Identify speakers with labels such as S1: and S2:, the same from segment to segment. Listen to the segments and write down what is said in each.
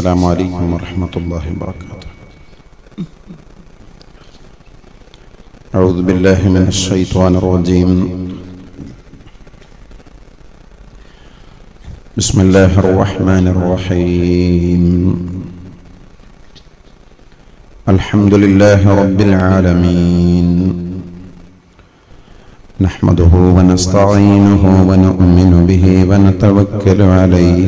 S1: السلام عليكم ورحمة الله وبركاته. أعوذ بالله من الشيطان الرجيم. بسم الله الرحمن الرحيم. الحمد لله رب العالمين، نحمده ونستعينه ونؤمن به ونتوكل عليه،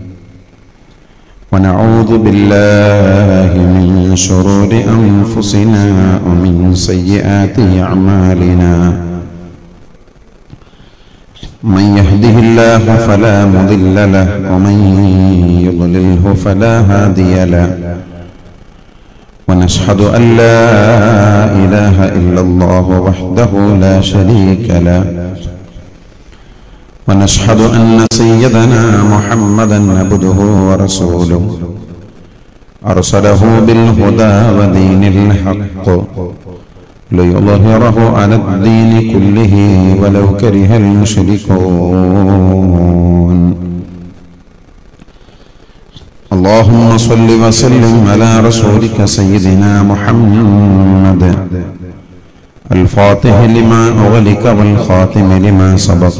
S1: ونعوذ بالله من شرور أنفسنا ومن سيئات أعمالنا. من يهده الله فلا مضل له ومن يضلله فلا هادي له، ونشهد أن لا إله إلا الله وحده لا شريك له، ونشهد أن سيدنا محمدا عبده ورسوله أرسله بالهدى ودين الحق ليظهره على الدين كله ولو كره المشركون. اللهم صل وسلم على رسولك سيدنا محمد الفاتح لما أغلق والخاتم لما سبق،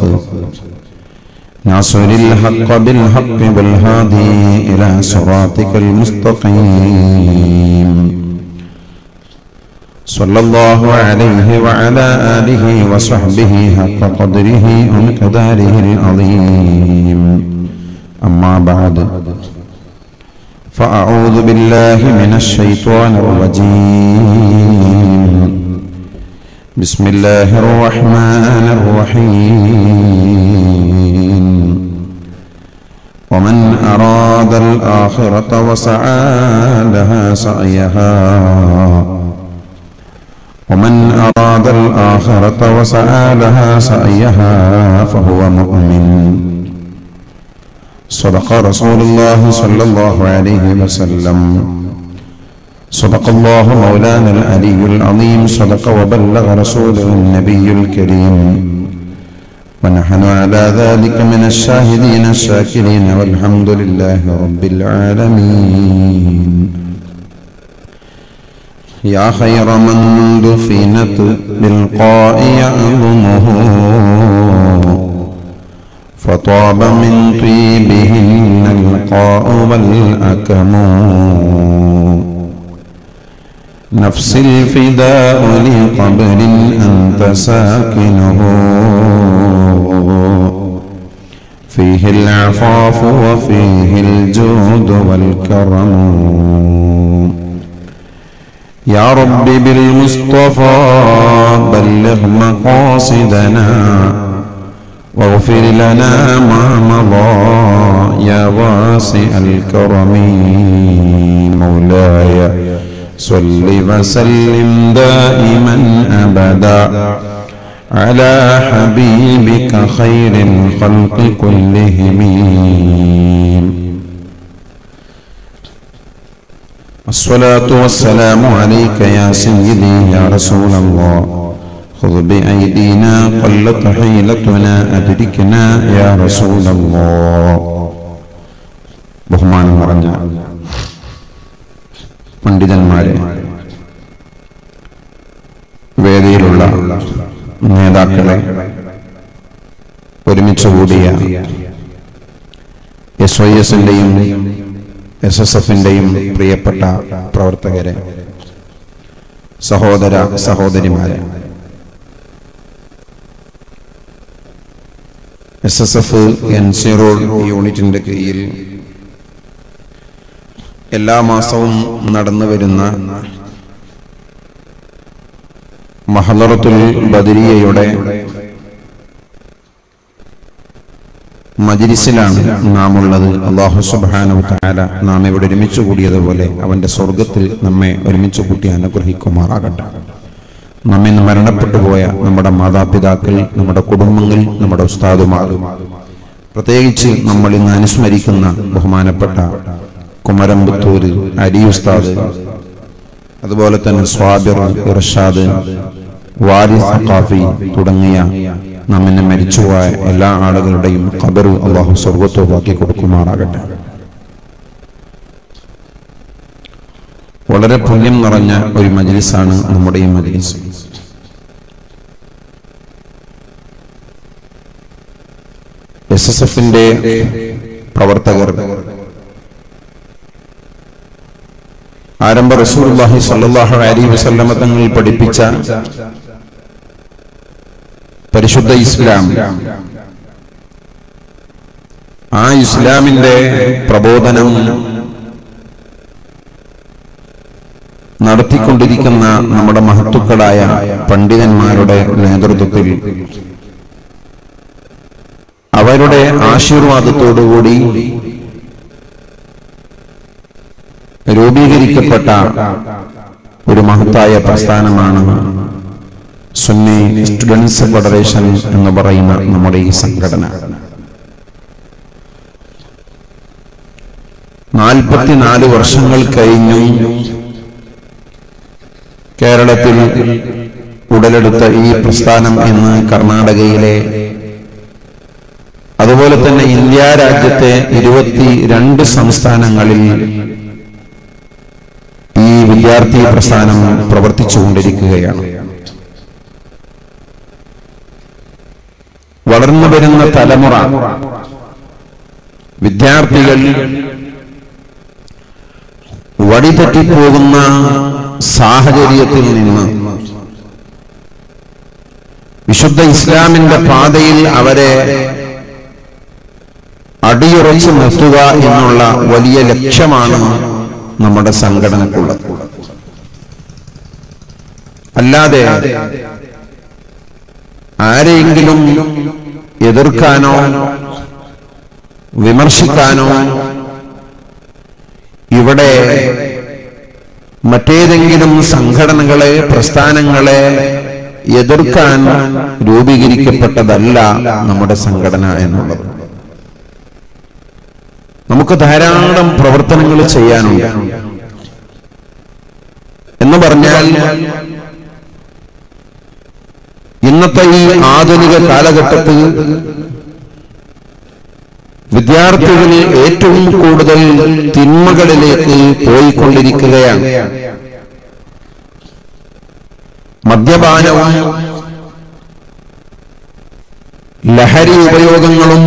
S1: ناصر الحق بالحق والهادي إلى صراطك المستقيم. صلى الله عليه وعلى آله وصحبه حق قدره ومقداره العظيم. أما بعد، فأعوذ بالله من الشيطان الرجيم. بسم الله الرحمن الرحيم. ومن أراد الآخرة وسعى لها سعيها فهو مؤمن. صدق رسول الله صلى الله عليه وسلم. صدق الله مولانا العلي العظيم. صدق وبلغ رسوله النبي الكريم، ونحن على ذلك من الشاهدين الشاكرين، والحمد لله رب العالمين. يا خير من دفنت بالقاء يعظمه، فطاب من طيبهن القاء والأكم. نفسي الفداء لقبر أنت ساكنه، فيه العفاف وفيه الجود والكرم. يا رب بالمصطفى بلغ مقاصدنا، واغفر لنا ما مضى يا واسع الكرم. مولاي صل وسلم دائما أبدا على حبيبك خير الخلق كلهم. الصلاة والسلام عليك يا سيدي يا رسول الله. خذ بأيدينا قلت حيلتنا أدركنا يا رسول الله. ബഹുമാനം നിറഞ്ഞ പണ്ഡിതന്മാരെ, വേദിയിലുള്ള നേതാക്കളെ, ഒരുമിച്ച് കൂടിയ SYS-ന്റെയും SSF-ന്റെയും പ്രിയപ്പെട്ട പ്രവർത്തകരെ, സഹോദര സഹോദരിമാരെ, SSF എൻസിറോൾ യൂണിറ്റിന്റെ കീഴിൽ എല്ലാ മാസവും നടന്നു വരുന്ന മഹ്ളറത്തുൽ ബദരിയയുടെ മജ്‌ലിസിലാണ് നാം ഉള്ളത്. അല്ലാഹു സുബ്ഹാനഹു തആല നാം ഇവിടെ ഒരുമിച്ച് കൂടിയതുപോലെ അവന്റെ സ്വർഗ്ഗത്തിൽ നമ്മെ ഒരുമിച്ച് കൂട്ടി അനുഗ്രഹിക്കുമാറാകട്ടെ. നമ്മിൽ നിന്ന് മരണപ്പെട്ടു പോയ നമ്മുടെ മാതാപിതാക്കൾ, നമ്മുടെ കുടുംബങ്ങൾ, നമ്മുടെ ഉസ്താദുമാർ, പ്രത്യേകിച്ച് നമ്മൾ ഇന്ന് അനുസ്മരിക്കുന്ന ബഹുമാനപ്പെട്ട കുമരംപുത്തൂര് അലി ഉസ്താദ്, അതുപോലെ തന്നെ സ്വാബിർ, ഇർഷാദ്, വാരിസ് ഖാഫി തുടങ്ങിയ നമ്മെ മരിച്ചുപോയ എല്ലാ ആളുകളുടെയും ഖബർ അല്ലാഹു സ്വർഗ്ഗത്തോപ്പാക്കി കൊടുക്കുമാറാകട്ടെ. വളരെ പുണ്യം നിറഞ്ഞ ഒരു മജ്ലിസാണ് നമ്മുടെ ഈ മജ്ലിസ്. SSFന്റെ പ്രവർത്തകർ ആരംഭ റസൂലുള്ളാഹി സ്വല്ലല്ലാഹു അലൈഹി വസല്ലം തങ്ങൾ പഠിപ്പിച്ച പരിശുദ്ധ ഇസ്ലാം, ആ ഇസ്ലാമിന്റെ പ്രബോധനം നടത്തിക്കൊണ്ടിരിക്കുന്ന നമ്മുടെ മഹത്തുക്കളായ പണ്ഡിതന്മാരുടെ നേതൃത്വത്തിൽ അവരുടെ ആശീർവാദത്തോടുകൂടി രൂപീകരിക്കപ്പെട്ട ഒരു മഹത്തായ പ്രസ്ഥാനമാണ് സുന്നി സ്റ്റുഡൻസ് ഫെഡറേഷൻ എന്ന് പറയുന്ന നമ്മുടെ ഈ സംഘടന. 44 വർഷങ്ങൾ കഴിഞ്ഞു കേരളത്തിൽ ഉടലെടുത്ത ഈ പ്രസ്ഥാനം ഇന്ന് കർണാടകയിലെ, അതുപോലെ തന്നെ ഇന്ത്യ രാജ്യത്തെ 22 സംസ്ഥാനങ്ങളിൽ ഈ വിദ്യാർത്ഥി പ്രസ്ഥാനം പ്രവർത്തിച്ചുകൊണ്ടിരിക്കുകയാണ്. വളർന്നു വരുന്ന തലമുറ, വിദ്യാർത്ഥികൾ വഴിതെറ്റിപ്പോകുന്ന സാഹചര്യത്തിൽ നിന്ന് വിശുദ്ധ ഇസ്ലാമിന്റെ പാതയിൽ അവരെ അടിയുറച്ചു നിർത്തുക എന്നുള്ള വലിയ ലക്ഷ്യമാണ് നമ്മുടെ സംഘടനക്കുള്ളത്. അല്ലാതെ ആരെയെങ്കിലും എതിർക്കാനോ വിമർശിക്കാനോ ഇവിടെ മറ്റേതെങ്കിലും സംഘടനകളെ, പ്രസ്ഥാനങ്ങളെ എതിർക്കാൻ രൂപീകരിക്കപ്പെട്ടതല്ല നമ്മുടെ സംഘടന എന്നുള്ളത്. നമുക്ക് ധാരാളം പ്രവർത്തനങ്ങൾ ചെയ്യാനുണ്ട്. എന്ന് പറഞ്ഞാൽ ഇന്നത്തെ ഈ ആധുനിക കാലഘട്ടത്തിൽ വിദ്യാർത്ഥികൾ ഏറ്റവും കൂടുതൽ തിന്മകളിലേക്ക് പോയിക്കൊണ്ടിരിക്കുകയാണ്. മദ്യപാനവും ലഹരി ഉപയോഗങ്ങളും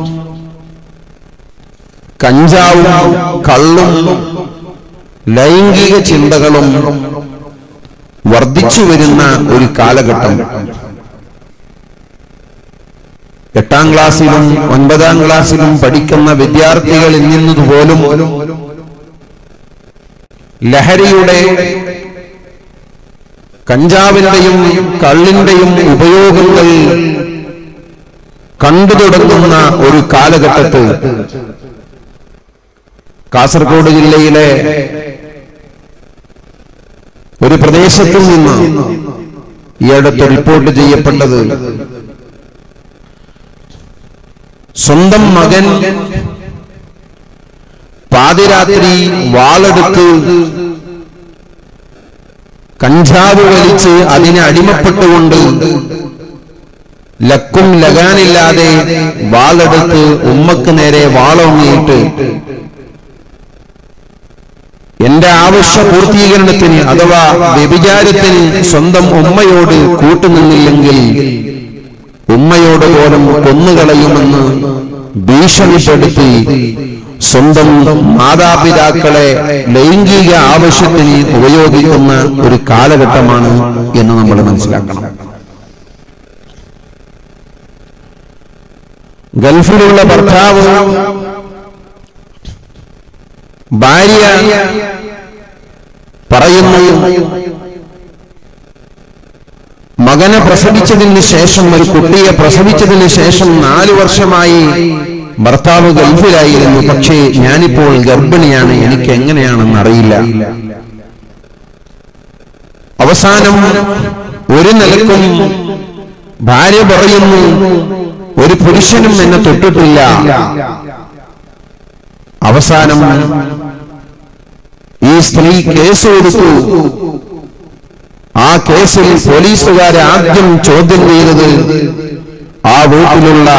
S1: കഞ്ചാവും കള്ളും ലൈംഗിക ചിന്തകളും വർദ്ധിച്ചു വരുന്ന ഒരു കാലഘട്ടം. 8ാം ക്ലാസ്സിലും 9ാം ക്ലാസ്സിലും പഠിക്കുന്ന വിദ്യാർത്ഥികളിൽ നിന്നതുപോലും ലഹരിയുടെ, കഞ്ചാവിന്റെയും കള്ളിന്റെയും ഉപയോഗങ്ങൾ കണ്ടു തുടങ്ങുന്ന ഒരു കാലഘട്ടത്തിൽ കാസർഗോഡ് ജില്ലയിലെ ഒരു പ്രദേശത്തിൽ നിന്ന് ഈ അടുത്ത് റിപ്പോർട്ട് ചെയ്യപ്പെട്ടത്, സ്വന്തം മകൻ പാതിരാത്രി വാളെടുത്ത് കഞ്ചാവ് വലിച്ച് അതിനെ അടിമപ്പെട്ടുകൊണ്ട് ലക്കും ലഗാനില്ലാതെ വാളെടുത്ത് ഉമ്മക്ക് നേരെ വാളോങ്ങിയിട്ട് എന്റെ ആവശ്യ പൂർത്തീകരണത്തിന് അഥവാ വ്യഭിചാരത്തിന് സ്വന്തം ഉമ്മയോട് കൂട്ടുനിന്നില്ലെങ്കിൽ ഉമ്മയോട് പോലും കൊന്നുകളയുമെന്ന് ഭീഷണിപ്പെടുത്തി സ്വന്തം മാതാപിതാക്കളെ ലൈംഗിക ആവശ്യത്തിന് ഉപയോഗിക്കുന്ന ഒരു കാലഘട്ടമാണ് എന്ന് നമ്മൾ മനസ്സിലാക്കണം. ഗൾഫിലുള്ള ഭർത്താവ് ഭാര്യ പറയുന്നു, മകനെ പ്രസവിച്ചതിന് ശേഷം, ഒരു കുട്ടിയെ പ്രസവിച്ചതിന് ശേഷം 4 വർഷമായി ഭർത്താവ് ഗൾഫിലായിരുന്നു, പക്ഷേ ഞാനിപ്പോൾ ഗർഭിണിയാണ്, എനിക്ക് എങ്ങനെയാണെന്ന് അറിയില്ല. അവസാനം ഒരു നിലക്കും ഭാര്യ പറയുന്നു, ഒരു പുരുഷനും എന്നെ തൊട്ടിട്ടില്ല. അവസാനം ഈ സ്ത്രീ കേസ് കൊടുത്തു. ആ കേസിൽ പോലീസുകാരെ ആദ്യം ചോദ്യം ചെയ്തത് ആ വീട്ടിലുള്ള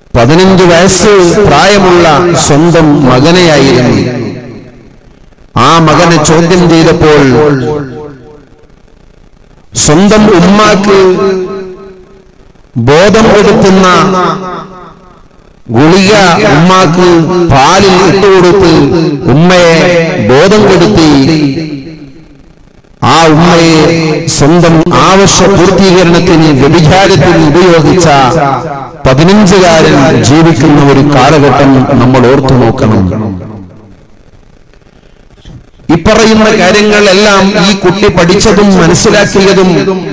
S1: 15 വയസ്സ് പ്രായമുള്ള സ്വന്തം മകനെയായിരുന്നു. ആ മകനെ ചോദ്യം ചെയ്തപ്പോൾ സ്വന്തം ഉമ്മാക്ക് ബോധം കൊടുക്കുന്ന ഗുളിക ഉമ്മാക്ക് പാലിൽ ഇട്ടുകൊടുത്ത് ഉമ്മയെ ബോധം കെടുത്തി ആ ഉമ്മയെ സ്വന്തം ആവശ്യ പൂർത്തീകരണത്തിന് വ്യഭിചാരത്തിന് ഉപയോഗിച്ച 15-കാരൻ ജീവിക്കുന്ന ഒരു കാലഘട്ടം നമ്മൾ ഓർത്തു നോക്കണം. ഇപ്പറയുന്ന കാര്യങ്ങളെല്ലാം ഈ കുട്ടി പഠിച്ചതും മനസ്സിലാക്കിയതും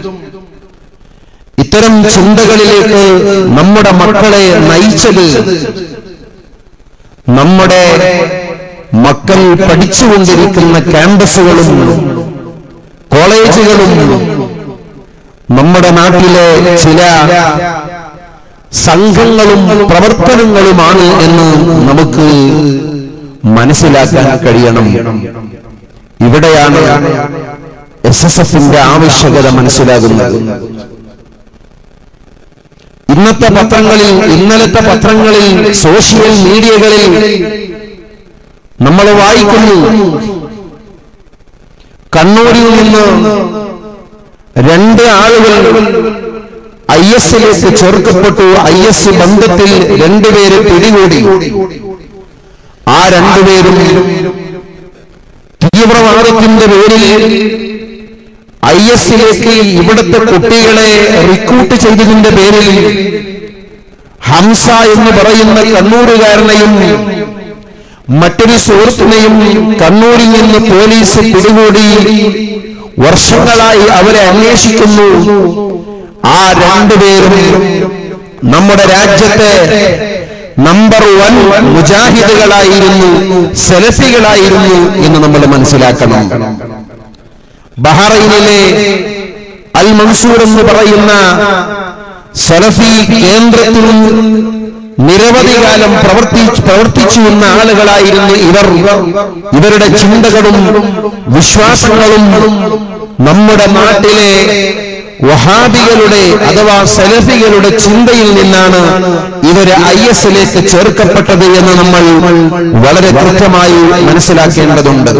S1: ഇത്തരം ചിന്തകളിലേക്ക് നമ്മുടെ മക്കളെ നയിച്ചത് നമ്മുടെ മക്കൾ പഠിച്ചുകൊണ്ടിരിക്കുന്ന ക്യാമ്പസുകളും കോളേജുകളും നമ്മുടെ നാട്ടിലെ ചില സംഘങ്ങളും പ്രവർത്തനങ്ങളുമാണ് എന്ന് നമുക്ക് മനസ്സിലാക്കാൻ കഴിയണം. ഇവിടെയാണ് SSFന്റെ ആവശ്യകത മനസ്സിലാകുന്നത്. ഇന്നലത്തെ പത്രങ്ങളിൽ സോഷ്യൽ മീഡിയകളിൽ നമ്മൾ വായിക്കുന്നു, കണ്ണൂരിൽ നിന്ന് 2 ആളുകൾ IS-ലേക്ക് ചേർക്കപ്പെട്ടു. IS ബന്ധത്തിൽ 2 പേരെ പിടികൂടി. ആ 2 പേരും തീവ്രവാദത്തിന്റെ പേരിൽ IS-ലേക്ക് ഇവിടുത്തെ കുട്ടികളെ റിക്രൂട്ട് ചെയ്തതിന്റെ പേരിൽ ഹംസ എന്ന് പറയുന്ന കണ്ണൂരുകാരനെയും മറ്റൊരു സുഹൃത്തിനെയും കണ്ണൂരിൽ നിന്ന് പോലീസ് പിടികൂടി. വർഷങ്ങളായി അവരെ അന്വേഷിക്കുന്നു. ആ 2 പേരും നമ്മുടെ രാജ്യത്തെ നമ്പർ 1 മുജാഹിദുകളായിരുന്നു, സലഫികളായിരുന്നു എന്ന് നമ്മൾ മനസ്സിലാക്കണം. ബഹ്റൈനിലെ അൽ മൻസൂർ എന്ന് പറയുന്ന സലഫി കേന്ദ്രത്തിൽ നിരവധി കാലം പ്രവർത്തിച്ചു വന്ന ആളുകളായിരുന്നു ഇവർ. ഇവരുടെ ചിന്തകളും വിശ്വാസങ്ങളും നമ്മുടെ നാട്ടിലെ വഹാബികളുടെ അഥവാ സലഫികളുടെ ചിന്തയിൽ നിന്നാണ് ഇവര് IS-ലേക്ക് ചേർക്കപ്പെട്ടത് എന്ന് നമ്മൾ വളരെ കൃത്യമായി മനസ്സിലാക്കേണ്ടതുണ്ട്.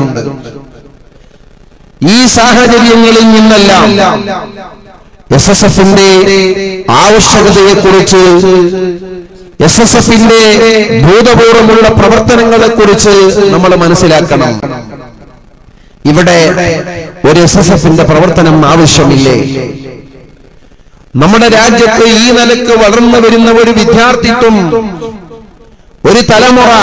S1: ഈ സാഹചര്യങ്ങളിൽ നിന്നെല്ലാം SSFന്റെ ആവശ്യകതയെക്കുറിച്ച്, SSFന്റെ ഭൂതപൂർവമുള്ള പ്രവർത്തനങ്ങളെക്കുറിച്ച് നമ്മൾ മനസ്സിലാക്കണം. ഇവിടെ ഒരു SSFന്റെ പ്രവർത്തനം ആവശ്യമില്ലേ? നമ്മുടെ രാജ്യത്ത് ഈ നിലക്ക് വളർന്നു വരുന്ന ഒരു വിദ്യാർത്ഥിത്വം, ഒരു തലമുറ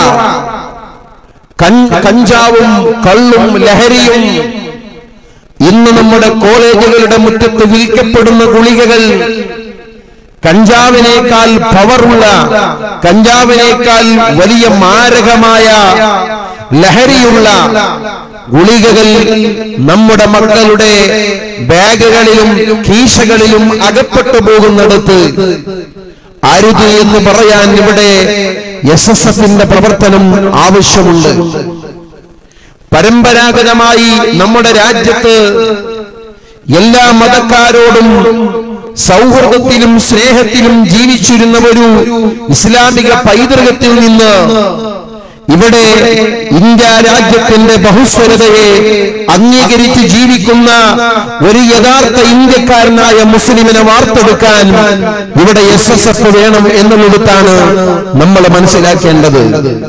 S1: കഞ്ചാവും കള്ളും ലഹരിയും, ഇന്ന് നമ്മുടെ കോളേജുകളുടെ മുറ്റത്ത് വിൽക്കപ്പെടുന്ന ഗുളികകൾ, കഞ്ചാവിനേക്കാൾ പവറുള്ള, കഞ്ചാവിനേക്കാൾ വലിയ മാരകമായ ലഹരിയുള്ള ഗുളികകൾ നമ്മുടെ മക്കളുടെ ബാഗുകളിലും കീശകളിലും അകപ്പെട്ടു പോകുന്നിടത്ത് അരുത് എന്ന് പറയാൻ ഇവിടെ SSFന്റെ പ്രവർത്തനം ആവശ്യമുണ്ട്. പരമ്പരാഗതമായി നമ്മുടെ രാജ്യത്ത് എല്ലാ മതക്കാരോടും സൗഹൃദത്തിലും സ്നേഹത്തിലും ജീവിച്ചിരുന്ന ഒരു ഇസ്ലാമിക പൈതൃകത്തിൽ നിന്ന് ഇവിടെ ഇന്ത്യ രാജ്യത്തിന്റെ ബഹുസ്വരതയെ അംഗീകരിച്ച് ജീവിക്കുന്ന ഒരു യഥാർത്ഥ ഇന്ത്യക്കാരനായ മുസ്ലിമിനെ വാർത്തെടുക്കാൻ ഇവിടെ SSF വേണം എന്നുള്ളതാണ് നമ്മൾ മനസ്സിലാക്കേണ്ടത്.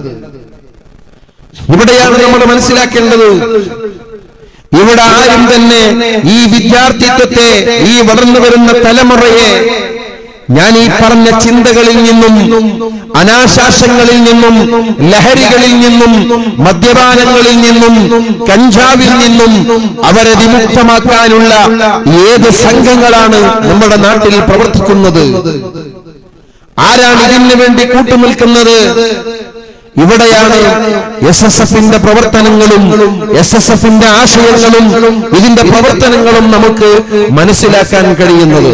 S1: ഇവിടെയാണ് നമ്മൾ മനസ്സിലാക്കേണ്ടത്. ഇവിടെ ആരും തന്നെ ഈ വിദ്യാർത്ഥിത്വത്തെ, ഈ വളർന്നു വരുന്ന തലമുറയെ ഞാൻ ഈ പറഞ്ഞ ചിന്തകളിൽ നിന്നും, അനാശാസങ്ങളിൽ നിന്നും, ലഹരികളിൽ നിന്നും, മദ്യപാനങ്ങളിൽ നിന്നും, കഞ്ചാവിൽ നിന്നും അവരെ വിമുക്തമാക്കാനുള്ള ഏത് സംഘങ്ങളാണ് നമ്മുടെ നാട്ടിൽ പ്രവർത്തിക്കുന്നത്? ആരാണ് ഇതിനു വേണ്ടി കൂട്ടുനിൽക്കുന്നത്? ഇവിടെയാണ് SSFന്റെ പ്രവർത്തനങ്ങളും SSFന്റെ ആശയങ്ങളും ഇതിന്റെ പ്രവർത്തനങ്ങളും നമുക്ക് മനസ്സിലാക്കാൻ കഴിയുന്നത്.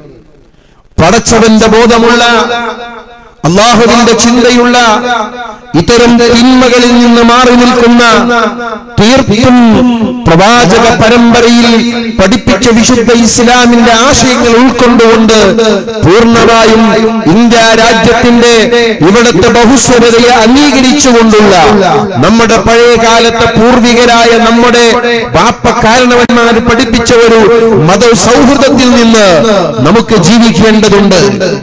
S1: പടച്ചവന്റെ ബോധമുള്ള, അല്ലാഹുവിന്റെ ചിന്തയുള്ള ഇത്തരം തിന്മകളിൽ നിന്ന് മാറി നിൽക്കുന്ന, തീർത്തും പ്രവാചക പരമ്പരയിൽ പഠിപ്പിച്ച വിശുദ്ധ ഇസ്ലാമിന്റെ ആശയങ്ങൾ ഉൾക്കൊണ്ടുകൊണ്ട് പൂർണ്ണമായും ഇന്ത്യ രാജ്യത്തിന്റെ ഇവിടത്തെ ബഹുസ്വരതയെ അംഗീകരിച്ചുകൊണ്ടുള്ള നമ്മുടെ പഴയകാലത്തെ പൂർവികരായ നമ്മുടെ പാപ്പക്കാരണവന്മാർ പഠിപ്പിച്ച ഒരു മത സൗഹൃദത്തിൽ നിന്ന് നമുക്ക് ജീവിക്കേണ്ടതുണ്ട്.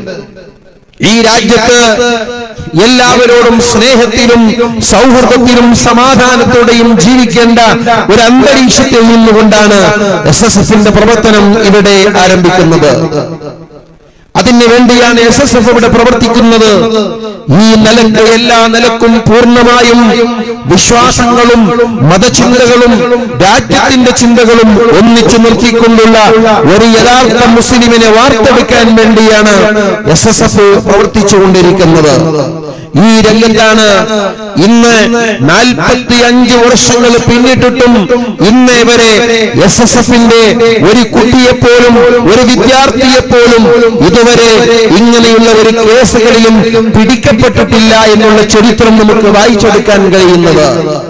S1: ഈ രാജ്യത്ത് എല്ലാവരോടും സ്നേഹത്തിലും സൗഹൃദത്തിലും സമാധാനത്തോടെയും ജീവിക്കേണ്ട ഒരു അന്തരീക്ഷത്തിൽ നിന്നുകൊണ്ടാണ് SSFന്റെ പ്രവർത്തനം ഇവിടെ ആരംഭിക്കുന്നത്. അതിനു വേണ്ടിയാണ് SSF ഇവിടെ പ്രവർത്തിക്കുന്നത്. ഈ നിലക്ക് എല്ലാ നിലക്കും പൂർണ്ണമായും വിശ്വാസങ്ങളും മതചിന്തകളും രാജ്യത്തിന്റെ ചിന്തകളും ഒന്നിച്ചു നിർത്തിക്കൊണ്ടുള്ള ഒരു യഥാർത്ഥ മുസ്ലിമിനെ വാർത്തെടുക്കാൻ വേണ്ടിയാണ് SSF പ്രവർത്തിച്ചുകൊണ്ടിരിക്കുന്നത്. ഈ രംഗത്താണ് ഇന്ന് 45 വർഷങ്ങൾ പിന്നിട്ടിട്ടും ഇന്നേ വരെ SSFന്റെ ഒരു കുട്ടിയെപ്പോലും ഒരു വിദ്യാർത്ഥിയെപ്പോലും ഇതുവരെ ഇങ്ങനെയുള്ള ഒരു കേസുകളിലും പിടിക്കപ്പെട്ടിട്ടില്ല എന്നുള്ള ചരിത്രം നമുക്ക് വായിച്ചെടുക്കാൻ കഴിയുന്നത്.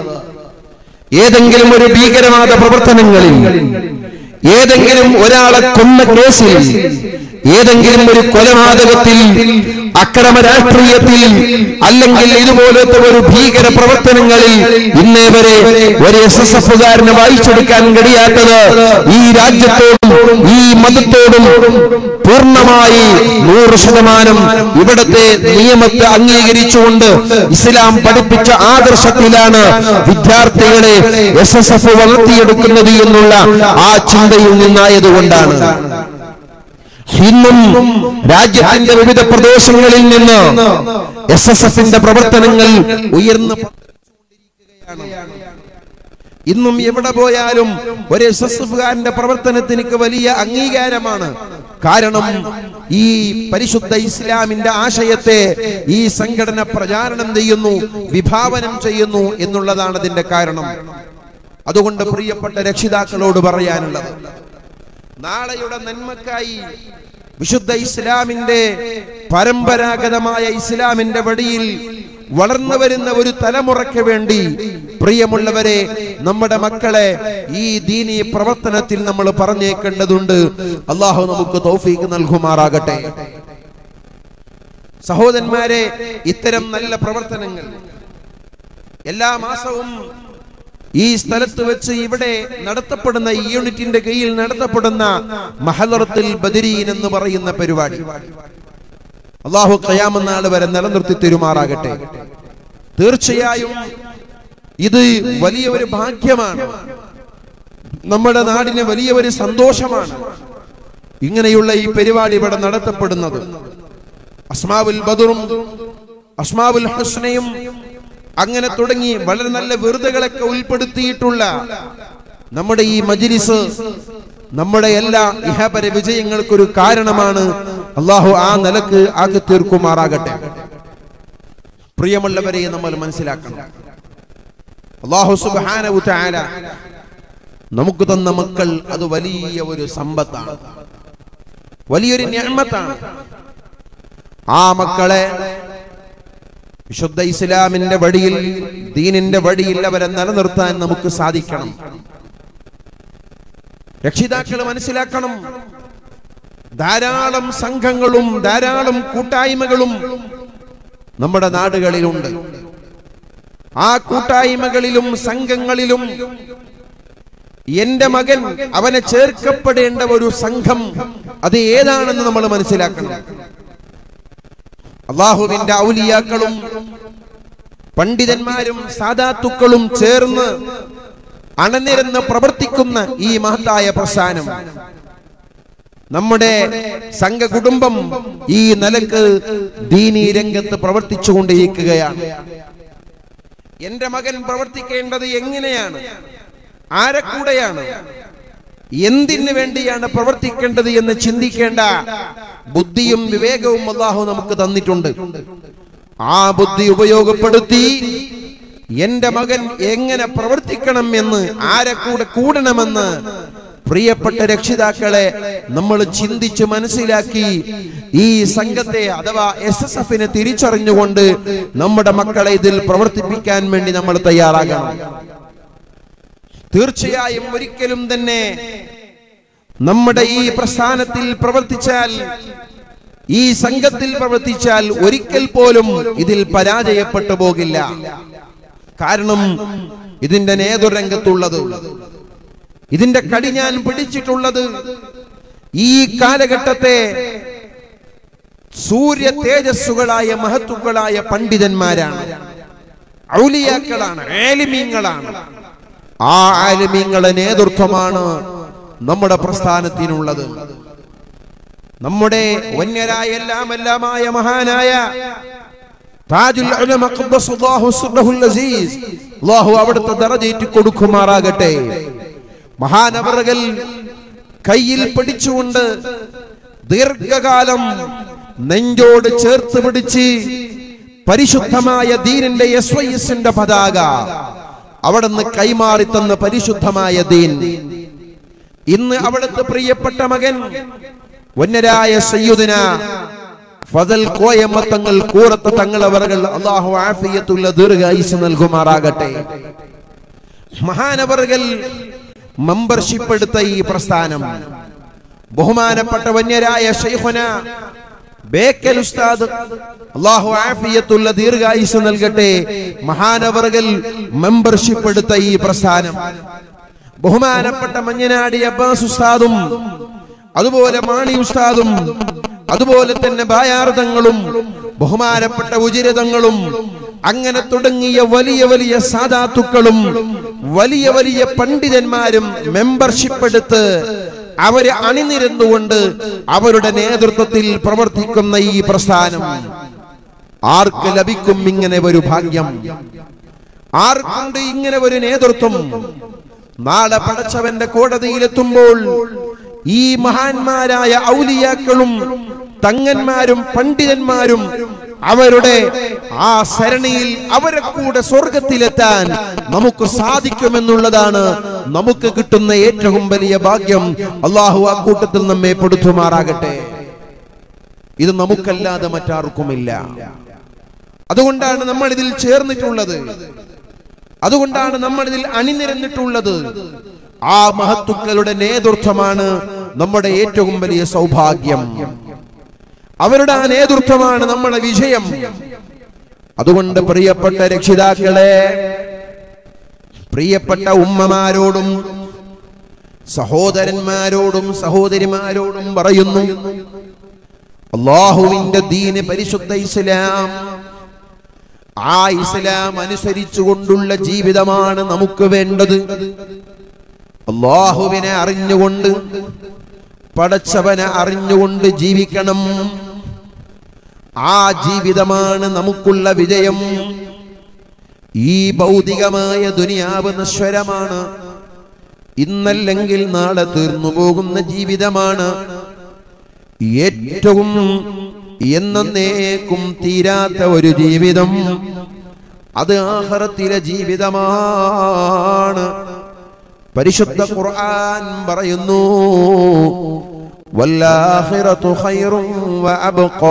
S1: ഏതെങ്കിലും ഒരു ഭീകരവാദ പ്രവർത്തനങ്ങളിൽ, ഏതെങ്കിലും ഒരാളെ കൊന്ന കേസിൽ, ഏതെങ്കിലും ഒരു കൊലപാതകത്തിൽ, അക്രമ രാഷ്ട്രീയത്തിൽ, അല്ലെങ്കിൽ ഇതുപോലത്തെ ഒരു ഭീകര പ്രവർത്തനങ്ങളിൽ ഇന്നേ വരെ ഒരു SSFകാരനെ വായിച്ചെടുക്കാൻ കഴിയാത്തത് ഈ രാജ്യത്തോടും ഈ മതത്തോടും പൂർണ്ണമായി 100% ഇവിടത്തെ നിയമത്തെ അംഗീകരിച്ചുകൊണ്ട് ഇസ്ലാം പഠിപ്പിച്ച ആദർശത്തിലാണ് വിദ്യാർത്ഥികളെ SSF വളർത്തിയെടുക്കുന്നത് എന്നുള്ള ആ ചിന്തയിൽ നിന്നായതുകൊണ്ടാണ് ഇന്നും രാജ്യത്തിന്റെ വിവിധ പ്രദേശങ്ങളിൽ നിന്ന് SSFന്റെ പ്രവർത്തനങ്ങൾ ഉയർന്നു കൊണ്ടിരിക്കുകയാണ്. ഇന്നും എവിടെ പോയാലും ഒരു SSFകാരന്റെ പ്രവർത്തനത്തിന് വലിയ അംഗീകാരമാണ്. കാരണം ഈ പരിശുദ്ധ ഇസ്ലാമിന്റെ ആശയത്തെ ഈ സംഘടന പ്രചാരണം ചെയ്യുന്നു, വിഭാവനം ചെയ്യുന്നു എന്നുള്ളതാണ് അതിന്റെ കാരണം. അതുകൊണ്ട് പ്രിയപ്പെട്ട രക്ഷിതാക്കളോട് പറയാനുള്ളത്, നാളെയുടെ നന്മക്കായി വിശുദ്ധ ഇസ്ലാമിന്റെ പരമ്പരാഗതമായ ഇസ്ലാമിന്റെ വഴിയിൽ വളർന്നു വരുന്ന ഒരു തലമുറയ്ക്ക് വേണ്ടി പ്രിയമുള്ളവരെ, നമ്മുടെ മക്കളെ ഈ ദീനീ പ്രവർത്തനത്തിൽ നമ്മൾ പറഞ്ഞേക്കേണ്ടതുണ്ട്. അല്ലാഹു നമുക്ക് തൗഫീഖ് നൽകുമാറാകട്ടെ. സഹോദരന്മാരെ, ഇത്തരം നല്ല പ്രവർത്തനങ്ങൾ എല്ലാ മാസവും ഈ സ്ഥലത്ത് വെച്ച് ഇവിടെ നടത്തപ്പെടുന്ന ഈ യൂണിറ്റിന്റെ കീഴിൽ നടത്തപ്പെടുന്ന മഹദറത്തുൽ ബദരീൻ എന്ന് പറയുന്ന പരിപാടി അല്ലാഹു ഖിയാമത്ത് നാൾ വരെ നിലനിർത്തി തരുമാറാകട്ടെ. തീർച്ചയായും ഇത് വലിയ ഒരു ഭാഗ്യമാണ്, നമ്മുടെ നാടിന് വലിയ ഒരു സന്തോഷമാണ് ഇങ്ങനെയുള്ള ഈ പരിപാടി ഇവിടെ നടത്തപ്പെടുന്നത്. അസ്മാഉൽ ബദറും അസ്മാഉൽ ഹുസ്നയും അങ്ങനെ തുടങ്ങി വളരെ നല്ല വെറുതെകളൊക്കെ ഉൾപ്പെടുത്തിയിട്ടുള്ള നമ്മുടെ ഈ മജ്ലിസ് നമ്മുടെ എല്ലാ ഇഹപര വിജയങ്ങൾക്കൊരു കാരണമാണ്. അല്ലാഹു ആ നിലക്ക് ആക്കി തീർക്കുമാറാകട്ടെ. പ്രിയമുള്ളവരെ, നമ്മൾ മനസ്സിലാക്കണം, അല്ലാഹു സുബ്ഹാനഹു തആല നമുക്ക് തന്ന മക്കൾ അത് വലിയ ഒരു സമ്പത്താണ്, വലിയൊരു നിഅമത്താണ്. ആ മക്കളെ വിശുദ്ധ ഇസ്ലാമിന്റെ വഴിയിൽ, ദീനിന്റെ വഴിയിൽ അവരെ നിലനിർത്താൻ നമുക്ക് സാധിക്കണം. രക്ഷിതാക്കൾ മനസ്സിലാക്കണം, ധാരാളം സംഘങ്ങളും ധാരാളം കൂട്ടായ്മകളും നമ്മുടെ നാടുകളിലുണ്ട്. ആ കൂട്ടായ്മകളിലും സംഘങ്ങളിലും എന്റെ മകൻ അവനെ ചേർക്കപ്പെടേണ്ട ഒരു സംഘം അത് ഏതാണെന്ന് നമ്മൾ മനസ്സിലാക്കണം. അല്ലാഹുവിന്റെ ഔലിയാക്കളും പണ്ഡിതന്മാരും സാദാത്തുക്കളും ചേർന്ന് അണനിരന്ന് പ്രവർത്തിക്കുന്ന ഈ മഹത്തായ പ്രസ്ഥാനം, നമ്മുടെ സംഘകുടുംബം ഈ നിലക്ക് ദീനീ രംഗത്ത് പ്രവർത്തിച്ചുകൊണ്ടിരിക്കുകയാണ്. എന്റെ മകൻ പ്രവർത്തിക്കേണ്ടത് എങ്ങനെയാണ്, ആരെക്കൂടെയാണ്, എന്തിനു വേണ്ടിയാണ് പ്രവർത്തിക്കേണ്ടത് എന്ന് ചിന്തിക്കേണ്ട ബുദ്ധിയും വിവേകവും അല്ലാഹു നമുക്ക് തന്നിട്ടുണ്ട്. ആ ബുദ്ധി ഉപയോഗപ്പെടുത്തി എന്റെ മകൻ എങ്ങനെ പ്രവർത്തിക്കണം എന്ന്, ആരെ കൂടെ കൂടണമെന്ന് പ്രിയപ്പെട്ട രക്ഷിതാക്കളെ, നമ്മൾ ചിന്തിച്ച് മനസ്സിലാക്കി ഈ സംഘത്തെ അഥവാ SSFനെ തിരിച്ചറിഞ്ഞുകൊണ്ട് നമ്മുടെ മക്കളെ ഇതിൽ പ്രവർത്തിപ്പിക്കാൻ വേണ്ടി നമ്മൾ തയ്യാറാകണം. തീർച്ചയായും ഒരിക്കലും തന്നെ നമ്മുടെ ഈ പ്രസ്ഥാനത്തിൽ പ്രവർത്തിച്ചാൽ, ഈ സംഘത്തിൽ പ്രവർത്തിച്ചാൽ ഒരിക്കൽ പോലും ഇതിൽ പരാജയപ്പെട്ടു പോകില്ല. കാരണം ഇതിന്റെ നേതൃരംഗത്തുള്ളത്, ഇതിന്റെ കടിഞ്ഞാൻ പിടിച്ചിട്ടുള്ളത് ഈ കാലഘട്ടത്തെ സൂര്യ തേജസ്സുകളായ മഹത്തുക്കളായ പണ്ഡിതന്മാരാണ്, ഔലിയാക്കളാണ്, ആലിമീങ്ങളാണ്. ആ ആലിമീങ്ങളെ നേതൃത്വമാണ് നമ്മുടെ പ്രസ്ഥാനത്തിനുള്ളത്. നമ്മുടെ വന്യരായ എല്ലാമായ മഹാനായ താജുൽ ഉലമ ഖദ്ദസല്ലാഹു സിർറഹുൽ അസീസ്, അല്ലാഹു അവിടുത്തെ ദറജയേറ്റി കൊടുക്കുമാറാകട്ടെ. മഹാനവറുകൾ കയ്യിൽ പിടിച്ചുകൊണ്ട് ദീർഘകാലം നെഞ്ചോട് ചേർത്ത് പിടിച്ച് പരിശുദ്ധമായ ദീനിന്റെ SYSന്റെ പതാക അവിടുന്ന് കൈമാറി തന്ന പരിശുദ്ധമായ ദീൻ ഇന്ന് അവിടുത്തെ പ്രിയപ്പെട്ട മകൻ വന്യരായ സയ്യിദുന ഫസൽ കോയമ്മ തങ്ങൾ കൂറത്ത് തങ്ങൾ അവர்கள் അല്ലാഹു ആഫിയത്തുള്ള ദീർഘായുസ്സ് നൽകുമാറാകട്ടെ. മഹാനവറുകൾ മെമ്പർഷിപ്പ് എടുത്ത ഈ പ്രസ്ഥാനം ബഹുമാനപ്പെട്ട വന്യരായ ശൈഖുന ബേക്കൽ ഉസ്താദ് അല്ലാഹു ആഫിയത്തുള്ള ദീർഘായുസ്സ് നൽകട്ടെ. മഹാനവറുകൾ മെമ്പർഷിപ്പ് എടുത്ത ഈ പ്രസ്ഥാനം ബഹുമാനപ്പെട്ട മഞ്ഞനാടി അബ്ബാസ് ഉസ്താദും അതുപോലെ മാണി ഉസ്താദും അതുപോലെ തന്നെ ബായാർദങ്ങളും ബഹുമാനപ്പെട്ട ഉജിരതങ്ങളും അങ്ങനെ തുടങ്ങിയ വലിയ വലിയ സാദാത്തുക്കളും വലിയ വലിയ പണ്ഡിതന്മാരും മെമ്പർഷിപ്പ് എടുത്ത് അവരെ അണിനിരന്നുകൊണ്ട് അവരുടെ നേതൃത്വത്തിൽ പ്രവർത്തിക്കുന്ന ഈ പ്രസ്ഥാനം ആർക്ക് ലഭിക്കും ഇങ്ങനെ ഒരു ഭാഗ്യം? ആർക്കുണ്ട് ഇങ്ങനെ ഒരു നേതൃത്വം? നാളെ പടച്ചവന്റെ കോടതിയിലെത്തുമ്പോൾ ഈ മഹാന്മാരായ ഔലിയാക്കളും തങ്ങന്മാരും പണ്ഡിതന്മാരും അവരുടെ ആ സരണിയിൽ അവരെ കൂടെ സ്വർഗത്തിലെത്താൻ നമുക്ക് സാധിക്കുമെന്നുള്ളതാണ് നമുക്ക് കിട്ടുന്ന ഏറ്റവും വലിയ ഭാഗ്യം. അല്ലാഹു ആ കൂട്ടത്തിൽ നമ്മെ പെടുത്തുമാറാകട്ടെ. ഇത് നമുക്കല്ലാതെ മറ്റാർക്കുമില്ല. അതുകൊണ്ടാണ് നമ്മൾ ഇതിൽ ചേർന്നിട്ടുള്ളത്, അതുകൊണ്ടാണ് നമ്മൾ ഇതിൽ അണിനിരന്നിട്ടുള്ളത്. ആ മഹത്തുക്കളുടെ നേതൃത്വമാണ് നമ്മുടെ ഏറ്റവും വലിയ സൗഭാഗ്യം. അവരുടെ ആ നേതൃത്വമാണ് നമ്മുടെ വിജയം. അതുകൊണ്ട് പ്രിയപ്പെട്ട രക്ഷിതാക്കളെ, പ്രിയപ്പെട്ട ഉമ്മമാരോടും സഹോദരന്മാരോടും സഹോദരിമാരോടും പറയുന്നു, അല്ലാഹുവിന്റെ ദീന് പരിശുദ്ധ ഇസ്ലാം, ആ ഇസ്ലാം അനുസരിച്ചുകൊണ്ടുള്ള ജീവിതമാണ് നമുക്ക് വേണ്ടത്. അല്ലാഹുവിനെ അറിഞ്ഞുകൊണ്ട് പടച്ചവനെ അറിഞ്ഞുകൊണ്ട് ജീവിക്കണം. ആ ജീവിതമാണ് നമുക്കുള്ള വിജയം. ഈ ഭൗതികമായ ദുനിയാവ് നശ്വരമാണ്, ഇന്നല്ലെങ്കിൽ നാളെ തീർന്നു പോകുന്ന ജീവിതമാണ്. ഏറ്റവും എന്നേക്കും തീരാത്ത ഒരു ജീവിതം അത് ആഖിറത്തിലെ ജീവിതമാണ്. പരിശുദ്ധ ഖുർആൻ പറയുന്നു, വല്ലാഖിറതു ഖൈറുൻ വഅബ്ഖാ,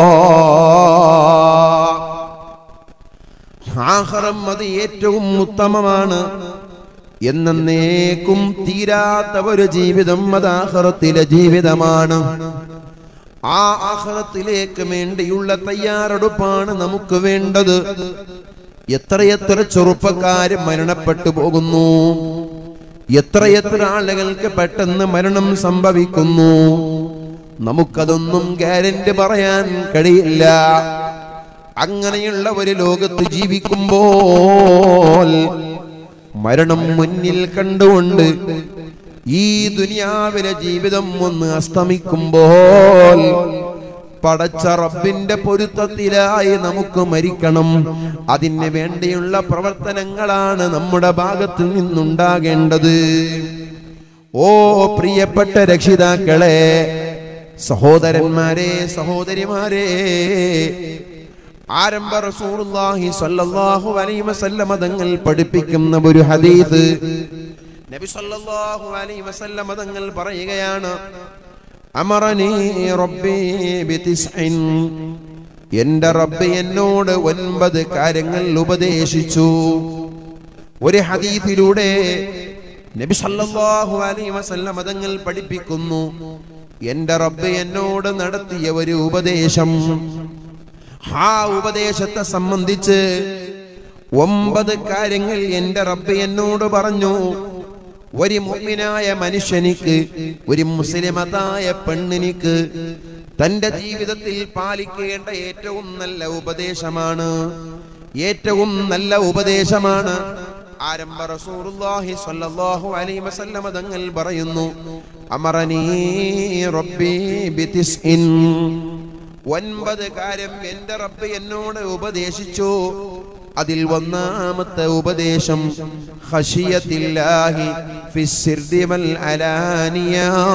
S1: ആഖിറം അത് ഏറ്റവും ഉത്തമമാണ്, എന്നേക്കും തീരാത്ത ഒരു ജീവിതം അത് ആഖിറത്തിലെ ജീവിതമാണ്. ആ ആഖിറത്തിലേക്ക് വേണ്ടിയുള്ള തയ്യാറെടുപ്പാണ് നമുക്ക് വേണ്ടത്. എത്രയെത്ര ചെറുപ്പക്കാർ മരണപ്പെട്ടു പോകുന്നു, എത്രയെത്ര ആളുകൾക്ക് പെട്ടെന്ന് മരണം സംഭവിക്കുന്നു. നമുക്കതൊന്നും ഗ്യാരണ്ടി പറയാൻ കഴിയില്ല. അങ്ങനെയുള്ള ഒരു ലോകത്ത് ജീവിക്കുമ്പോൾ മരണം മുന്നിൽ കണ്ടുകൊണ്ട് ഈ ദുനിയാവിലെ ജീവിതം ഒന്ന് അസ്തമിക്കുമ്പോൾ പടച്ച റബ്ബിന്റെ പൊരുത്തത്തിലായി നമുക്ക് മരിക്കണം. അതിന് വേണ്ടിയുള്ള പ്രവർത്തനങ്ങളാണ് നമ്മുടെ ഭാഗത്ത് നിന്നുണ്ടാകേണ്ടത്. ഓ പ്രിയപ്പെട്ട രക്ഷിതാക്കളെ, സഹോദരന്മാരെ, സഹോദരിമാരെ, ആരംഭ റസൂലുള്ളാഹി സ്വല്ലല്ലാഹു അലൈഹി വസല്ലം തങ്ങൾ പഠിപ്പിക്കുന്ന ഒരു ഹദീസ് നബി സല്ലല്ലാഹു അലൈഹി വസല്ലം തങ്ങൾ പറയുകയാണ്, അമറനി റബ്ബി ബിതിസ്ഇൻ, എന്റെ റബ്ബ് എന്നോട് 9 കാര്യങ്ങൾ ഉപദേശിച്ചു. ഒരു ഹദീസിലൂടെ നബി സല്ലല്ലാഹു അലൈഹി വസല്ലം തങ്ങൾ പഠിപ്പിക്കുന്നു, എന്റെ റബ്ബ് എന്നോട് നടത്തിയ ഒരു ഉപദേശം, ആ ഉപദേശത്തെ സംബന്ധിച്ച് 9 കാര്യങ്ങൾ എന്റെ റബ്ബ് എന്നോട് പറഞ്ഞു. ഒരു മുഅ്മിനായ മനുഷ്യനിക്ക്, ഒരു മുസ്ലിമത്തായ പെണ്ണിനിക്ക് തന്റെ ജീവിതത്തിൽ പാലിക്കേണ്ട ഏറ്റവും നല്ല ഉപദേശമാണ്, ഏറ്റവും നല്ല ഉപദേശമാണ്. ആരംഭ റസൂലുള്ളാഹി സ്വല്ലല്ലാഹു അലൈഹി വസല്ലം തങ്ങൾ പറയുന്നു, അമറനീ റബ്ബി ബിതിസ്ഇൻ, 9 കാര്യം എന്റെ റബ്ബ് എന്നോട് ഉപദേശിച്ചു. അതിൽ ഒന്നാമത്തെ ഉപദേശം ഖശിയത്തില്ലാഹി ഫിസ്സിർരി വൽ അലാനിയ,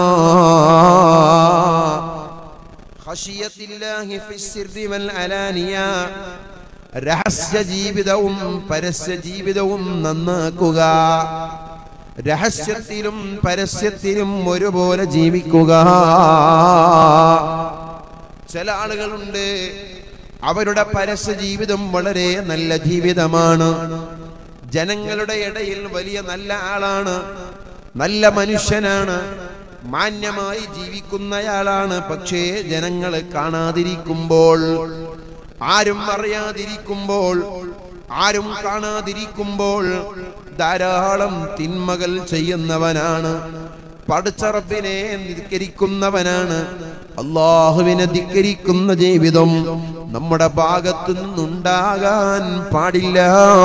S1: ഖശിയത്തില്ലാഹി ഫിസ്സിർരി വൽ അലാനിയ, രഹസ്യ ജീവിതവും പരസ്യ ജീവിതവും നന്നാക്കുക, രഹസ്യത്തിലും പരസ്യത്തിലും ഒരുപോലെ ജീവിക്കുക. ചില ആളുകളുണ്ട്, അവരുടെ പരസ്യ ജീവിതം വളരെ നല്ല ജീവിതമാണ്, ജനങ്ങളുടെ ഇടയിൽ വലിയ നല്ല ആളാണ്, നല്ല മനുഷ്യനാണ്, മാന്യമായി ജീവിക്കുന്നയാളാണ്. പക്ഷേ ജനങ്ങൾ കാണാതിരിക്കുമ്പോൾ, ആരും അറിയാതിരിക്കുമ്പോൾ, ആരും കാണാതിരിക്കുമ്പോൾ ധാരാളം തിന്മകൾ ചെയ്യുന്നവനാണ്, പടച്ച റബ്ബിനെ ധിക്കരിക്കുന്നവനാണ്. അല്ലാഹുവിനെ ധിക്കരിക്കുന്ന ജീവിതം നമ്മുടെ ഭാഗത്തു നിന്നുണ്ടാകാൻ പാടില്ല.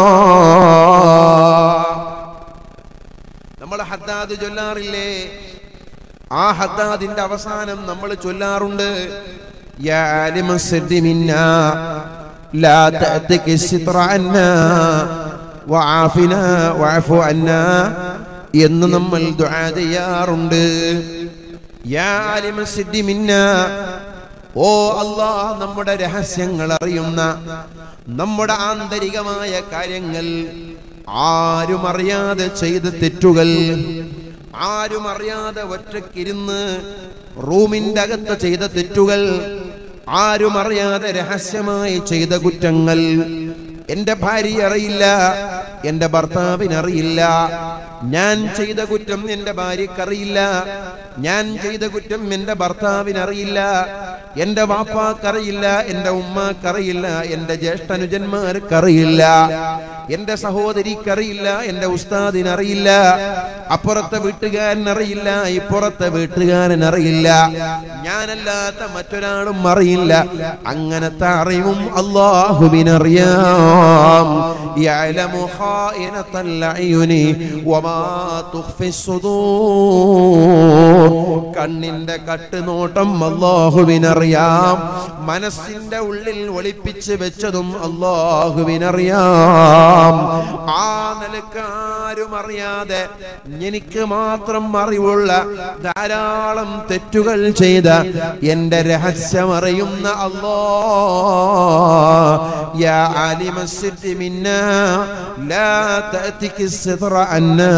S1: നമ്മൾ ഹദ്ദാദ് ചൊല്ലാറില്ലേ? ആ ഹദ്ദാദിന്റെ അവസാനം നമ്മൾ ചൊല്ലാറുണ്ട്, യാ ആലിമസ്സിദ്ദി മിന്നാ ലാ തഅതികി സിത്ര അന്നാ വഅഫിനാ വഅഫു അന്നാ എന്ന് നമ്മൾ ദുആ ചെയ്യാറുണ്ട്. യാ ആലിമസ്സിദ്ദി മിന്നാ, ഓ അല്ലാഹ്, നമ്മുടെ രഹസ്യങ്ങൾ അറിയുന്ന, നമ്മുടെ ആന്തരികമായ കാര്യങ്ങൾ, ആരും അറിയാതെ ചെയ്ത തെറ്റുകൾ, ആരും അറിയാതെ ഒറ്റക്കിരുന്ന് റൂമിന്റെ അകത്ത് ചെയ്ത തെറ്റുകൾ, ആരും അറിയാതെ രഹസ്യമായി ചെയ്ത കുറ്റങ്ങൾ, എന്റെ ഭാര്യ അറിയില്ല, എന്റെ ഭർത്താവിനറിയില്ല, ഞാൻ ചെയ്ത കുറ്റം എന്റെ ഭാര്യക്കറിയില്ല, ഞാൻ ചെയ്ത കുറ്റം എന്റെ ഭർത്താവിനറിയില്ല, എന്റെ വാപ്പാക്കറിയില്ല, എന്റെ ഉമ്മാക്കറിയില്ല, എന്റെ ജ്യേഷ്ഠനുജന്മാർക്കറിയില്ല, എന്റെ സഹോദരിക്കറിയില്ല, എന്റെ ഉസ്താദിനറിയില്ല, അപ്പുറത്തെ വീട്ടുകാരനറിയില്ല, ഇപ്പുറത്തെ വീട്ടുകാരനറിയില്ല, ഞാനല്ലാത്ത മറ്റൊരാളും അറിയില്ല. അങ്ങനത്തെ അറിവും അല്ലാഹുവിനറിയാം. യഅലമു ഖായിനത്തൽ അയുനി വമാ തുഖ്ഫിസ് സുദൂർ, കണ്ണിന്റെ കട്ടുനോട്ടം അല്ലാഹുവിനറിയാം, മനസ്സിന്റെ ഉള്ളിൽ ഒളിപ്പിച്ച് വെച്ചതും അല്ലാഹുവിനറിയാം. ആ നിലക്കാരും അറിയാതെ എനിക്ക് മാത്രം അറിവുള്ള ധാരാളം തെറ്റുകൾ ചെയ്ത എന്റെ രഹസ്യം അറിയുന്ന അല്ലാഹ്, യാ ആലിമസ്സിദ്ദി മിന്നാ ലാ തഅതികി സിത്ര അന്നാ,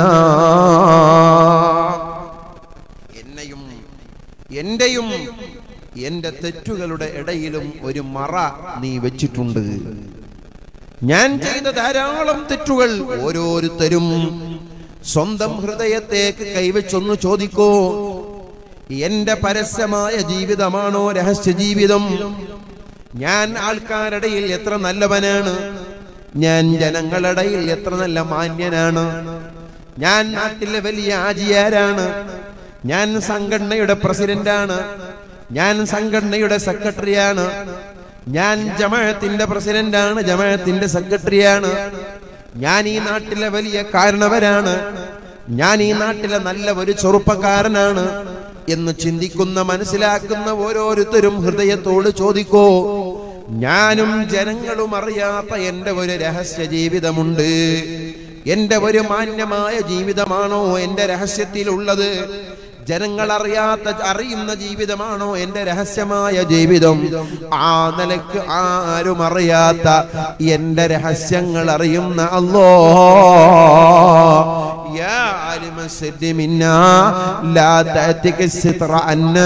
S1: എന്റെയും എന്റെ തെറ്റുകളുടെ ഇടയിലും ഒരു മറ നീ വെച്ചിട്ടുണ്ട്. ഞാൻ ചെയ്ത ധാരാളം തെറ്റുകൾ ഓരോരുത്തരും സ്വന്തം ഹൃദയത്തേക്ക് കൈവച്ചൊന്ന് ചോദിക്കോ, എന്റെ പരസ്യമായ ജീവിതമാണോ രഹസ്യ ജീവിതം? ഞാൻ ആൾക്കാരിടയിൽ എത്ര നല്ലവനാണ്, ഞാൻ ജനങ്ങളിടയിൽ എത്ര നല്ല മാന്യനാണ്, ഞാൻ നാട്ടിലെ വലിയ ആജിയാരാണ്, ഞാൻ സംഘടനയുടെ പ്രസിഡന്റാണ്, ഞാൻ സംഘടനയുടെ സെക്രട്ടറിയാണ്, ഞാൻ ജമാഅത്തിന്റെ പ്രസിഡന്റാണ്, ജമാഅത്തിന്റെ സെക്രട്ടറിയാണ്, ഞാൻ ഈ നാട്ടിലെ വലിയ കാരണവരാണ്, ഞാൻ ഈ നാട്ടിലെ നല്ല ഒരു ചെറുപ്പക്കാരനാണ് എന്ന് ചിന്തിക്കുന്ന മനസ്സിലാക്കുന്ന ഓരോരുത്തരും ഹൃദയത്തോട് ചോദിക്കോ, ഞാനും ജനങ്ങളും അറിയാത്ത എന്റെ ഒരു രഹസ്യ ജീവിതമുണ്ട്, എന്റെ ഒരു മാന്യമായ ജീവിതമാണോ എന്റെ രഹസ്യത്തിലുള്ളത്? ജനങ്ങൾ അറിയുന്ന ജീവിതമാണോ എന്റെ രഹസ്യമായ ജീവിതം? ആ നിലക്ക് ആരും അറിയാത്ത എന്റെ രഹസ്യങ്ങൾ അറിയുന്ന അല്ലാഹ് യാ ആലിമ സിദ്ദി മിന്നാ ലാ തഅതിക സിത്ര അന്നാ.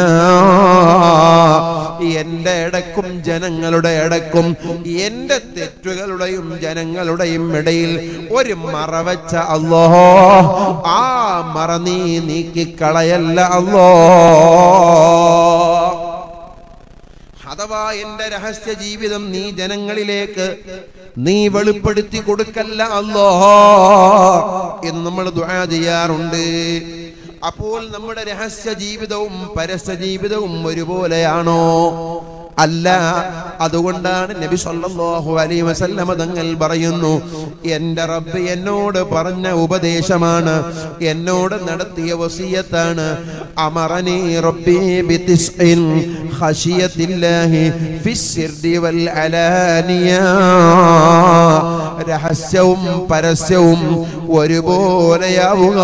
S1: എന്റെ ഇടക്കും ജനങ്ങളുടെ ഇടക്കും എന്റെ തെറ്റുകളുടെയും ജനങ്ങളുടെയും ഇടയിൽ ഒരു മറവച്ച അല്ലാഹ്, ആ മറ നീ നീക്കിക്കളയല്ല അല്ലാഹ്. അഥവാ എന്റെ രഹസ്യ ജീവിതം നീ ജനങ്ങളിലേക്ക് നീ വെളിപ്പെടുത്തി കൊടുക്കല്ല അല്ലാഹ് എന്ന് നമ്മൾ ദുആ ചെയ്യാറുണ്ട്. അപ്പോൾ നമ്മുടെ രഹസ്യ ജീവിതവും പരസ്യ ജീവിതവും ഒരുപോലെയാണോ? അല്ല. അതുകൊണ്ടാണ് നബി സല്ലല്ലാഹു അലൈഹി വസല്ലമ തങ്ങൾ പറയുന്നു, എൻ്റെ റബ്ബ് എന്നോട് പറഞ്ഞ ഉപദേശമാണ്, എന്നോട് നടത്തിയ വസിയത്താണ്. അമറനി റബ്ബി ബിതിസ്ഇൻ ഖശിയത്തില്ലാഹി ഫിസ്സിർദി വൽ അലാനിയ. രഹസ്യവും പരസ്യവും ഒരുപോലെയാവുക.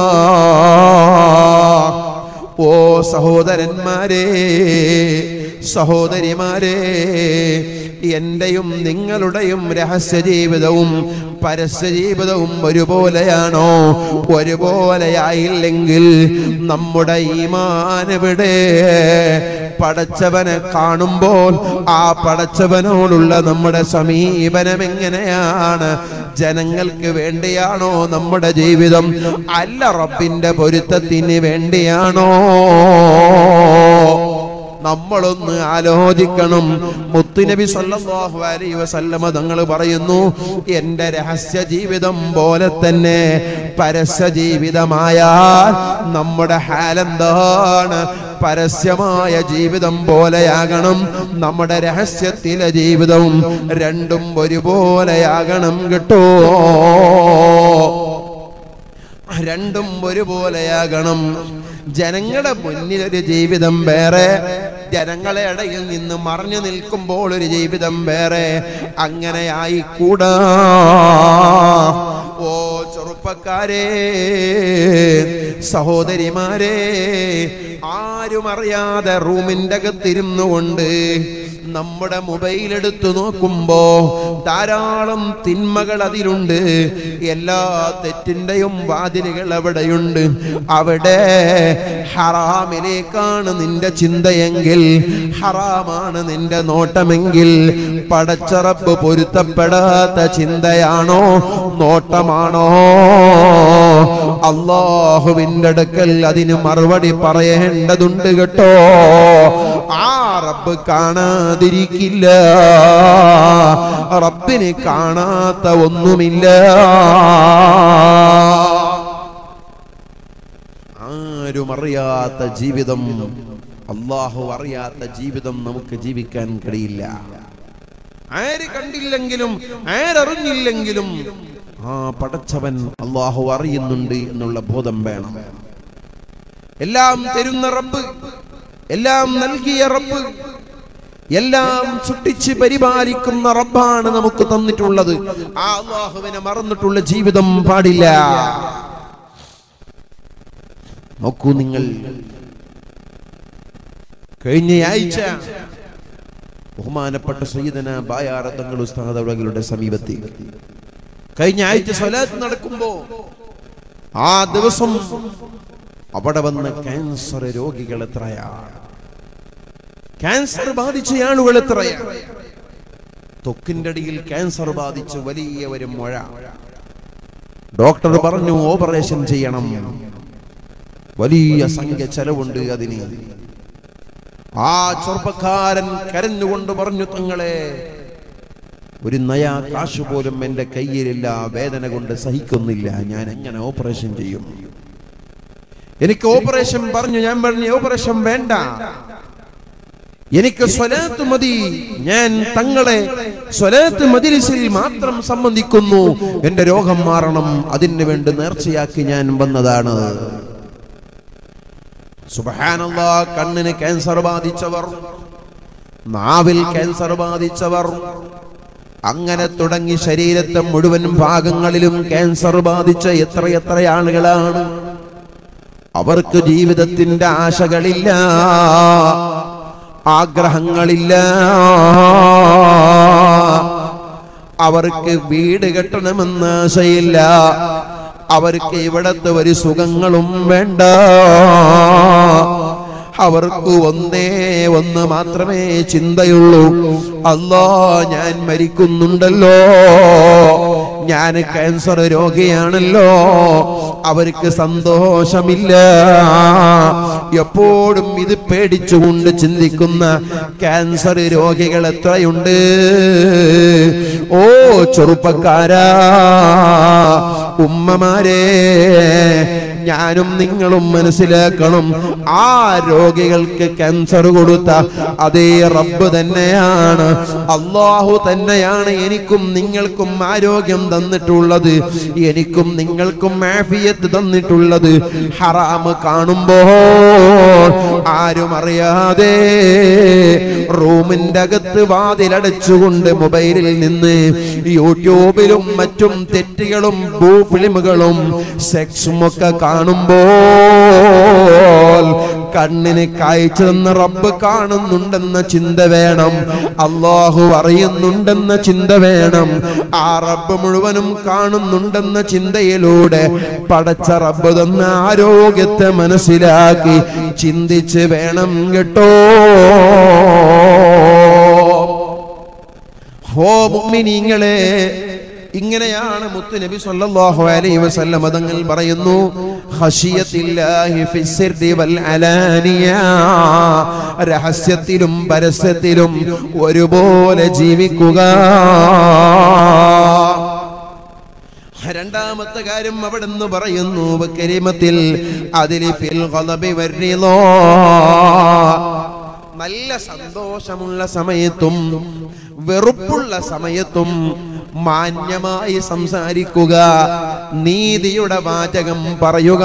S1: ഓ സഹോദരന്മാരെ, സഹോദരിമാരെ, എന്റെയും നിങ്ങളുടെയും രഹസ്യ ജീവിതവും പരസ്യ ജീവിതവും ഒരുപോലെയാണോ? ഒരുപോലെയായില്ലെങ്കിൽ നമ്മുടെ ഈമാൻ എവിടെ? പടച്ചവനെ കാണുമ്പോൾ ആ പടച്ചവനോടുള്ള നമ്മുടെ സമീപനം എങ്ങനെയാണ്? ജനങ്ങൾക്ക് വേണ്ടിയാണോ നമ്മുടെ ജീവിതം? അല്ല, റബ്ബിന്റെ പൊരുത്തത്തിന് വേണ്ടിയാണോ? നമ്മളൊന്ന് ആലോചിക്കണം. മുത്തുനബി സല്ലല്ലാഹു അലൈഹി വസല്ലമ തങ്ങൾ പറയുന്നു, എൻ്റെ രഹസ്യ ജീവിതം പോലെ തന്നെ പരസ്യ ജീവിതമായാൽ നമ്മുടെ ഹാലെന്താണ്? പരസ്യമായ ജീവിതം പോലെയാകണം നമ്മുടെ രഹസ്യത്തിലെ ജീവിതവും. രണ്ടും ഒരുപോലെയാകണം കേട്ടോ. രണ്ടും ഒരുപോലെയാകണം. ജനങ്ങളുടെ മുന്നിലൊരു ജീവിതം വേറെ, ജനങ്ങളെ ഇടയിൽ നിന്ന് മറഞ്ഞു നിൽക്കുമ്പോൾ ഒരു ജീവിതം വേറെ. അങ്ങനെ ആയിക്കൂടാ. ഓ ചെറുപ്പക്കാരെ, സഹോദരിമാരെ, ആരും അറിയാതെ റൂമിന്റെ അകത്തിരുന്നു കൊണ്ട് നമ്മുടെ മൊബൈൽ എടുത്തു നോക്കുമ്പോ ധാരാളം തിന്മകൾ അതിലുണ്ട്. എല്ലാ തെറ്റിന്റെയും വാതിലുകൾ അവിടെയുണ്ട്. അവിടെ ഹറാമിലേക്കാണ് നിന്റെ ചിന്തയെങ്കിൽ, ഹറാമാണ് നിന്റെ നോട്ടമെങ്കിൽ, പടച്ച റബ്ബ് പൊരുത്തപ്പെടാത്ത ചിന്തയാണോ നോട്ടമാണോ? അല്ലാഹുവിന്റെ അടുക്കൽ അതിന് മറുപടി പറയേണ്ടതുണ്ട് കേട്ടോ. ആ റബ്ബ് കാണാതിരിക്കില്ല. റബ്ബിനെ കാണാത്ത ഒന്നുമില്ല. ആരും അറിയാത്ത ജീവിതം, അല്ലാഹു അറിയാത്ത ജീവിതം നമുക്ക് ജീവിക്കാൻ കഴിയില്ല. ആര് കണ്ടില്ലെങ്കിലും ആരറിഞ്ഞില്ലെങ്കിലും ആ പടച്ചവൻ അല്ലാഹു അറിയുന്നുണ്ട് എന്നുള്ള ബോധം വേണം. എല്ലാം തരുന്ന റബ്ബ്, എല്ലാം നൽകിയ റബ്ബ്, എല്ലാം സൃഷ്ടിച്ച് പരിപാലിക്കുന്ന റബ്ബാണ് നമുക്ക് തന്നിട്ടുള്ളത്. ആ അല്ലാഹുവിനെ മറന്നിട്ടുള്ള ജീവിതം പാടില്ല. നോക്കൂ നിങ്ങൾ, കഴിഞ്ഞ ആഴ്ച ബഹുമാനപ്പെട്ട സയ്യിദന ബായാർ തങ്ങൾ ഉസ്താദ് അവരുടെ സമീപത്തേക്ക് കഴിഞ്ഞ ആഴ്ച സ്വലാത്ത് നടക്കുമ്പോ ആ ദിവസം അവിടെ വന്ന ക്യാൻസർ രോഗികൾ എത്രയാണ്, ക്യാൻസർ ബാധിച്ച ആളുകൾ എത്രയാണ്. ത്വക്കിന്റെ അടിയിൽ ക്യാൻസർ ബാധിച്ച് വലിയ ഒരു മുഴ. ഡോക്ടർ പറഞ്ഞു ഓപ്പറേഷൻ ചെയ്യണം, വലിയ സംഖ്യ ചെലവുണ്ട് അതിന്. ആ ചെറുപ്പക്കാരൻ കരഞ്ഞുകൊണ്ട് പറഞ്ഞു, തങ്ങളെ ഒരു നയാ കാശ് പോലും എന്റെ കയ്യിലില്ല, വേദന കൊണ്ട് സഹിക്കുന്നില്ല, ഞാൻ എങ്ങനെ ഓപ്പറേഷൻ ചെയ്യും? എനിക്ക് ഓപ്പറേഷൻ പറഞ്ഞു. ഞാൻ പറഞ്ഞു ഓപ്പറേഷൻ വേണ്ട, എനിക്ക് സ്വലാത്ത് മതി, ഞാൻ തങ്ങളെ സ്വലാത്ത് മജ്‌ലിസിൽ മാത്രം സംബന്ധിക്കുന്നു, എന്റെ രോഗം മാറണം, അതിനു വേണ്ടി നേർച്ചയാക്കി ഞാൻ വന്നതാണ്. സുബ്ഹാനല്ലാഹ്, കണ്ണിന് ക്യാൻസർ ബാധിച്ചവർ, നാവിൽ ക്യാൻസർ ബാധിച്ചവർ, അങ്ങനെ തുടങ്ങി ശരീരത്തെ മുഴുവൻ ഭാഗങ്ങളിലും ക്യാൻസർ ബാധിച്ച എത്രയെത്ര ആളുകളാണ്. അവർക്ക് ജീവിതത്തിന്റെ ആശകളില്ല, ആഗ്രഹങ്ങളില്ല. അവർക്ക് വീട് കെട്ടണമെന്ന ആശയില്ല, അവർക്ക് ഇവിടത്തെ ഒരു സുഖങ്ങളും വേണ്ട. അവർക്ക് ഒന്നേ ഒന്ന് മാത്രമേ ചിന്തയുള്ളൂ, അല്ലാ ഞാൻ മരിക്കുന്നുണ്ടല്ലോ, ഞാൻ ക്യാൻസർ രോഗിയാണല്ലോ. അവർക്ക് സന്തോഷമില്ല. എപ്പോഴും ഇത് പേടിച്ചുകൊണ്ട് ചിന്തിക്കുന്ന ക്യാൻസർ രോഗികൾ എത്രയുണ്ട്. ഓ ചെറുപ്പക്കാരാ, ഉമ്മമാരെ, ഞാനും നിങ്ങളും മനസ്സിലാക്കണം, ആ രോഗികൾക്ക് ക്യാൻസർ കൊടുത്ത അതേ റബ്ബ് തന്നെയാണ്, അല്ലാഹു തന്നെയാണ് എനിക്കും നിങ്ങൾക്കും ആരോഗ്യം തന്നിട്ടുള്ളത്, എനിക്കും നിങ്ങൾക്കും ആഫിയത്ത് തന്നിട്ടുള്ളത്. ഹറാമ് കാണുമ്പോൾ ആരും അറിയാതെ റൂമിന്റെ അകത്ത് വാതിലടച്ചുകൊണ്ട് മൊബൈലിൽ നിന്ന് യൂട്യൂബിലും മറ്റും തെറ്റുകളും ഫിലിമുകളും സെക്സും ഒക്കെ കാണുമ്പോൾ കണ്ണിന് കാഴ്ച തന്ന റബ്ബ് കാണുന്നുണ്ടെന്ന ചിന്ത വേണം, അല്ലാഹു അറിയുന്നുണ്ടെന്ന ചിന്ത വേണം. ആ റബ്ബ് മുഴുവനും കാണുന്നുണ്ടെന്ന ചിന്തയിലൂടെ പടച്ച റബ്ബ് തന്ന ആരോഗ്യത്തെ മനസ്സിലാക്കി ചിന്തിച്ച് വേണം കേട്ടോ. ഹോ മുഅ്മിനീങ്ങളെ, ഇങ്ങനെയാണ് മുത്ത് നബി സല്ലല്ലാഹു അലൈഹി വസല്ലം തങ്ങൾ പറയുന്നു, ഖശിയത്തില്ലാഹി ഫിസ്സിർരി വൽ അലാനിയ, രഹസ്യത്തിലും പരസ്യത്തിലും ഒരുപോലെ ജീവിക്കുക. രണ്ടാമത്തെ കാര്യം അവിടുന്ന് പറയുന്നു, കലിമത്തിൽ അതിൽ ഫിൽ ഖദബി വറിളാ, നല്ല സന്തോഷമുള്ള സമയത്തും വെറുപ്പുള്ള സമയത്തും മാന്യമായി സംസാരിക്കുക, നീതിയുടെ വാചകം പറയുക.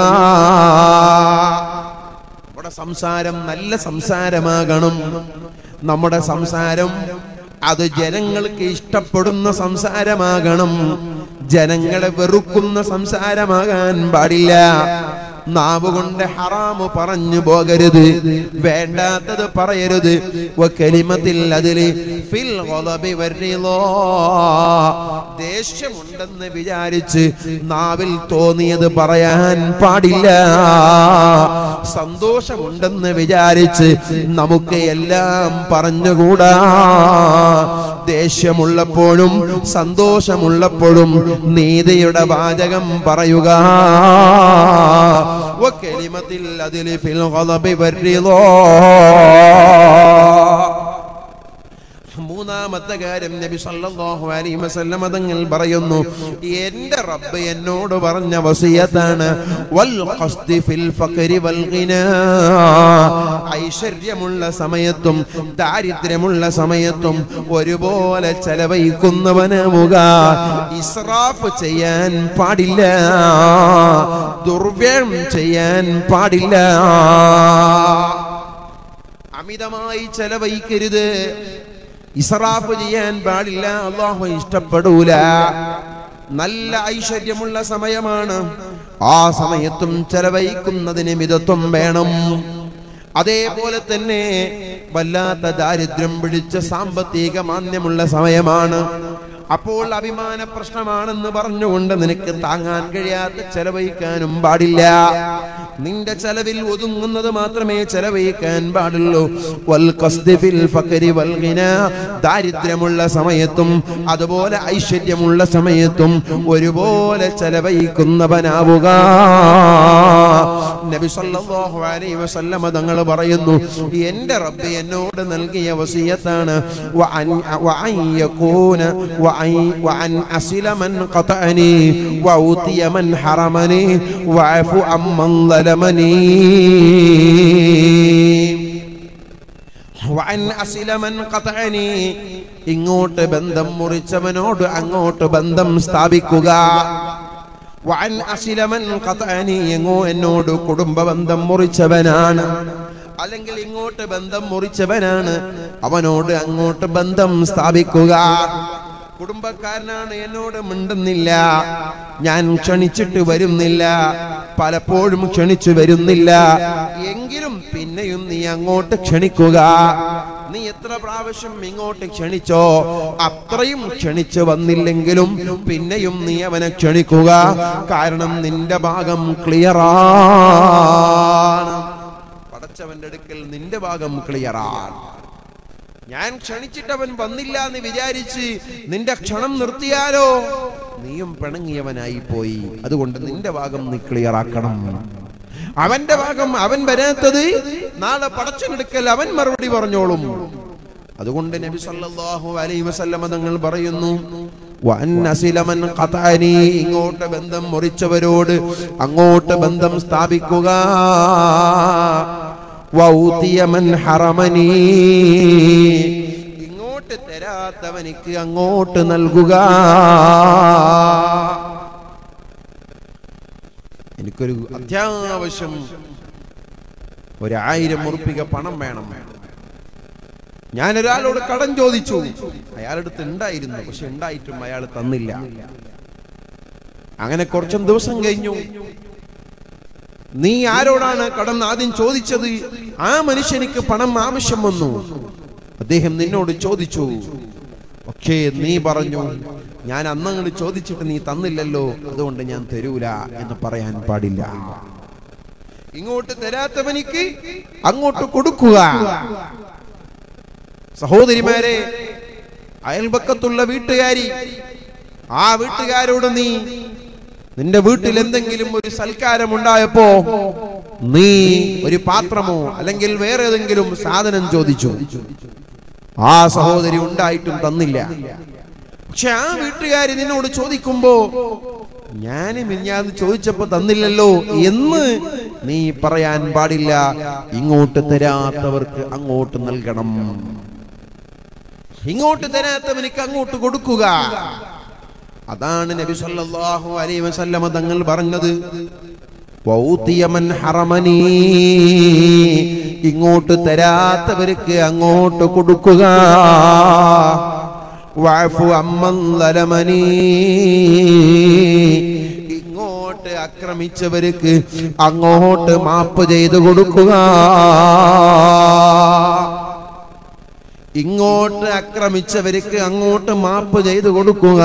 S1: നമ്മുടെ സംസാരം നല്ല സംസാരമാകണം. നമ്മുടെ സംസാരം അത് ജനങ്ങൾക്ക് ഇഷ്ടപ്പെടുന്ന സംസാരമാകണം, ജനങ്ങളെ വെറുക്കുന്ന സംസാരമാകാൻ പാടില്ല. നാവ് കൊണ്ട് ഹറാമ് പറഞ്ഞു പോകരുത്, വേണ്ടാത്തത് പറയരുത്. വകലിമത്തിൽ അതിൽ ഫിൽ ഖദബി വറിളാ, ദേഷ്യമുണ്ടെന്ന് വിചാരിച്ച് നാവിൽ തോന്നിയത് പറയാൻ പാടില്ല. സന്തോഷമുണ്ടെന്ന് വിചാരിച്ച് നമുക്ക് എല്ലാം പറഞ്ഞുകൂടാ. ദേഷ്യമുള്ളപ്പോഴും സന്തോഷമുള്ളപ്പോഴും നീതിയുടെ വാചകം പറയുക. വകലിമത്തിൽ അതിൽ ഫിൽ ഖദബി വറിളാ. മൂന്നാമത്തെ കാര്യം നബി സല്ലല്ലാഹു അലൈഹി വസല്ലം തങ്ങൾ പറയുന്നു, എൻ്റെ റബ്ബ് എന്നോട് പറഞ്ഞ വസിയത്താണ്, വൽ ഖസ്ദി ഫിൽ ഫഖരി വൽ ഗിനാ, ഐശ്വര്യമുള്ള സമയത്തും ദാരിദ്ര്യമുള്ള സമയത്തും ഒരുപോലെ ചെലവഴിക്കുന്നവനാവുക. ഇസ്രാഫ് ചെയ്യാൻ പാടില്ല, ദുർവ്യയം ചെയ്യാൻ പാടില്ല, അമിതമായി ചെലവഴിക്കരുത്, ഇസ്രാഫ് ചെയ്യാൻ പാടില്ല, അല്ലാഹു ഇഷ്ടപ്പെടൂല. നല്ല ഐശ്വര്യമുള്ള സമയമാണ്, ആ സമയത്തും ചെലവഴിക്കുന്നതിന് മിതത്വം വേണം. അതേപോലെ തന്നെ വല്ലാത്ത ദാരിദ്ര്യം പിടിച്ച സാമ്പത്തിക മാന്ദ്യമുള്ള സമയമാണ്, അപ്പോൾ അഭിമാന പ്രശ്നമാണെന്ന് പറഞ്ഞുകൊണ്ട് നിനക്ക് താങ്ങാൻ കഴിയാത്ത ചെലവഴിക്കാനും പാടില്ല. നിന്റെ ചെലവിൽ ഒതുങ്ങുന്നത് മാത്രമേ ചെലവഴിക്കാൻ പാടുള്ളൂ. വൽ ഖസ്ദി ഫിൽ ഫഖരി വൽ ഗിനാ, ദാരിദ്ര്യമുള്ള സമയത്തും അതുപോലെ ഐശ്വര്യമുള്ള സമയത്തും ഒരുപോലെ ചെലവഴിക്കുന്നവനാവുക. നബി സല്ലല്ലാഹു അലൈഹി വസല്ലം തങ്ങൾ പറയുന്നു, എൻ്റെ റബ്ബ് എന്നോട് നൽകിയ വസിയത്താണ്, وأن أصل من قطعني وأوتي من حرمني وأعفو عمن ظلمني. وأن أصل من قطعني, ഇങ്ങോട്ട് ബന്ധം മുറിച്ചവനോട് അങ്ങോട്ട് ബന്ധം സ്ഥാപിക്കുക. വഅൻ അസില മൻ ഖതഅനി, എന്നോട് കുടുംബ ബന്ധം മുറിച്ചവനാണ്, അല്ലെങ്കിൽ ഇങ്ങോട്ട് ബന്ധം മുറിച്ചവനാണ്, അവനോട് അങ്ങോട്ട് ബന്ധം സ്ഥാപിക്കുക. കുടുംബക്കാരനാണ്, എന്നോട് മിണ്ടുന്നില്ല, ഞാൻ ക്ഷണിച്ചിട്ട് വരുന്നില്ല, പലപ്പോഴും ക്ഷണിച്ചു വരുന്നില്ല, എങ്കിലും പിന്നെയും നീ അങ്ങോട്ട് ക്ഷണിക്കുക. നീ എത്ര പ്രാവശ്യം ഇങ്ങോട്ട് ക്ഷണിച്ചോ അത്രയും ക്ഷണിച്ചു വന്നില്ലെങ്കിലും പിന്നെയും നീ അവനെ ക്ഷണിക്കുക. കാരണം നിന്റെ ഭാഗം ക്ലിയറാണ്. പടച്ചവന്റെ അടുക്കൽ നിന്റെ ഭാഗം ക്ലിയറാണ്. ഞാൻ ക്ഷണിച്ചിട്ടവൻ വന്നില്ല എന്ന് വിചാരിച്ച് നിന്റെ ക്ഷണം നിർത്തിയാലോ നീയും പിണങ്ങിയവനായി പോയി. അതുകൊണ്ട് നിന്റെ ഭാഗം നീ ക്ലിയറാക്കണം. അവന്റെ ഭാഗം അവൻ വരാത്തത് നാളെ പടച്ചവനെടുക്കൽ അവൻ മറുപടി പറഞ്ഞോളും. അതുകൊണ്ട് നബി സല്ലല്ലാഹു അലൈഹി വസല്ലം തങ്ങൾ പറയുന്നു, വഅന്നസിലമൻ ഖതഅനി, ഇങ്ങോട്ട് ബന്ധം മുറിച്ചവരോട് അങ്ങോട്ട് ബന്ധം സ്ഥാപിക്കുക. വൗതിയമൻ ഹറമനി, ഇങ്ങോട്ട് തരാത്തവനിക്ക് അങ്ങോട്ട് നൽകുക. എനിക്കൊരു അത്യാവശ്യം 1000 ഉറുപ്പിക പണം വേണം. ഞാനൊരാളോട് കടം ചോദിച്ചു. അയാളടുത്ത് ഉണ്ടായിരുന്നു, പക്ഷെ ഉണ്ടായിട്ടും അയാൾ തന്നില്ല. അങ്ങനെ കുറച്ചും ദിവസം കഴിഞ്ഞു. നീ ആരോടാണ് കടം ആദ്യം ചോദിച്ചത്? ആ മനുഷ്യനിക്ക് പണം ആവശ്യം വന്നു. അദ്ദേഹം നിന്നോട് ചോദിച്ചു, പക്ഷേ നീ പറഞ്ഞു ഞാൻ അന്നങ്ങോട്ട് ചോദിച്ചിട്ട് നീ തന്നില്ലല്ലോ, അതുകൊണ്ട് ഞാൻ തരൂല എന്ന് പറയാൻ പാടില്ല. ഇങ്ങോട്ട് തരാത്തവനിക്ക് അങ്ങോട്ട് കൊടുക്കുക. സഹോദരിമാരെ, അയൽപക്കത്തുള്ള വീട്ടുകാരി, ആ വീട്ടുകാരോട് നീ നിന്റെ വീട്ടിൽ എന്തെങ്കിലും ഒരു സൽക്കാരം ഉണ്ടായപ്പോ നീ ഒരു പാത്രമോ അല്ലെങ്കിൽ വേറെ ഏതെങ്കിലും സാധനം ചോദിച്ചു. ആ സഹോദരി ഉണ്ടായിട്ടും തന്നില്ല. പക്ഷെ ആ വീട്ടുകാരി നിന്നോട് ചോദിക്കുമ്പോ ഞാൻ ചോദിച്ചപ്പോ തന്നില്ലല്ലോ എന്ന് നീ പറയാൻ പാടില്ല. ഇങ്ങോട്ട് തരാത്തവർക്ക് അങ്ങോട്ട് നൽകണം. ഇങ്ങോട്ട് തരാത്തവനിക്ക് അങ്ങോട്ട് കൊടുക്കുക. അതാണ് നബി സല്ലല്ലാഹു അലൈഹി വസല്ലം തങ്ങൾ പറഞ്ഞത്, വൗതിയമൻ ഹറമനി, ഇങ്ങോട്ട് തരാത്തവർക്ക് അങ്ങോട്ട് കൊടുക്കുക. വഅഫു അമ്മൻ ലലമനി, ഇങ്ങോട്ട് ആക്രമിച്ചവർക്ക് അങ്ങോട്ട് മാപ്പ് ചെയ്തു കൊടുക്കുക. ഇങ്ങോട്ട് ആക്രമിച്ചവർക്ക് അങ്ങോട്ട് മാപ്പ് ചെയ്തു കൊടുക്കുക.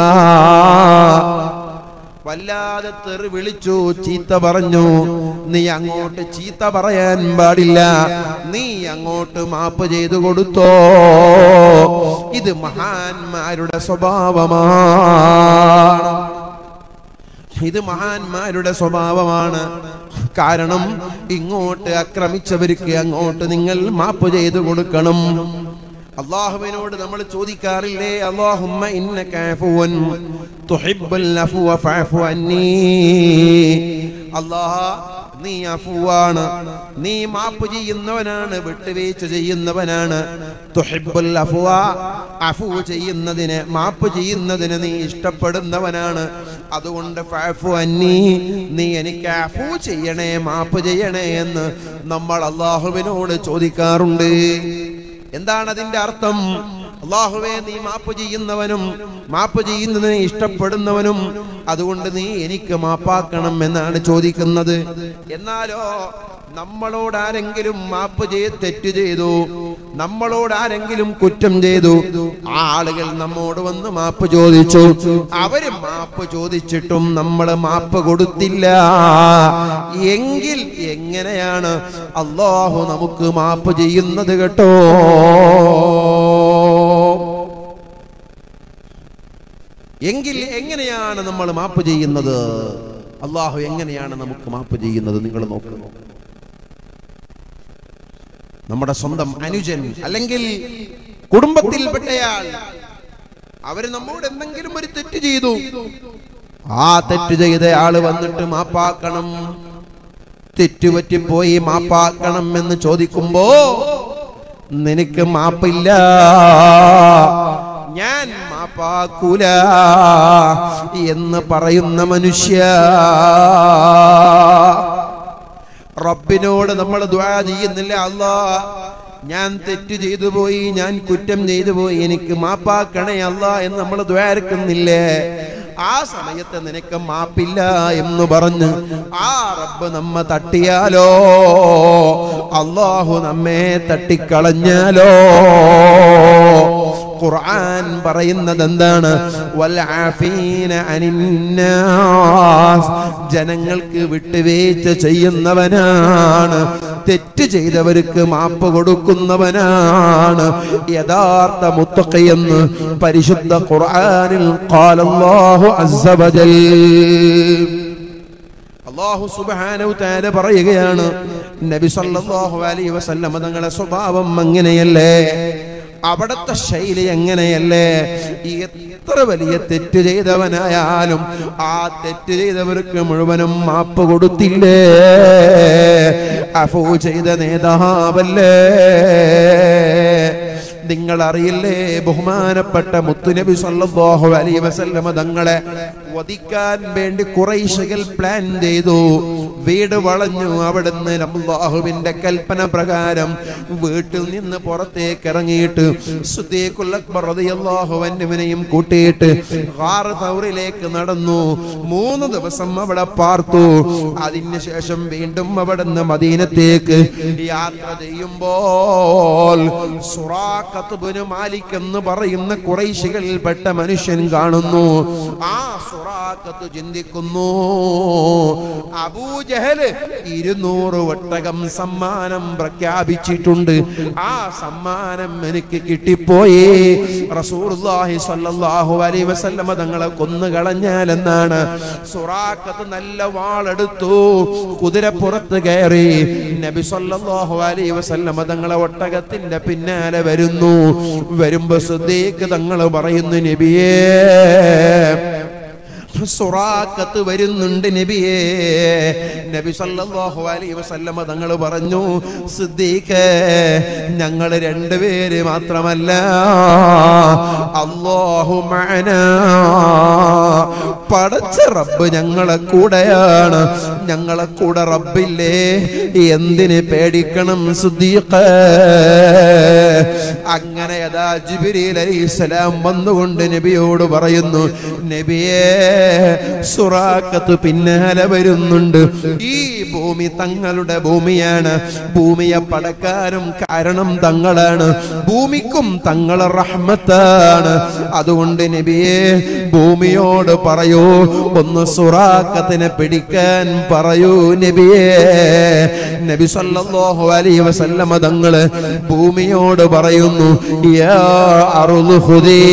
S1: വല്ലാതെ തെറി വിളിച്ചു, ചീത്ത പറഞ്ഞു, നീ അങ്ങോട്ട് ചീത്ത പറയാൻ പാടില്ല. നീ അങ്ങോട്ട് മാപ്പ് ചെയ്തു കൊടുത്തോ. ഇത് മഹാന്മാരുടെ സ്വഭാവമാണ്. ഇത് മഹാന്മാരുടെ സ്വഭാവമാണ്. കാരണം ഇങ്ങോട്ട് ആക്രമിച്ചവർക്ക് അങ്ങോട്ട് നിങ്ങൾ മാപ്പ് ചെയ്തു കൊടുക്കണം. അല്ലാഹുവിനോട് നമ്മൾ ചോദിക്കാറില്ലേ, അല്ലാഹുമ്മ ഇന്നക അഫുവൻ തുഹിബ്ബുൽ അഫ്വ ഫഅഫു അന്നി. അല്ലാഹ്, നീ അഫുവാണ്, നീ മാപ്പ് ചെയ്യുന്നവനാണ്, വിട്ടുവീഴ്ച ചെയ്യുന്നവനാണ്. തുഹിബ്ബുൽ അഫ്വ, അഫു ചെയ്യുന്നതിനെ, മാപ്പ് ചെയ്യുന്നതിനെ നീ ഇഷ്ടപ്പെടുന്നവനാണ്. അതുകൊണ്ട് ഫഅഫു അന്നി, നീ എനിക്ക് അഫു ചെയ്യണേ, മാപ്പ് ചെയ്യണേ എന്ന് നമ്മൾ അല്ലാഹുവിനോട് ചോദിക്കാറുണ്ട്. എന്താണ് അതിന്റെ അർത്ഥം? അല്ലാഹുവേ, നീ മാപ്പ് ചെയ്യുന്നവനും മാപ്പ് ചെയ്യുന്നതിനെ ഇഷ്ടപ്പെടുന്നവനും, അതുകൊണ്ട് നീ എനിക്ക് മാപ്പാക്കണം എന്നാണ് ചോദിക്കുന്നത്. എന്നാലോ നമ്മളോട് ആരെങ്കിലും മാപ്പ് തെറ്റ് ചെയ്തു, നമ്മളോട് ആരെങ്കിലും കുറ്റം ചെയ്തു, ആ ആളുകൾ നമ്മോട് വന്ന് മാപ്പ് ചോദിച്ചു. അവര് മാപ്പ് ചോദിച്ചിട്ടും നമ്മൾ മാപ്പ് കൊടുത്തില്ല എങ്കിൽ എങ്ങനെയാണ് അല്ലാഹു നമുക്ക് മാപ്പ് ചെയ്യുന്നത്? കേട്ടോ, എങ്കിൽ എങ്ങനെയാണ് നമ്മൾ മാപ്പ് ചെയ്യുന്നത്? അല്ലാഹു എങ്ങനെയാണ് നമുക്ക് മാപ്പ് ചെയ്യുന്നത്? നിങ്ങൾ നോക്കുക. നമ്മുടെ സ്വന്തം അനുജൻ അല്ലെങ്കിൽ കുടുംബത്തിൽപ്പെട്ടയാൾ, അവര് നമ്മോട് എന്തെങ്കിലും ഒരു തെറ്റ് ചെയ്തു, ആ തെറ്റ് ചെയ്ത ആള് വന്നിട്ട് മാപ്പാക്കണം, തെറ്റുപറ്റിപ്പോയി മാപ്പാക്കണം എന്ന് ചോദിക്കുമ്പോ നിനക്ക് മാപ്പില്ല, ഞാൻ മാപ്പാക്കൂല എന്ന് പറയുന്ന മനുഷ്യ, റബ്ബിനോട് നമ്മൾ ദുആ ചെയ്യുന്നില്ല, അല്ലാഹ് ഞാൻ തെറ്റ് ചെയ്തു പോയി, ഞാൻ കുറ്റം ചെയ്തു പോയി, എനിക്ക് മാപ്പാക്കണേ അല്ലാ എന്ന് നമ്മൾ ദ്വാരക്കുന്നില്ലേ? ആ സമയത്ത് നിനക്ക് മാപ്പില്ല എന്ന് പറഞ്ഞ് ആ റബ്ബ് നമ്മെ തട്ടിയാലോ, അല്ലാഹു നമ്മെ തട്ടിക്കളഞ്ഞാലോ? ഖുർആൻ പറയുന്നത് എന്താണ്? വൽ ആഫീന അനിന്നാസ്, ജനങ്ങൾക്ക് വിട്ടുവീഴ്ച ചെയ്യുന്നവനാണ്, തെറ്റ് ചെയ്തവർക്ക് മാപ്പ് കൊടുക്കുന്നവനാണ് യഥാർത്ഥ മുത്തഖിയെന്ന് പരിശുദ്ധ ഖുർആനിൽ ഖാലല്ലാഹു അസ്സ വജൽ. അല്ലാഹു സുബ്ഹാനഹു തആല പറയുകയാണ്, നബി സല്ലല്ലാഹു അലൈഹി വസല്ലം തങ്ങളുടെ സ്വഭാവം അങ്ങനെയല്ലേ, അവിടുത്തെ ശൈലി എങ്ങനെയല്ലേ? എത്ര വലിയ തെറ്റ് ചെയ്തവനായാലും ആ തെറ്റ് ചെയ്തവർക്ക് മുഴുവനും മാപ്പ് കൊടുത്തില്ലേ? അഫൂ ചെയ്ത നേതാവല്ലേ? നിങ്ങൾ അറിയില്ലേ, ബഹുമാനപ്പെട്ട മുത്തുനബി സല്ലല്ലാഹു അലൈഹി വസല്ലം തങ്ങളെ വധിക്കാൻ വേണ്ടി ഖുറൈശികൾ പ്ലാൻ ചെയ്തു. വീട് വളഞ്ഞു. അവിടുന്ന് അല്ലാഹുവിന്റെ കൽപ്പന പ്രകാരം വീട്ടിൽ നിന്ന് പുറത്തേക്ക് ഇറങ്ങിയിട്ട് സിദ്ദീഖുൽ അക്ബർ റളിയല്ലാഹു അൻഹുവിനെയും കൂട്ടിയിട്ട് ഗാർ തൗറിലേക്ക് നടന്നു. 3 ദിവസം അവിടെ പാർത്തു. അതിനുശേഷം വീണ്ടും അവിടുന്ന് മദീനത്തേക്ക് യാത്ര ചെയ്യുമ്പോൾ സുറാഖത്ത് ഇബ്നു മാലിക് എന്ന് പറയുന്ന ഖുറൈശികളിൽപ്പെട്ട മനുഷ്യൻ കാണുന്നു. ആ സുറാഖത്ത് ചിന്തിക്കുന്നു, അബൂജഹൽ 200 ഒട്ടകം സമ്മാനം പ്രഖ്യാപിച്ചിട്ടുണ്ട്, ആ സമ്മാനം എനിക്ക് കിട്ടിപ്പോയി. റസൂലുള്ളാഹി സ്വല്ലല്ലാഹു അലൈഹി വസല്ലം തങ്ങളെ കൊന്നുകളഞ്ഞാൽ എന്നാണ്. സുറാഖത്ത് നല്ല വാളെടുത്തു, കുതിരപ്പുറത്ത് കയറി നബി സ്വല്ലല്ലാഹു അലൈഹി വസല്ലം തങ്ങളെ ഒട്ടകത്തിന്റെ പിന്നാലെ വരുന്നു. വരുമ്പോ സിദ്ദീഖ് തങ്ങൾ പറയുന്നു, നബിയേ, സുറാഖത്ത് വരുന്നുണ്ട് നബിയേ. നബി സല്ലല്ലാഹു അലൈഹി വസല്ലം തങ്ങൾ പറഞ്ഞു, സിദ്ദീഖേ, ഞങ്ങൾ 2 പേര് മാത്രമല്ല, അല്ലാഹു മഅനാ, പടച്ച റബ്ബ് ഞങ്ങളെ കൂടെയാണ്. ഞങ്ങളെ കൂടെ റബ്ബില്ലേ, എന്തിന് പേടിക്കണം സിദ്ദീഖേ? അങ്ങനെ അതാ ജിബ്രീൽ അലൈഹിസ്സലാം വന്നുകൊണ്ട് നബിയോട് പറയുന്നു, നബിയേ, സുറാഖത്ത് പിന്നാലെ വരുന്നുണ്ട്. ഈ ഭൂമി തങ്ങളുടെ ഭൂമിയാണ്. ഭൂമിയെ പടക്കാനും കാരണം തങ്ങളാണ്. ഭൂമിക്കും തങ്ങളെ റഹ്മത്താണ്. അതുകൊണ്ട് നബിയെ, ഭൂമിയോട് പറയൂ, ഒന്ന് സുറാഖത്തിനെ പിടിക്കാൻ പറയൂ നബിയേ. നബി സല്ലല്ലാഹു അലൈഹി വസല്ലം തങ്ങള് ഭൂമിയോട് പറയുന്നു, യാ അർളു ഖുദീ,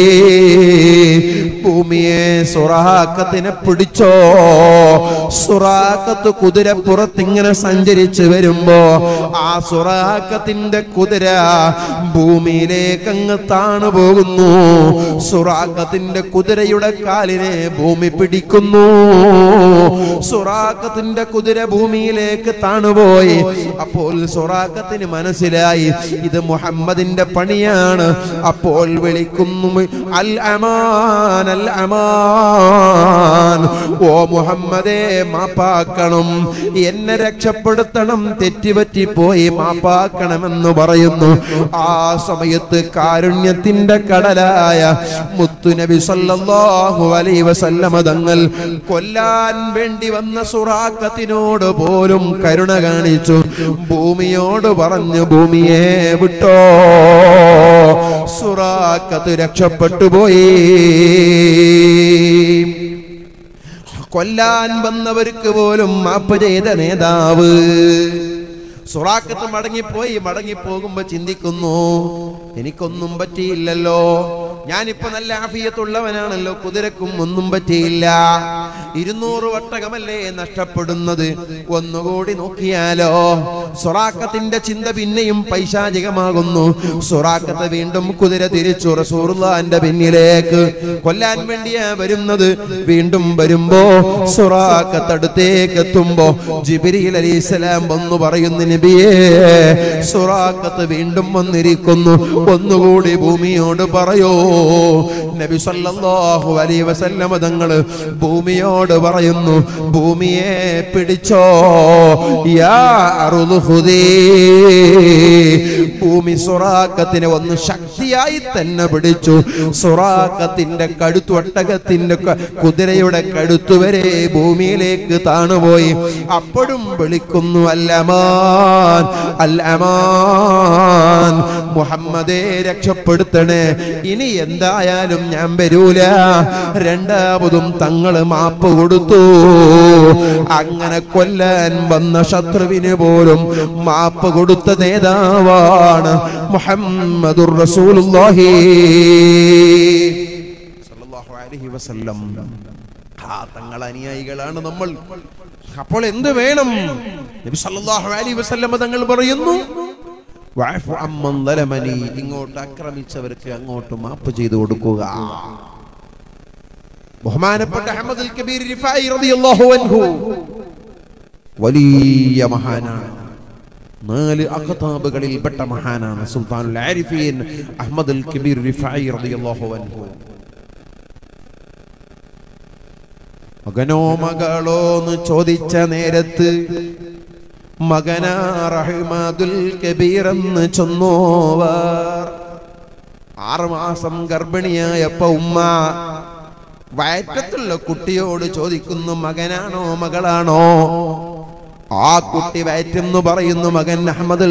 S1: ഭൂമിയെ സുറാഖത്തിനെ പിടിച്ചോ. സുറാഖത്ത് കുതിരപ്പുറത്ത് ഇങ്ങനെ സഞ്ചരിച്ചു വരുമ്പോ ആ സുറാഖത്തിന്റെ കുതിര ഭൂമിയിലേക്ക് അങ്ങ് താണു പോകുന്നു. സുറാഖത്തിന്റെ കുതിരയുടെ കാലിനെ ഭൂമി പിടിക്കുന്നു. സുറാഖത്തിന്റെ കുതിര ഭൂമിയിലേക്ക് താണുപോയി. അപ്പോൾ സുറാഖത്തിന് മനസ്സിലായി, ഇത് മുഹമ്മദിന്റെ പണിയാണ്. അപ്പോൾ വിളിക്കുന്നു, അൽ അമാൻ, അൽ അമാൻ, ഓ മുഹമ്മദേ, മാപ്പാക്കണം, എന്നെ രക്ഷപ്പെടുത്തണം, തെറ്റുപറ്റിപ്പോയി, മാപ്പാക്കണമെന്ന് പറയുന്നു. ആ സമയത്ത് കാരുണ്യത്തിന്റെ കടലായ മുത്തുനബി സല്ലല്ലാഹു അലൈഹി വസല്ലം തങ്ങൾ കൊല്ലാൻ വേണ്ടി വന്ന സുറാഖത്തിനോട് പോലും കരുണ കാണിച്ചു. ഭൂമിയോട് പറഞ്ഞു, ഭൂമിയെ വിട്ടോ. സുറാഖത്ത് രക്ഷപ്പെട്ടു പോയി. കൊല്ലാൻ വന്നവർക്ക് പോലും മാപ്പ് ചെയ്ത നേതാവ്. സുറാഖത്ത് മടങ്ങിപ്പോകുമ്പോ ചിന്തിക്കുന്നു, എനിക്കൊന്നും പറ്റിയില്ലല്ലോ, ഞാനിപ്പോ നല്ല ആഫിയത്തുള്ളവനാണല്ലോ, കുതിരക്കും ഒന്നും പറ്റിയില്ല. 200 ഒട്ടകമല്ലേ നഷ്ടപ്പെടുന്നത്, ഒന്നുകൂടി നോക്കിയാലോ. സുറാഖത്തിന്റെ ചിന്ത പിന്നെയും പൈശാചികമാകുന്നു. സുറാഖത്ത് വീണ്ടും കുതിര തിരിച്ചു റസൂലുള്ളാഹിന്റെ പിന്നിലേക്ക് കൊല്ലാൻ വേണ്ടിയാ വരുന്നത്. വീണ്ടും വരുമ്പോ സുറാഖത്ത് അടുത്തേക്ക് എത്തുമ്പോ ജിബ്രീൽ അലൈഹിസ്സലാം വന്നു പറയുന്നു, നബിയേ, സുറാഖത്ത് വീണ്ടും വന്നിരിക്കുന്നു, ഒന്നുകൂടി ഭൂമിയോട് പറയോ. നബി സല്ലല്ലാഹു അലൈഹി വസല്ലം തങ്ങൾ ഭൂമിയോട് പറയുന്നു, ഭൂമിയെ പിടിച്ചോ. യാ അർളു ഭൂമി സുറാഖത്തിനെ ഒന്ന് ശക്തിയായി തന്നെ പിടിച്ചു. സുറാഖത്തിന്റെ കഴുത്ത്, ഒട്ടകത്തിന്റെ കുതിരയുടെ കഴുത്തുവരെ ഭൂമിയിലേക്ക് താണുപോയി. അപ്പോഴും വിളിക്കുന്നു അൽ-അമാൻ, അൽ-അമാൻ, മുഹമ്മദേ രക്ഷപ്പെടുത്തണേ, ഇനി എന്തായാലും ഞാൻ വരൂല. രണ്ടാമതും തങ്ങള് മാപ്പ് കൊടുത്തു. അങ്ങനെ കൊല്ലാൻ വന്ന ശത്രുവിന് പോലും മാപ്പ് കൊടുത്ത നേതാവാണ് മുഹമ്മദുർ റസൂലുള്ളാഹി സ്വല്ലല്ലാഹു അലൈഹി വസല്ലം. തങ്ങൾ അനുയായികളാണ് നമ്മൾ. അപ്പോൾ എന്ത് വേണം? നബി സല്ലല്ലാഹു അലൈഹി വസല്ലം തങ്ങൾ പറയുന്നു, വഅഫു അമ്മൻ ളലമനി, ഇങ്ങോട്ട് ആക്രമിച്ചവർക്ക് അങ്ങോട്ട് മാപ്പ് ചെയ്തു കൊടുക്കുക. ബഹുമാനപ്പെട്ട അഹ്മദുൽ കബീർ റിഫായി റളിയല്ലാഹു അൻഹു വലിയ മഹാനാണ്. 4 അഖ്താബുകളിൽ പെട്ട മഹാനാണ് സുൽത്താനുൽ ആരിഫീൻ അഹ്മദുൽ കബീർ റിഫായി റളിയല്ലാഹു അൻഹു. മകനോ മകളോ എന്ന് ചോദിച്ച നേരത്ത് മകനാ റഹ്മത്തുൽ കബീർ എന്ന് ചൊന്നോവർ. 6 മാസം ഗർഭിണിയായപ്പോ ഉമ്മ വയറ്റത്തുള്ള കുട്ടിയോട് ചോദിക്കുന്നു, മകനാണോ മകളാണോ? ആ കുട്ടി വയറ്റെന്ന് പറയുന്നു മകൻ അഹ്മദുൽ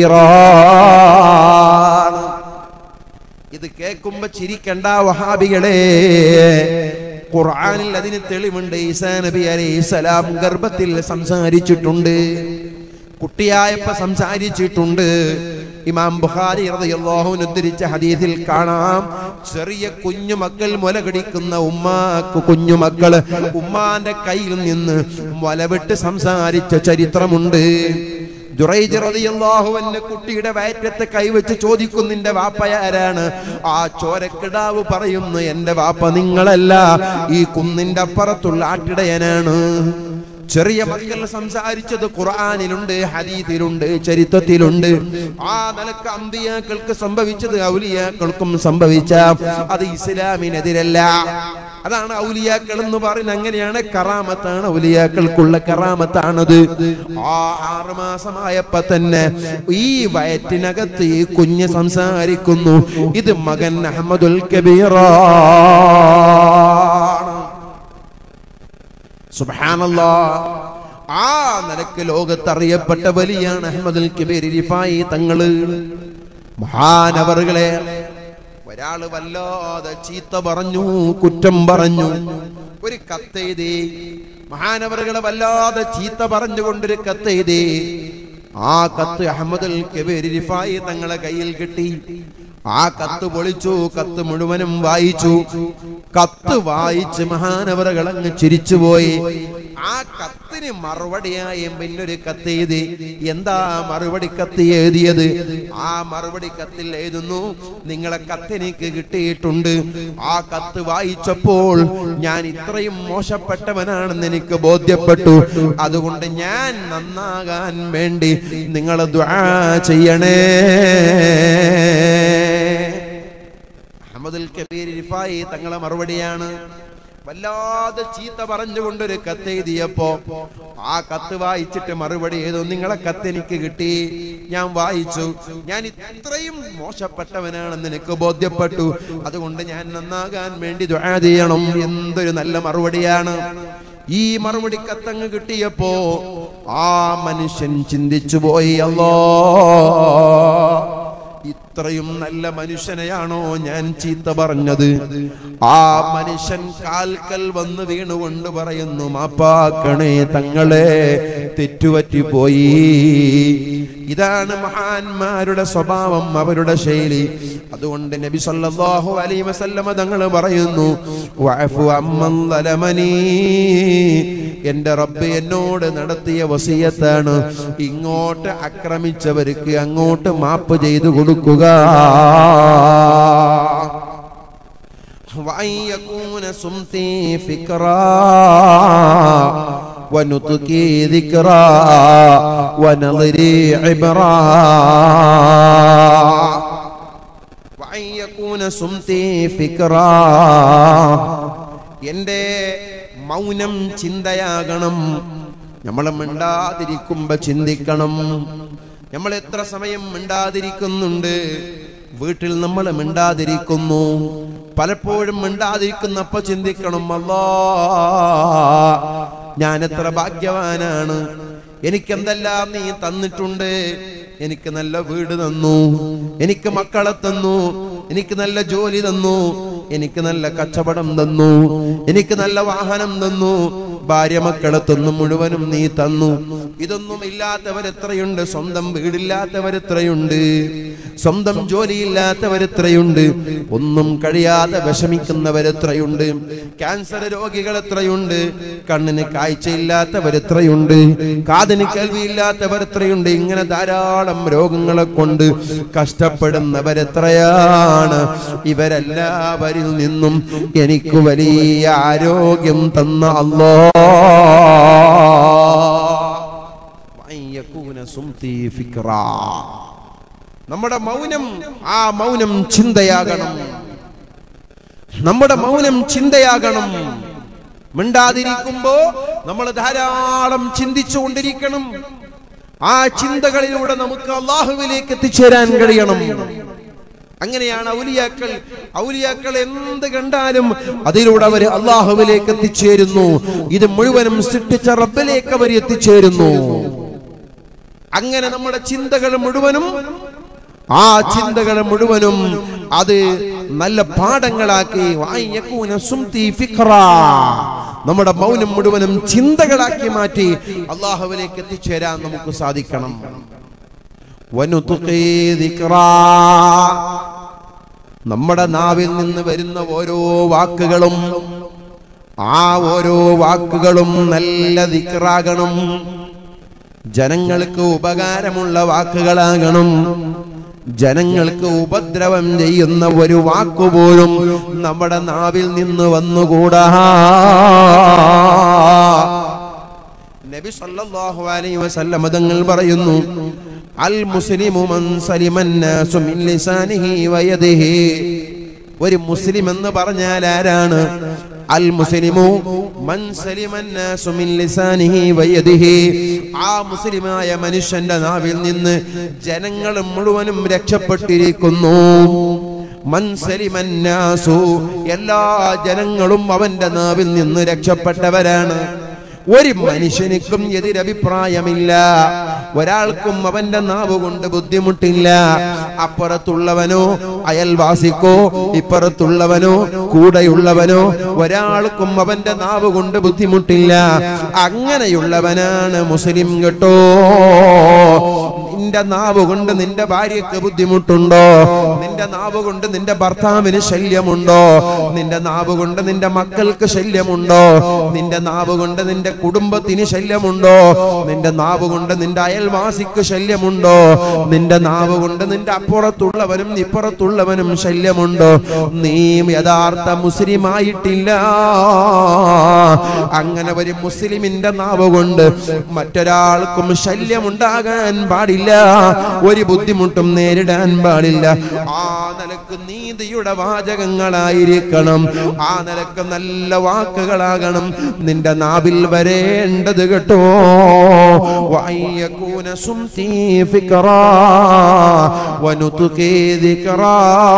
S1: കബീറാണ്. ഇത് കേൾക്കുമ്പോ ചിരിക്കണ്ട വഹാബികളെ, ഖുർആനിൽ അതിന് തെളിവുണ്ട്. ഈസാ നബി അലൈഹിസ്സലാം ഗർഭത്തിൽ സംസാരിച്ചിട്ടുണ്ട്, കുട്ടിയായപ്പോ സംസാരിച്ചിട്ടുണ്ട്. ഇമാം ബുഖാരി റളിയല്ലാഹു അൻഹു ഉദ്ധരിച്ച ഹദീസിൽ കാണാം, ചെറിയ കുഞ്ഞുമക്കൾ മുലകടിക്കുന്ന ഉമ്മാക്ക് കുഞ്ഞുമക്കള് ഉമ്മാന്റെ കയ്യിൽ നിന്ന് മുലവിട്ട് സംസാരിച്ച ചരിത്രമുണ്ട്. ജുറൈജ് റളിയല്ലാഹു അൻഹു കുട്ടിയുടെ വയറ്റത്ത് കൈവച്ച് ചോദിക്കും, നിന്റെ വാപ്പയാരാണ്? ആ ചോരക്കിടാവ് പറയുന്നു, എന്റെ വാപ്പ നിങ്ങളല്ല, ഈ കുന്നിന്റെ അപ്പുറത്തുള്ള ആട്ടിടയനാണ്. ചെറിയ മക്കൾ സംസാരിച്ചത് ഖുർആനിലുണ്ട്, ഹദീസിലുണ്ട്, ചരിത്രത്തിലുണ്ട്. ആ നിലക്ക് അമ്പിയാക്കൾക്ക് സംഭവിച്ചത് ഔലിയാക്കൾക്കും സംഭവിച്ച അത് ഇസ്ലാമിനെതിരല്ല. അതാണ് ഔലിയാക്കൾ എന്ന് പറയുന്നത്. അങ്ങനെയാണ്, കറാമത്താണ്, ഔലിയാക്കൾക്കുള്ള കറാമത്താണത്. ആ 6 മാസമായപ്പോ തന്നെ ഈ വയറ്റിനകത്ത് ഈ കുഞ്ഞ് സംസാരിക്കുന്നു. ഇത് മകൻ അഹ്മദുൽ കബീറാണ്. സുബ്ഹാനല്ലാഹ്. ആ നിലക്ക് ലോകത്തറിയപ്പെട്ട വലിയാണ് അഹ്മദുൽ കബീർ റിഫായി തങ്ങള്. മഹാനവറുകളെ ഒരാള് വല്ലാതെ ചീത്ത പറഞ്ഞു, കുറ്റം പറഞ്ഞു, ഒരു കത്തെഴുതി. മഹാനവറുകളെ വല്ലാതെ ചീത്ത പറഞ്ഞുകൊണ്ടൊരു കത്തെഴുതി. ആ കത്ത് അഹ്മദുൽ കബീർ റിഫായി തങ്ങളെ കയ്യിൽ കിട്ടി. ആ കത്ത് പൊളിച്ചു, കത്ത് മുഴുവനും വായിച്ചു. കത്ത് വായിച്ച് മഹാനവറുകൾ അങ്ങ് ചിരിച്ചുപോയി. ആ കത്തിന് മറുപടിയായി പിന്നൊരു കത്ത് എഴുതി. എന്താ മറുപടി കത്ത് എഴുതിയത്? ആ മറുപടി കത്തിൽ എഴുതുന്നു, നിങ്ങളെ കത്തെനിക്ക് കിട്ടിയിട്ടുണ്ട്. ആ കത്ത് വായിച്ചപ്പോൾ ഞാൻ ഇത്രയും മോശപ്പെട്ടവനാണെന്ന് എനിക്ക് ബോധ്യപ്പെട്ടു. അതുകൊണ്ട് ഞാൻ നന്നാകാൻ വേണ്ടി നിങ്ങൾ ദുആ ചെയ്യണേ. അഹ്മദുൽ കബീർ റിഫായി തങ്ങളെ മറുപടിയാണ്. വല്ലാതെ ചീത്ത പറഞ്ഞുകൊണ്ടൊരു കത്ത് എഴുതിയപ്പോ ആ കത്ത് വായിച്ചിട്ട് മറുപടി ചെയ്തു, നിങ്ങളെ കത്ത് എനിക്ക് കിട്ടി, ഞാൻ വായിച്ചു, ഞാൻ ഇത്രയും മോശപ്പെട്ടവനാണെന്ന് എനിക്ക് ബോധ്യപ്പെട്ടു. അതുകൊണ്ട് ഞാൻ നന്നാകാൻ വേണ്ടി ദുആ ചെയ്യണം. എന്തൊരു നല്ല മറുപടിയാണ്. ഈ മറുപടി കത്തങ്ങ് കിട്ടിയപ്പോ ആ മനുഷ്യൻ ചിന്തിച്ചു പോയി, അല്ലാഹ്, ഇത്രയും നല്ല മനുഷ്യനെയാണോ ഞാൻ ചീത്ത പറഞ്ഞത്? ആ മനുഷ്യൻ കാൽക്കൽ വന്ന് വീണുകൊണ്ട് പറയുന്നു, മാപ്പാക്കണേ തങ്ങളെ, തെറ്റുപറ്റിപ്പോയി. ഇതാണ് മഹാന്മാരുടെ സ്വഭാവം, അവരുടെ ശൈലി. അതുകൊണ്ട് നബി സല്ലല്ലാഹു അലൈഹി വസല്ലമ തങ്ങൾ പറയുന്നു, വഅഫു അമ്മൻ ളലമനി, എന്റെ റബ്ബ് എന്നോട് നടത്തിയ വസിയത്താണ്, ഇങ്ങോട്ട് ആക്രമിച്ചവർക്ക് അങ്ങോട്ട് മാപ്പ് ചെയ്തു കൊടുക്കുക. വഅയ്യകൂന സുംതി ഫിക്റാ വനുതുകി ദിക്റാ വനളിരി ഇബ്റാ. വഅയ്യകൂന സുംതി ഫിക്റാ, എന്റെ മൗനം ചിന്തയാകണം, നമ്മൾ മിണ്ടാതിരിക്കുമ്പോ ചിന്തിക്കണം, നമ്മൾ എത്ര സമയം മിണ്ടാതിരിക്കുന്നുണ്ട്. വീട്ടിൽ നമ്മൾ മിണ്ടാതിരിക്കുന്നു, പലപ്പോഴും മിണ്ടാതിരിക്കുന്നപ്പോ ചിന്തിക്കണം, അല്ലാ ഞാൻ എത്ര ഭാഗ്യവാനാണ്, എനിക്കെന്തെല്ലാം നീ തന്നിട്ടുണ്ട്. എനിക്ക് നല്ല വീട് തന്നു, എനിക്ക് മക്കളെ തന്നു, എനിക്ക് നല്ല ജോലി തന്നു, എനിക്ക് നല്ല കച്ചവടം തന്നു, എനിക്ക് നല്ല വാഹനം തന്നു, ഭാര്യ മക്കളെ തന്നു, മുഴുവനും നീ തന്നു. ഇതൊന്നും ഇല്ലാത്തവരെത്രയുണ്ട്, സ്വന്തം വീടില്ലാത്തവരെത്രയുണ്ട്, സ്വന്തം ജോലിയില്ലാത്തവരെത്രയുണ്ട്, ഒന്നും കഴിയാതെ വിഷമിക്കുന്നവരെത്രയുണ്ട്, ക്യാൻസർ രോഗികൾ എത്രയുണ്ട്, കണ്ണിന് കാഴ്ചയില്ലാത്തവരെത്രയുണ്ട്, കാതിന് കേൾവിയില്ലാത്തവരെത്രയുണ്ട്. ഇങ്ങനെ ധാരാളം രോഗങ്ങളെ കൊണ്ട് കഷ്ടപ്പെടുന്നവരെത്രയാണ്. ഇവരെല്ലാവരിൽ നിന്നും എനിക്ക് വലിയ ആരോഗ്യം തന്ന അല്ലാഹ് നമ്മുടെ മൗനം, ആ മൗനം ചിന്തയാകണം, നമ്മുടെ മൗനം ചിന്തയാകണം. മിണ്ടാതിരിക്കുമ്പോ നമ്മൾ ധാരാളം ചിന്തിച്ചുകൊണ്ടിരിക്കണം. ആ ചിന്തകളിലൂടെ നമുക്ക് അല്ലാഹുവിലേക്ക് എത്തിച്ചേരാൻ കഴിയണം. അങ്ങനെയാണ് ഔലിയാക്കൾ എന്ത് കണ്ടാലും അതിലൂടെ അവർ അല്ലാഹുവിലേക്ക് എത്തിച്ചേരുന്നു. ഇത് മുഴുവനും സൃഷ്ടിച്ച റബ്ബിലേക്ക് അവർ എത്തിച്ചേരുന്നു. അങ്ങനെ നമ്മുടെ ചിന്തകൾ മുഴുവനും, ആ ചിന്തകൾ മുഴുവനും അത് നല്ല പാഠങ്ങളാക്കി നമ്മുടെ മൗനം മുഴുവനും ചിന്തകളാക്കി മാറ്റി അല്ലാഹുവിലേക്ക് എത്തിച്ചേരാൻ നമുക്ക് സാധിക്കണം. നമ്മുടെ നാവിൽ നിന്ന് വരുന്ന ഓരോ വാക്കുകളും, ആ ഓരോ വാക്കുകളും നല്ല ദിക്റാകണം, ജനങ്ങൾക്ക് ഉപകാരമുള്ള വാക്കുകളാകണം. ജനങ്ങൾക്ക് ഉപദ്രവം ചെയ്യുന്ന ഒരു വാക്കുപോലും നമ്മുടെ നാവിൽ നിന്ന് വന്നുകൂടാ. നബി സല്ലല്ലാഹു അലൈഹി വസല്ലം തങ്ങൾ പറയുന്നു, അൽ മുസ്ലിമു മൻ സലിമൻ നാസു മിൻ ലിസാനിഹി വയദിഹി. ഒരു മുസ്ലിം എന്ന് പറഞ്ഞാൽ ആരാണ്? അൽ മുസ്ലിമു മൻ സലിമൻ നാസു മിൻ ലിസാനിഹി വയദിഹി. ആ മുസ്ലിമായ മനുഷ്യന്റെ നാവിൽ നിന്ന് ജനങ്ങൾ മുഴുവനും രക്ഷപ്പെട്ടിരിക്കുന്നു. മൻ സലിമൻ നാസു, എല്ലാ ജനങ്ങളും അവന്റെ നാവിൽ നിന്ന് രക്ഷപ്പെട്ടവരാണ്. ഒരു മനുഷ്യനിക്കും എതിരഭിപ്രായമില്ല, ഒരാൾക്കും അവന്റെ നാവ് കൊണ്ട് ബുദ്ധിമുട്ടില്ല. അപ്പുറത്തുള്ളവനോ അയൽവാസിക്കോ ഇപ്പുറത്തുള്ളവനോ കൂടെയുള്ളവനോ ഒരാൾക്കും അവന്റെ നാവ് കൊണ്ട് ബുദ്ധിമുട്ടില്ല. അങ്ങനെയുള്ളവനാണ് മുസ്ലിം കേട്ടോ. നിന്റെ നാവ് കൊണ്ട് നിന്റെ ഭാര്യക്ക് ബുദ്ധിമുട്ടുണ്ടോ? നിന്റെ നാവ് കൊണ്ട് നിന്റെ ഭർത്താവിന് ശല്യമുണ്ടോ? നിന്റെ നാവ് കൊണ്ട് നിന്റെ മക്കൾക്ക് ശല്യമുണ്ടോ? നിന്റെ നാവ് കൊണ്ട് നിന്റെ കുടുംബത്തിന് ശല്യമുണ്ടോ? നിന്റെ നാവ് കൊണ്ട് നിന്റെ അയൽവാസിക്ക് ശല്യമുണ്ടോ? നിന്റെ നാവ് കൊണ്ട് നിന്റെ അപ്പുറത്തുള്ളവനും ഇപ്പുറത്തുള്ളവനും ശല്യമുണ്ടോ? നീ യഥാർത്ഥ മുസ്ലിം ആയിട്ടില്ല. അങ്ങനെ ഒരു മുസ്ലിമിന്റെ നാവ് കൊണ്ട് മറ്റൊരാൾക്കും ശല്യമുണ്ടാകാൻ പാടില്ല, ഒരു ബുദ്ധിമുട്ടും നേരിടാൻ പാടില്ല. ആ നിലക്ക് നീതിയുടെ വാചകങ്ങളായിരിക്കണം, ആ നിലക്ക് നല്ല വാക്കുകളാകണം നിന്റെ നാവിൽ വരേണ്ടത് കേട്ടോ. വഅയ്യകൂന സുംതി ഫിക്റാ വനുതുകി ദിക്റാ.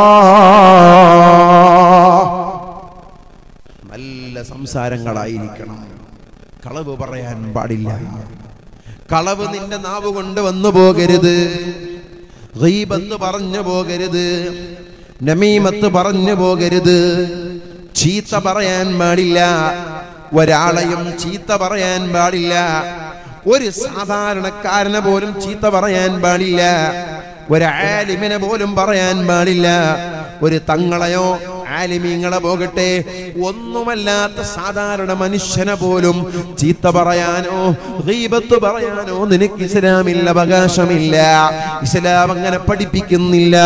S1: നല്ല സംസാരങ്ങളായിരിക്കണം, കളവ് പറയാൻ പാടില്ല. കളവ് നിന്റെ നാവ് കൊണ്ട് വന്നു പോകരുത്, ഗീബത്ത് പറഞ്ഞു പോകരുത്, നമീമത്ത് പറഞ്ഞു പോകരുത്, ചീത്ത പറയാൻ പാടില്ല, ഒരാളെയും ചീത്ത പറയാൻ പാടില്ല, ഒരു സാധാരണക്കാരനെ പോലും ചീത്ത പറയാൻ പാടില്ല, ഒരു ആലിമിനെ പോലും പറയാൻ പാടില്ല, ഒരു തങ്ങളെയോ ആലിമീങ്ങളെ പോകട്ടെ ഒന്നുമല്ലാത്ത സാധാരണ മനുഷ്യനെ പോലും ചീത്ത പറയാനോ ഗീബത്ത് പറയാനോ നിനക്ക് ഇസ്ലാമിൽ അവകാശമില്ല. ഇസ്ലാം അങ്ങനെ പഠിപ്പിക്കുന്നില്ല.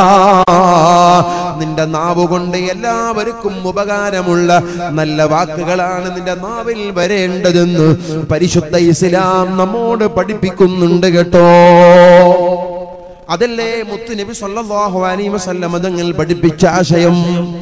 S1: നിന്റെ നാവ് കൊണ്ട് എല്ലാവർക്കും ഉപകാരമുള്ള നല്ല വാക്കുകളാണ് നിന്റെ നാവിൽ വരേണ്ടതെന്ന് പരിശുദ്ധ ഇസ്ലാം നമ്മോട് പഠിപ്പിക്കുന്നുണ്ട് കേട്ടോ. അതല്ലേ മുത്ത് നബി സല്ലല്ലാഹു അലൈഹി വസല്ലം തങ്ങൾ പഠിപ്പിച്ച ആശയം.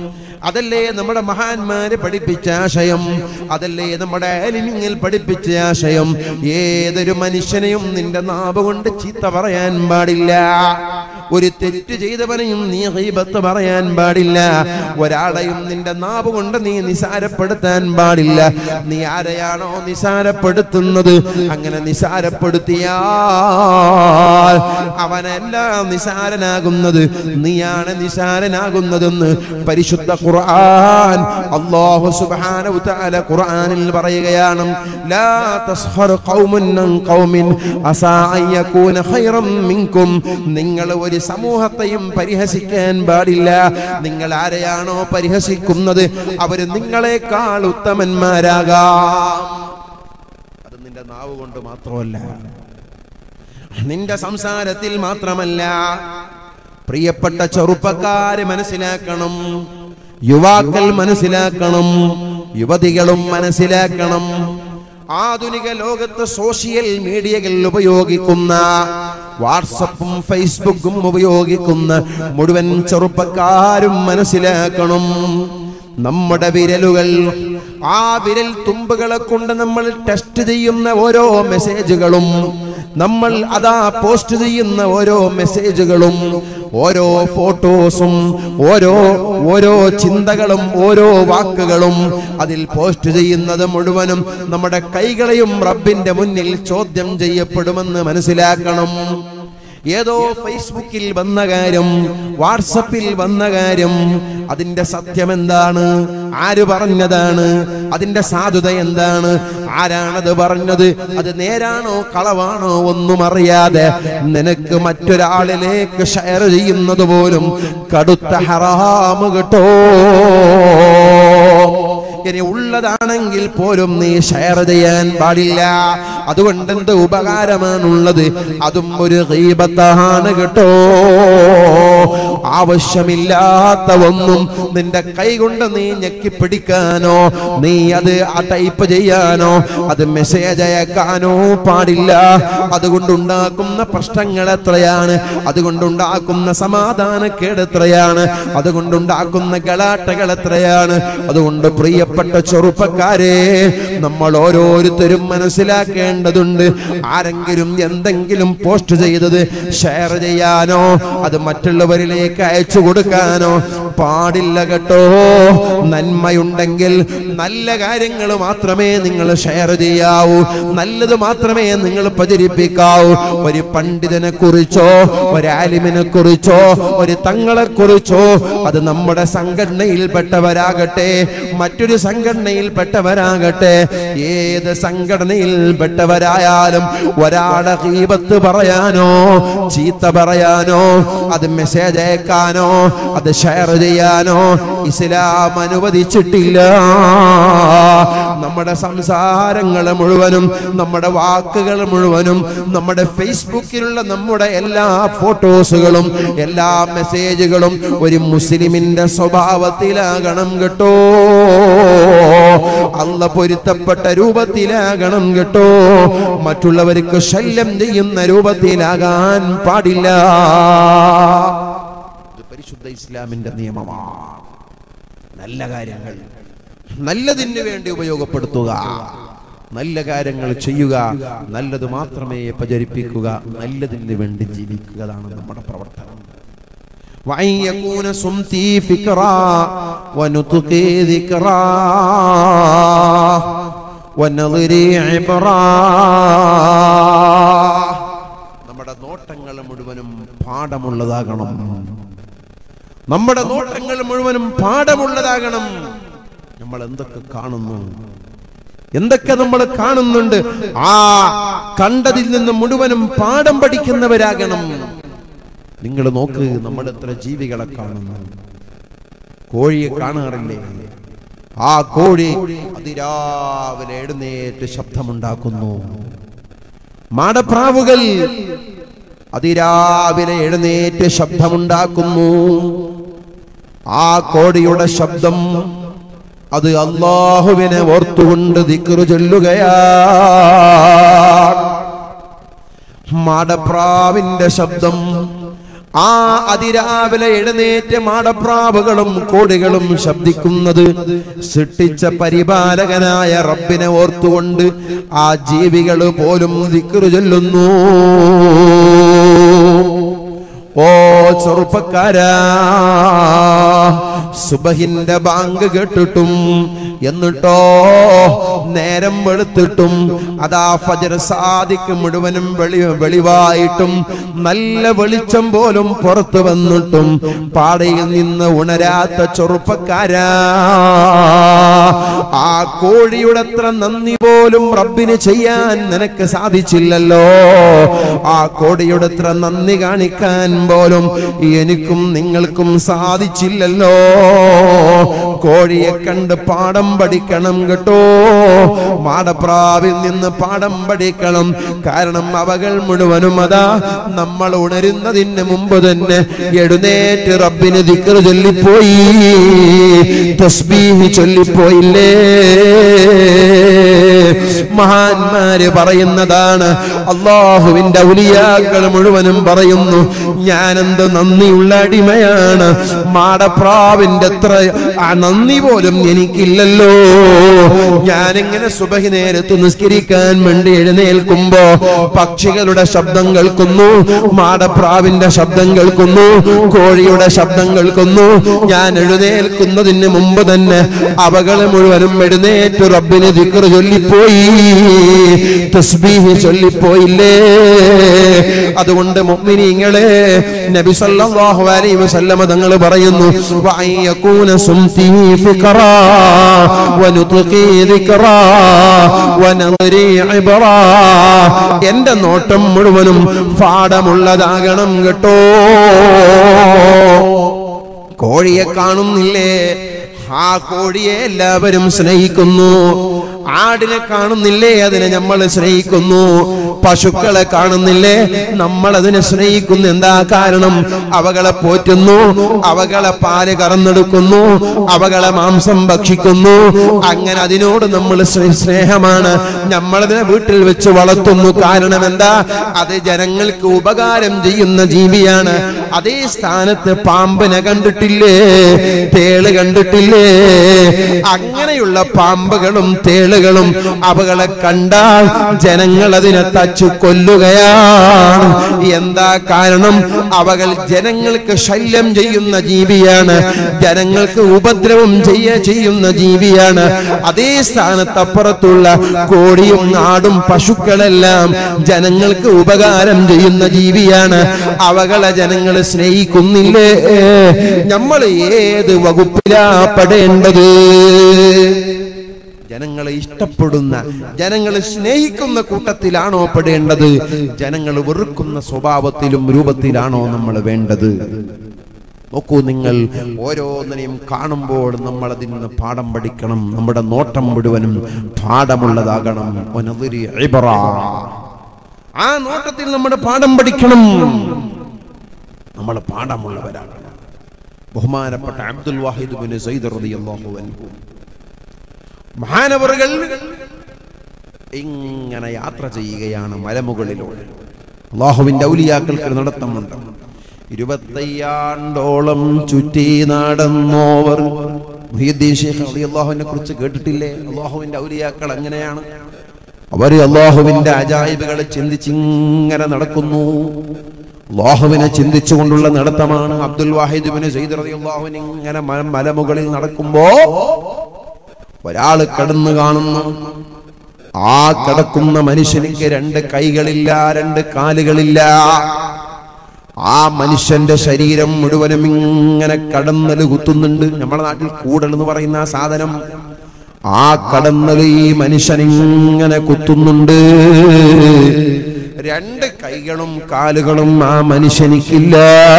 S1: അതല്ലേ നമ്മുടെ മഹാന്മാര് പഠിപ്പിച്ച ആശയം, അതല്ലേ നമ്മുടെ ആലിമീങ്ങൾ പഠിപ്പിച്ച ആശയം. ഏതൊരു മനുഷ്യനെയും നിന്റെ നാവ് കൊണ്ട് ചീത്ത പറയാൻ പാടില്ല. ഒരു തെറ്റ് ചെയ്തവനെയും നീ ഗീബത്ത് പറയാൻ പാടില്ല. ഒരാളെയും നിന്റെ നാവ് കൊണ്ട് നീ നിസാരപ്പെടുത്താൻ പാടില്ല. നീ ആരെയാണോ നിസാരപ്പെടുത്തുന്നത്, അങ്ങനെ നിസാരപ്പെടുത്തിയാൽ അവനെല്ലാം നിസാരനാകുന്നത് നീയാണ് നിസാരനാകുന്നതെന്ന് പരിശുദ്ധ ഖുർആൻ അല്ലാഹു സുബ്ഹാനഹു വതആല ഖുർആനിൽ പറയുകയാണ്. ലാ തസ്ഖർ ഖൗമുൻ മിൻ ഖൗമിൻ അസാ അൻ യകൂന ഖൈറൻ മിൻകും. നിങ്ങൾ ഒരു സമൂഹത്തെയും പരിഹസിക്കാൻ പാടില്ല. നിങ്ങൾ ആരെയാണോ പരിഹസിക്കുന്നത് അവര് നിങ്ങളെക്കാൾ ഉത്തമന്മാരാകാം. അത് നിന്റെ നാവ് കൊണ്ട് മാത്രമല്ല, നിന്റെ സംസാരത്തിൽ മാത്രമല്ല. പ്രിയപ്പെട്ട ചെറുപ്പക്കാരെ മനസ്സിലാക്കണം, യുവാക്കൾ മനസ്സിലാക്കണം, യുവതികളും മനസ്സിലാക്കണം. ആധുനിക ലോകത്ത് സോഷ്യൽ മീഡിയകൾ ഉപയോഗിക്കുന്ന, വാട്സപ്പും ഫേസ്ബുക്കും ഉപയോഗിക്കുന്ന മുഴുവൻ ചെറുപ്പക്കാരും മനസ്സിലാക്കണം, നമ്മുടെ വിരലുകൾ, ആ വിരൽ തുമ്പുകളെ കൊണ്ട് നമ്മൾ ടെസ്റ്റ് ചെയ്യുന്ന ഓരോ മെസ്സേജുകളും, നമ്മൾ അതാ പോസ്റ്റ് ചെയ്യുന്ന ഓരോ മെസ്സേജുകളും, ഓരോ ഫോട്ടോസും, ഓരോ ചിന്തകളും, ഓരോ വാക്കുകളും അതിൽ പോസ്റ്റ് ചെയ്യുന്നത് മുഴുവനും നമ്മുടെ കൈകളെയും റബ്ബിന്റെ മുന്നിൽ ചോദ്യം ചെയ്യപ്പെടുമെന്ന് മനസ്സിലാക്കണം. ഏതോ ഫേസ്ബുക്കിൽ വന്ന കാര്യം, വാട്സപ്പിൽ വന്ന കാര്യം, അതിന്റെ സത്യം എന്താണ്, ആര് പറഞ്ഞതാണ്, അതിന്റെ സാധുത എന്താണ്, ആരാണത് പറഞ്ഞത്, അത് നേരാണോ കളവാണോ ഒന്നും അറിയാതെ നിനക്ക് മറ്റൊരാളിലേക്ക് ഷെയർ ചെയ്യുന്നത് പോലും കടുത്ത ഹറാമ് കേട്ടോ. ഇനി ഉള്ളതാണെങ്കിൽ പോലും നീ ഷെയർ ചെയ്യാൻ പാടില്ല. അതുകൊണ്ട് എന്ത് ഉപകാരമാണുള്ളത്? അതും ഒരു ഗീബത്താണ് കേട്ടോ. ആവശ്യമില്ലാത്ത ഒന്നും നിന്റെ കൈ കൊണ്ട് നീ ഞെക്കിപ്പിടിക്കാനോ, നീ അത് ടൈപ്പ് ചെയ്യാനോ, അത് മെസ്സേജ് അയക്കാനോ പാടില്ല. അതുകൊണ്ടുണ്ടാക്കുന്ന പ്രശ്നങ്ങൾ എത്രയാണ്, അതുകൊണ്ടുണ്ടാക്കുന്ന സമാധാനക്കേട് എത്രയാണ്, അതുകൊണ്ടുണ്ടാക്കുന്ന ഗലാട്ടകൾ എത്രയാണ്. അതുകൊണ്ട് പ്രിയപ്പെട്ട ചെറുപ്പക്കാരെ, നമ്മൾ ഓരോരുത്തരും മനസ്സിലാക്കേണ്ടതുണ്ട്. ആരെങ്കിലും എന്തെങ്കിലും പോസ്റ്റ് ചെയ്തത് ഷെയർ ചെയ്യാനോ അത് മറ്റുള്ളവരിലേക്ക് അയച്ചു കൊടുക്കാനോ പാടില്ല കേട്ടോ. നന്മയുണ്ടെങ്കിൽ നല്ല കാര്യങ്ങൾ മാത്രമേ നിങ്ങൾ ഷെയർ ചെയ്യാവൂ, നല്ലത് മാത്രമേ നിങ്ങൾ പ്രചരിപ്പിക്കാവൂ. ഒരു പണ്ഡിതനെ കുറിച്ചോ, ഒരു ആലിമിനെ കുറിച്ചോ, ഒരു തങ്ങളെ കുറിച്ചോ, അത് നമ്മുടെ സംഘടനയിൽപ്പെട്ടവരാകട്ടെ, മറ്റൊരു സംഘടനയിൽപ്പെട്ടവരാകട്ടെ, ഏത് സംഘടനയിൽപ്പെട്ടവരായാലും ഒരാളെ ഗീബത്ത് പറയാനോ, ചീത്ത പറയാനോ, അത് മെസ്സേജ് അയക്കാനോ, അത് ഷെയർ ചെയ്യാനോ ഇസ്ലാം അനുവദിച്ചിട്ടില്ല. നമ്മുടെ സംസാരങ്ങൾ മുഴുവനും, നമ്മുടെ വാക്കുകൾ മുഴുവനും, നമ്മുടെ ഫേസ്ബുക്കിലുള്ള നമ്മുടെ എല്ലാ ഫോട്ടോസുകളും, എല്ലാ മെസ്സേജുകളും ഒരു മുസ്ലിമിന്റെ സ്വഭാവത്തിലാകണം കേട്ടോ. അല്ലാഹ് പൊരുത്തപ്പെട്ട രൂപത്തിലാകണം കേട്ടോ. മറ്റുള്ളവർക്ക് ശല്യം ചെയ്യുന്ന രൂപത്തിലാകാൻ പാടില്ല. ഇത് പരിശുദ്ധ ഇസ്ലാമിന്റെ നിയമമാണ്. നല്ല കാര്യങ്ങൾ നല്ലതിന് വേണ്ടി ഉപയോഗപ്പെടുത്തുക, നല്ല കാര്യങ്ങൾ ചെയ്യുക, നല്ലത് മാത്രമേ പ്രചരിപ്പിക്കുക, നല്ലതിന് വേണ്ടി ജീവിക്കുകയാണ് നമ്മുടെ പ്രവർത്തനം. وأن يكون صمتي فكرا ونطقي ذكرا ونظري عبرا. നമ്മുടെ നോട്ടങ്ങൾ മുഴുവനും പാഠമുള്ളതാകണം, നമ്മുടെ നോട്ടങ്ങൾ മുഴുവനും പാഠമുള്ളതാകണം. നമ്മൾ എന്തൊക്കെ കാണുന്നു, എന്തൊക്കെ നമ്മൾ കാണുന്നുണ്ട്, ആ കണ്ടതിൽ നിന്ന് മുഴുവനും പാഠം പഠിക്കുന്നവരാകണം. നിങ്ങൾ നോക്ക്, നമ്മൾ എത്ര ജീവികളെ കാണുന്നു. കോഴിയെ കാണാറില്ലേ? ആ കോഴി അതിരാവിലെ എഴുന്നേറ്റ് ശബ്ദമുണ്ടാക്കുന്നു. മാടപ്രാവുകൾ അതിരാവിലെ എഴുന്നേറ്റ് ശബ്ദമുണ്ടാക്കുന്നു. ആ കോഴിയുടെ ശബ്ദം അത് അല്ലാഹുവിനെ ഓർത്തുകൊണ്ട് ദിക്റ് ചൊല്ലുകയാ. മാടപ്രാവിന്റെ ശബ്ദം ആ അതിരാവിലെ എഴുന്നേറ്റ് മാടപ്രാവുകളും കോടികളും ശബ്ദിക്കുന്നത് സൃഷ്ടിച്ച പരിപാലകനായ റബ്ബിനെ ഓർത്തുകൊണ്ട് ആ ജീവികൾ പോലും ദിക്ർ ചൊല്ലുന്നു. ഓ ചെറുപ്പക്കാരാ, സുബഹിന്റെ ബാങ്ക് കേട്ടിട്ടും എന്നിട്ടോ നേരം വെളുത്തിട്ടും അതാ ഫജ്ർ സാദിക്ക് മുഴുവനും വെളിവായിട്ടും നല്ല വെളിച്ചം പോലും പുറത്തു വന്നിട്ടും പാടയിൽ നിന്ന് ഉണരാത്ത ചെറുപ്പക്കാരാ, ആ കോഴിയുടെ അത്ര നന്ദി പോലും റബ്ബിന് ചെയ്യാൻ നിനക്ക് സാധിച്ചില്ലല്ലോ. ആ കോഴിയുടെ അത്ര നന്ദി കാണിക്കാൻ പോലും എനിക്കും നിങ്ങൾക്കും സാധിച്ചില്ലല്ലോ. കോഴിയെ കണ്ട് പാഠം പഠിക്കണം കേട്ടോ. മാടപ്രാവിൽ നിന്ന് പാഠം പഠിക്കണം. കാരണം അവകൾ മുഴുവനും അതാ നമ്മൾ ഉണരുന്നതിന് മുമ്പ് തന്നെ എഴുന്നേറ്റ് റബ്ബിന് ദിക്ർ ചൊല്ലിപ്പോയി, തസ്ബീഹ് ചൊല്ലിപ്പോയില്ലേ. മഹാന്മാര് പറയുന്നതാണ്, അല്ലാഹുവിന്റെ ഔലിയാക്കൾ മുഴുവനും പറയുന്നു, ഞാനെന്ത് നന്ദിയുള്ള അടിമയാണ്. മാടപ്രാവിന്റെ അത്ര നന്ദി പോലും എനിക്കില്ലല്ലോ. ഞാനിങ്ങനെ സുബഹി നേരത്ത് നിസ്കരിക്കാൻ വേണ്ടി എഴുന്നേൽക്കുമ്പോ പക്ഷികളുടെ ശബ്ദം കേൾക്കുന്നു, മാടപ്രാവിന്റെ ശബ്ദം കേൾക്കുന്നു, കോഴിയുടെ ശബ്ദം കേൾക്കുന്നു. ഞാൻ എഴുന്നേൽക്കുന്നതിന് മുമ്പ് തന്നെ അവകളെ മുഴുവനും എഴുന്നേറ്റ് റബ്ബിന് ദിക്ർ ചൊല്ലിപ്പോയി, തസ്ബീഹ് ചൊല്ലിപ്പോയില്ലേ. അതുകൊണ്ട് മുഅ്മിനീങ്ങളെ, നബി സല്ലല്ലാഹു അലൈഹി വസല്ലം തങ്ങൾ പറയുന്നു, വഅയ്യകൂന സുംതി ഫിഖറാ വനുത്ഖി ദിക്റാ വനദരി ഇബ്റാ. എന്റെ നോട്ടം മുഴുവനും പാഠമുള്ളതാകണം കേട്ടോ. കോഴിയെ കാണുന്നില്ലേ? ആ കോഴിയെ എല്ലാവരും സ്നേഹിക്കുന്നു. ആടിനെ കാണുന്നില്ലേ? അതിനെ നമ്മൾ സ്നേഹിക്കുന്നു. പശുക്കളെ കാണുന്നില്ലേ? നമ്മൾ അതിനെ സ്നേഹിക്കുന്നു. എന്താ കാരണം? അവകളെ പോറ്റുന്നു, അവകളെ പാല് കറന്നെടുക്കുന്നു, അവകളെ മാംസം ഭക്ഷിക്കുന്നു. അങ്ങനെ അതിനോട് നമ്മൾ സ്നേഹമാണ്. നമ്മളതിനെ വീട്ടിൽ വെച്ച് വളർത്തുന്നു. കാരണം എന്താ? അത് ജനങ്ങൾക്ക് ഉപകാരം ചെയ്യുന്ന ജീവിയാണ്. അതേ സ്ഥാനത്ത് പാമ്പിനെ കണ്ടിട്ടില്ലേ? തേള് കണ്ടിട്ടില്ലേ? അങ്ങനെയുള്ള പാമ്പുകളും തേളുകളും അവകളെ കണ്ടാൽ ജനങ്ങൾ അതിനെ തച്ചു കൊല്ലുകയാണ്. എന്താ കാരണം? അവകൾ ജനങ്ങൾക്ക് ശല്യം ചെയ്യുന്ന ജീവിയാണ്, ജനങ്ങൾക്ക് ഉപദ്രവം ചെയ്യുന്ന ജീവിയാണ്. അതേ സ്ഥാനത്ത് അപ്പുറത്തുള്ള കോഴിയും ആടും പശുക്കളെല്ലാം ജനങ്ങൾക്ക് ഉപകാരം ചെയ്യുന്ന ജീവിയാണ്. അവകളെ ജനങ്ങൾ സ്നേഹിക്കുന്നില്ലേ? നമ്മൾ ഏത് വകുപ്പിലാ പെടേണ്ടത്? ജനങ്ങളെ ഇഷ്ടപ്പെടുന്ന, ജനങ്ങളെ സ്നേഹിക്കുന്ന കൂട്ടത്തിലാണോ പെടേണ്ടത്? ജനങ്ങൾ വെറുക്കുന്ന സ്വഭാവത്തിലും രൂപത്തിലാണോ നമ്മൾ വേണ്ടത്? നോക്കൂ, നിങ്ങൾ ഓരോന്നിനെയും കാണുമ്പോൾ നമ്മൾ അതിൽ നിന്ന് പാഠം പഠിക്കണം. നമ്മുടെ നോട്ടം മുഴുവനും പാഠമുള്ളതാകണം. ആ നോട്ടത്തിൽ നമ്മുടെ പാഠം പഠിക്കണം. നമ്മൾ പാഠമുള്ളവരാകണം. ബഹുമാനപ്പെട്ട അബ്ദുൽ വാഹിദ് ബിൻ സയ്യിദ് റളിയല്ലാഹു അൻഹു മഹാനവറുകൾ ഇങ്ങനെ യാത്ര ചെയ്യുകയാണ് മലമുകളിലൂടെ. അല്ലാഹുവിന്റെ ഔലിയാക്കൾക്ക് നടത്തമുണ്ട്. 25 ആണ്ടോളം ചുറ്റി നടന്നോവർ. മുഹ്യിദ്ദീൻ ശൈഖ് റളിയല്ലാഹുവിനെ കുറിച്ച് കേട്ടിട്ടില്ലേ? അല്ലാഹുവിന്റെ ഔലിയാക്കൾ അങ്ങനെയാണ്. അവർ അല്ലാഹുവിന്റെ അജായിബുകളെ ചിന്തിച്ചിങ്ങനെ നടക്കുന്നു. അല്ലാഹുവിനെ ചിന്തിച്ചുകൊണ്ടുള്ള നടത്തമാണ്. അബ്ദുൽ വാഹിദ് ബിൻ സയ്യിദ് റളിയല്ലാഹു അൻഹു ഇങ്ങനെ മലമുകളിൽ നടക്കുമ്പോ ഒരാള് കിടന്നു കാണുന്നു. ആ കിടക്കുന്ന മനുഷ്യനിക്ക് 2 കൈകളില്ല, 2 കാലുകളില്ല. ആ മനുഷ്യന്റെ ശരീരം മുഴുവനും ഇങ്ങനെ കടന്നല് കുത്തുന്നുണ്ട്. നമ്മുടെ നാട്ടിൽ കൂടൽ എന്ന് പറയുന്ന ആ സാധനം, ആ കടന്നല് ഈ മനുഷ്യനിങ്ങനെ കുത്തുന്നുണ്ട്. 2 കൈകളും കാലുകളും ആ മനുഷ്യനിക്കില്ല.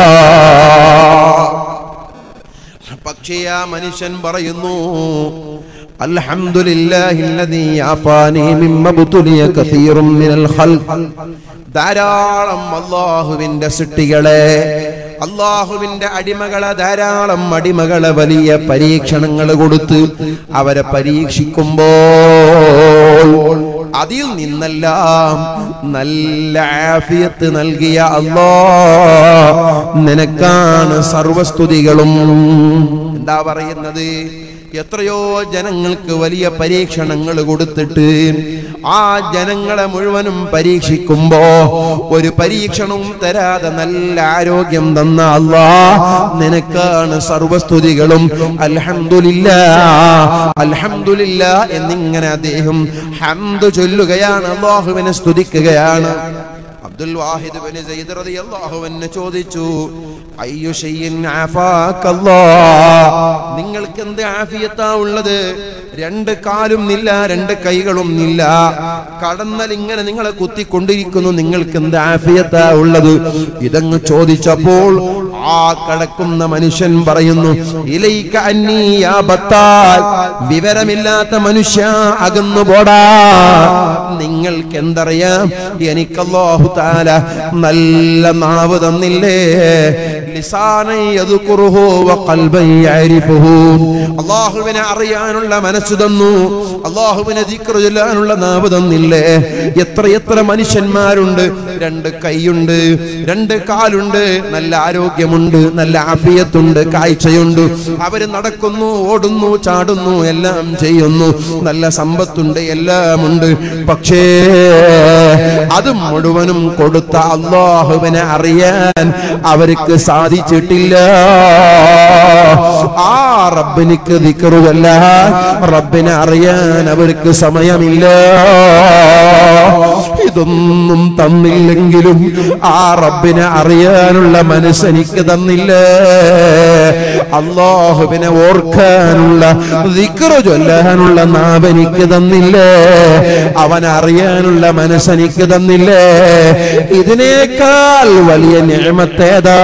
S1: പക്ഷേ ആ മനുഷ്യൻ പറയുന്നു, അൽഹംദുലില്ലാഹില്ലദീ ആഫാനി മിമ്മ ബുതുലിയ കസീറും മിനൽ ഖൽഖ്. ധാരാളം അല്ലാഹുവിന്റെ സൃഷ്ടികളെ, അല്ലാഹുവിന്റെ അടിമകളെ, ധാരാളം അടിമകളെ വലിയ പരീക്ഷണങ്ങൾ കൊടുത്ത് അവരെ പരീക്ഷിക്കുമ്പോൾ അതിൽ നിന്നെല്ലാം നല്ല ആഫിയത്ത് നൽകിയ അല്ലാഹ് നിനക്കാണ് സർവസ്തുതികളും. എന്താ പറയുന്നത്? എത്രയോ ജനങ്ങൾക്ക് വലിയ പരീക്ഷണങ്ങൾ കൊടുത്തിട്ട് ആ ജനങ്ങളെ മുഴുവനും പരീക്ഷിക്കുമ്പോ ഒരു പരീക്ഷണവും തരാതെ നല്ല ആരോഗ്യം തന്ന അല്ലാഹ് നിനക്കാണ് സർവസ്തുതികളും. അൽഹംദുലില്ലാഹ് അൽഹംദുലില്ലാഹ് എന്നിങ്ങനെ അദ്ദേഹം ഹംദ് ചൊല്ലുകയാണ്, അല്ലാഹുവിനെ സ്തുതിക്കുകയാണ്. അബ്ദുൽ വാഹിദ് ബിൻ സയ്യിദ് റളിയല്ലാഹു അൻഹു ചോദിച്ചു, അയ്യു ഷൈഇൻ ആഫാകല്ലാഹ്, നിങ്ങൾക്ക് എന്ത് ആഫിയത്താ ഉള്ളത്? രണ്ട് കാലും ഇല്ല, രണ്ട് കൈകളും ഇല്ല, കടന്നൽ ഇങ്ങനെ നിങ്ങളെ കുത്തിക്കൊണ്ടിരിക്കുന്നു, നിങ്ങൾക്ക് എന്ത് ആഫിയത്താ ഉള്ളത്? ഇതങ്ങ് ചോദിച്ചപ്പോൾ ആ കടക്കുന്ന മനുഷ്യൻ പറയുന്നു, ഇലൈക അന്നീ യാ ബത്താൽ, വിവരമില്ലാത്ത മനുഷ്യ അകന്നു പോടാ, നിങ്ങൾക്ക് എന്തറിയാം, എനിക്ക് അല്ലാഹു തആല നല്ല നാവ് തന്നില്ലേ, ലിസാനൻ യദ്കുറുഹു വഖൽബൻ യഅരിഫുഹു, അല്ലാഹുവിനെ അറിയാനുള്ള മനസ്സ് തന്നു, അല്ലാഹുവിനെ ദിക്ർ ചൊല്ലാനുള്ള നാവ് തന്നില്ലേ? എത്ര മനുഷ്യന്മാരുണ്ട്, രണ്ട് കൈയുണ്ട്, രണ്ട് കാലുണ്ട്, നല്ല ആരോഗ്യമുണ്ട്, നല്ല ആഫിയത്തുണ്ട്, കാഴ്ചയുണ്ട്, അവര് നടക്കുന്നു, ഓടുന്നു, ചാടുന്നു, എല്ലാം ചെയ്യുന്നു, നല്ല സമ്പത്തുണ്ട്, എല്ലാം ഉണ്ട്. പക്ഷേ അത് മുഴുവനും കൊടുത്ത അല്ലാഹുവിനെ അറിയാൻ അവർക്ക് സാധിച്ചിട്ടില്ല. ആ റബ്ബിനിക്ക് ദിക്ർ ചൊല്ലാൻ, റബ്ബിനെ അറിയാൻ അവർക്ക് സമയമില്ല. ഇതൊന്നും തന്നില്ലെങ്കിലും ആ റബ്ബിനെ അറിയാനുള്ള മനസ്സ് എനിക്ക് തന്നില്ലേ, അല്ലാഹുവിനെ ഓർക്കാനുള്ള ദിക്ർ ചൊല്ലാനുള്ള നാവ് എനിക്ക് തന്നില്ലേ, അവനെ അറിയാനുള്ള മനസ്സ് എനിക്ക് തന്നില്ലേ, ഇതിനേക്കാൾ വലിയ നിഅമത്തേതാ?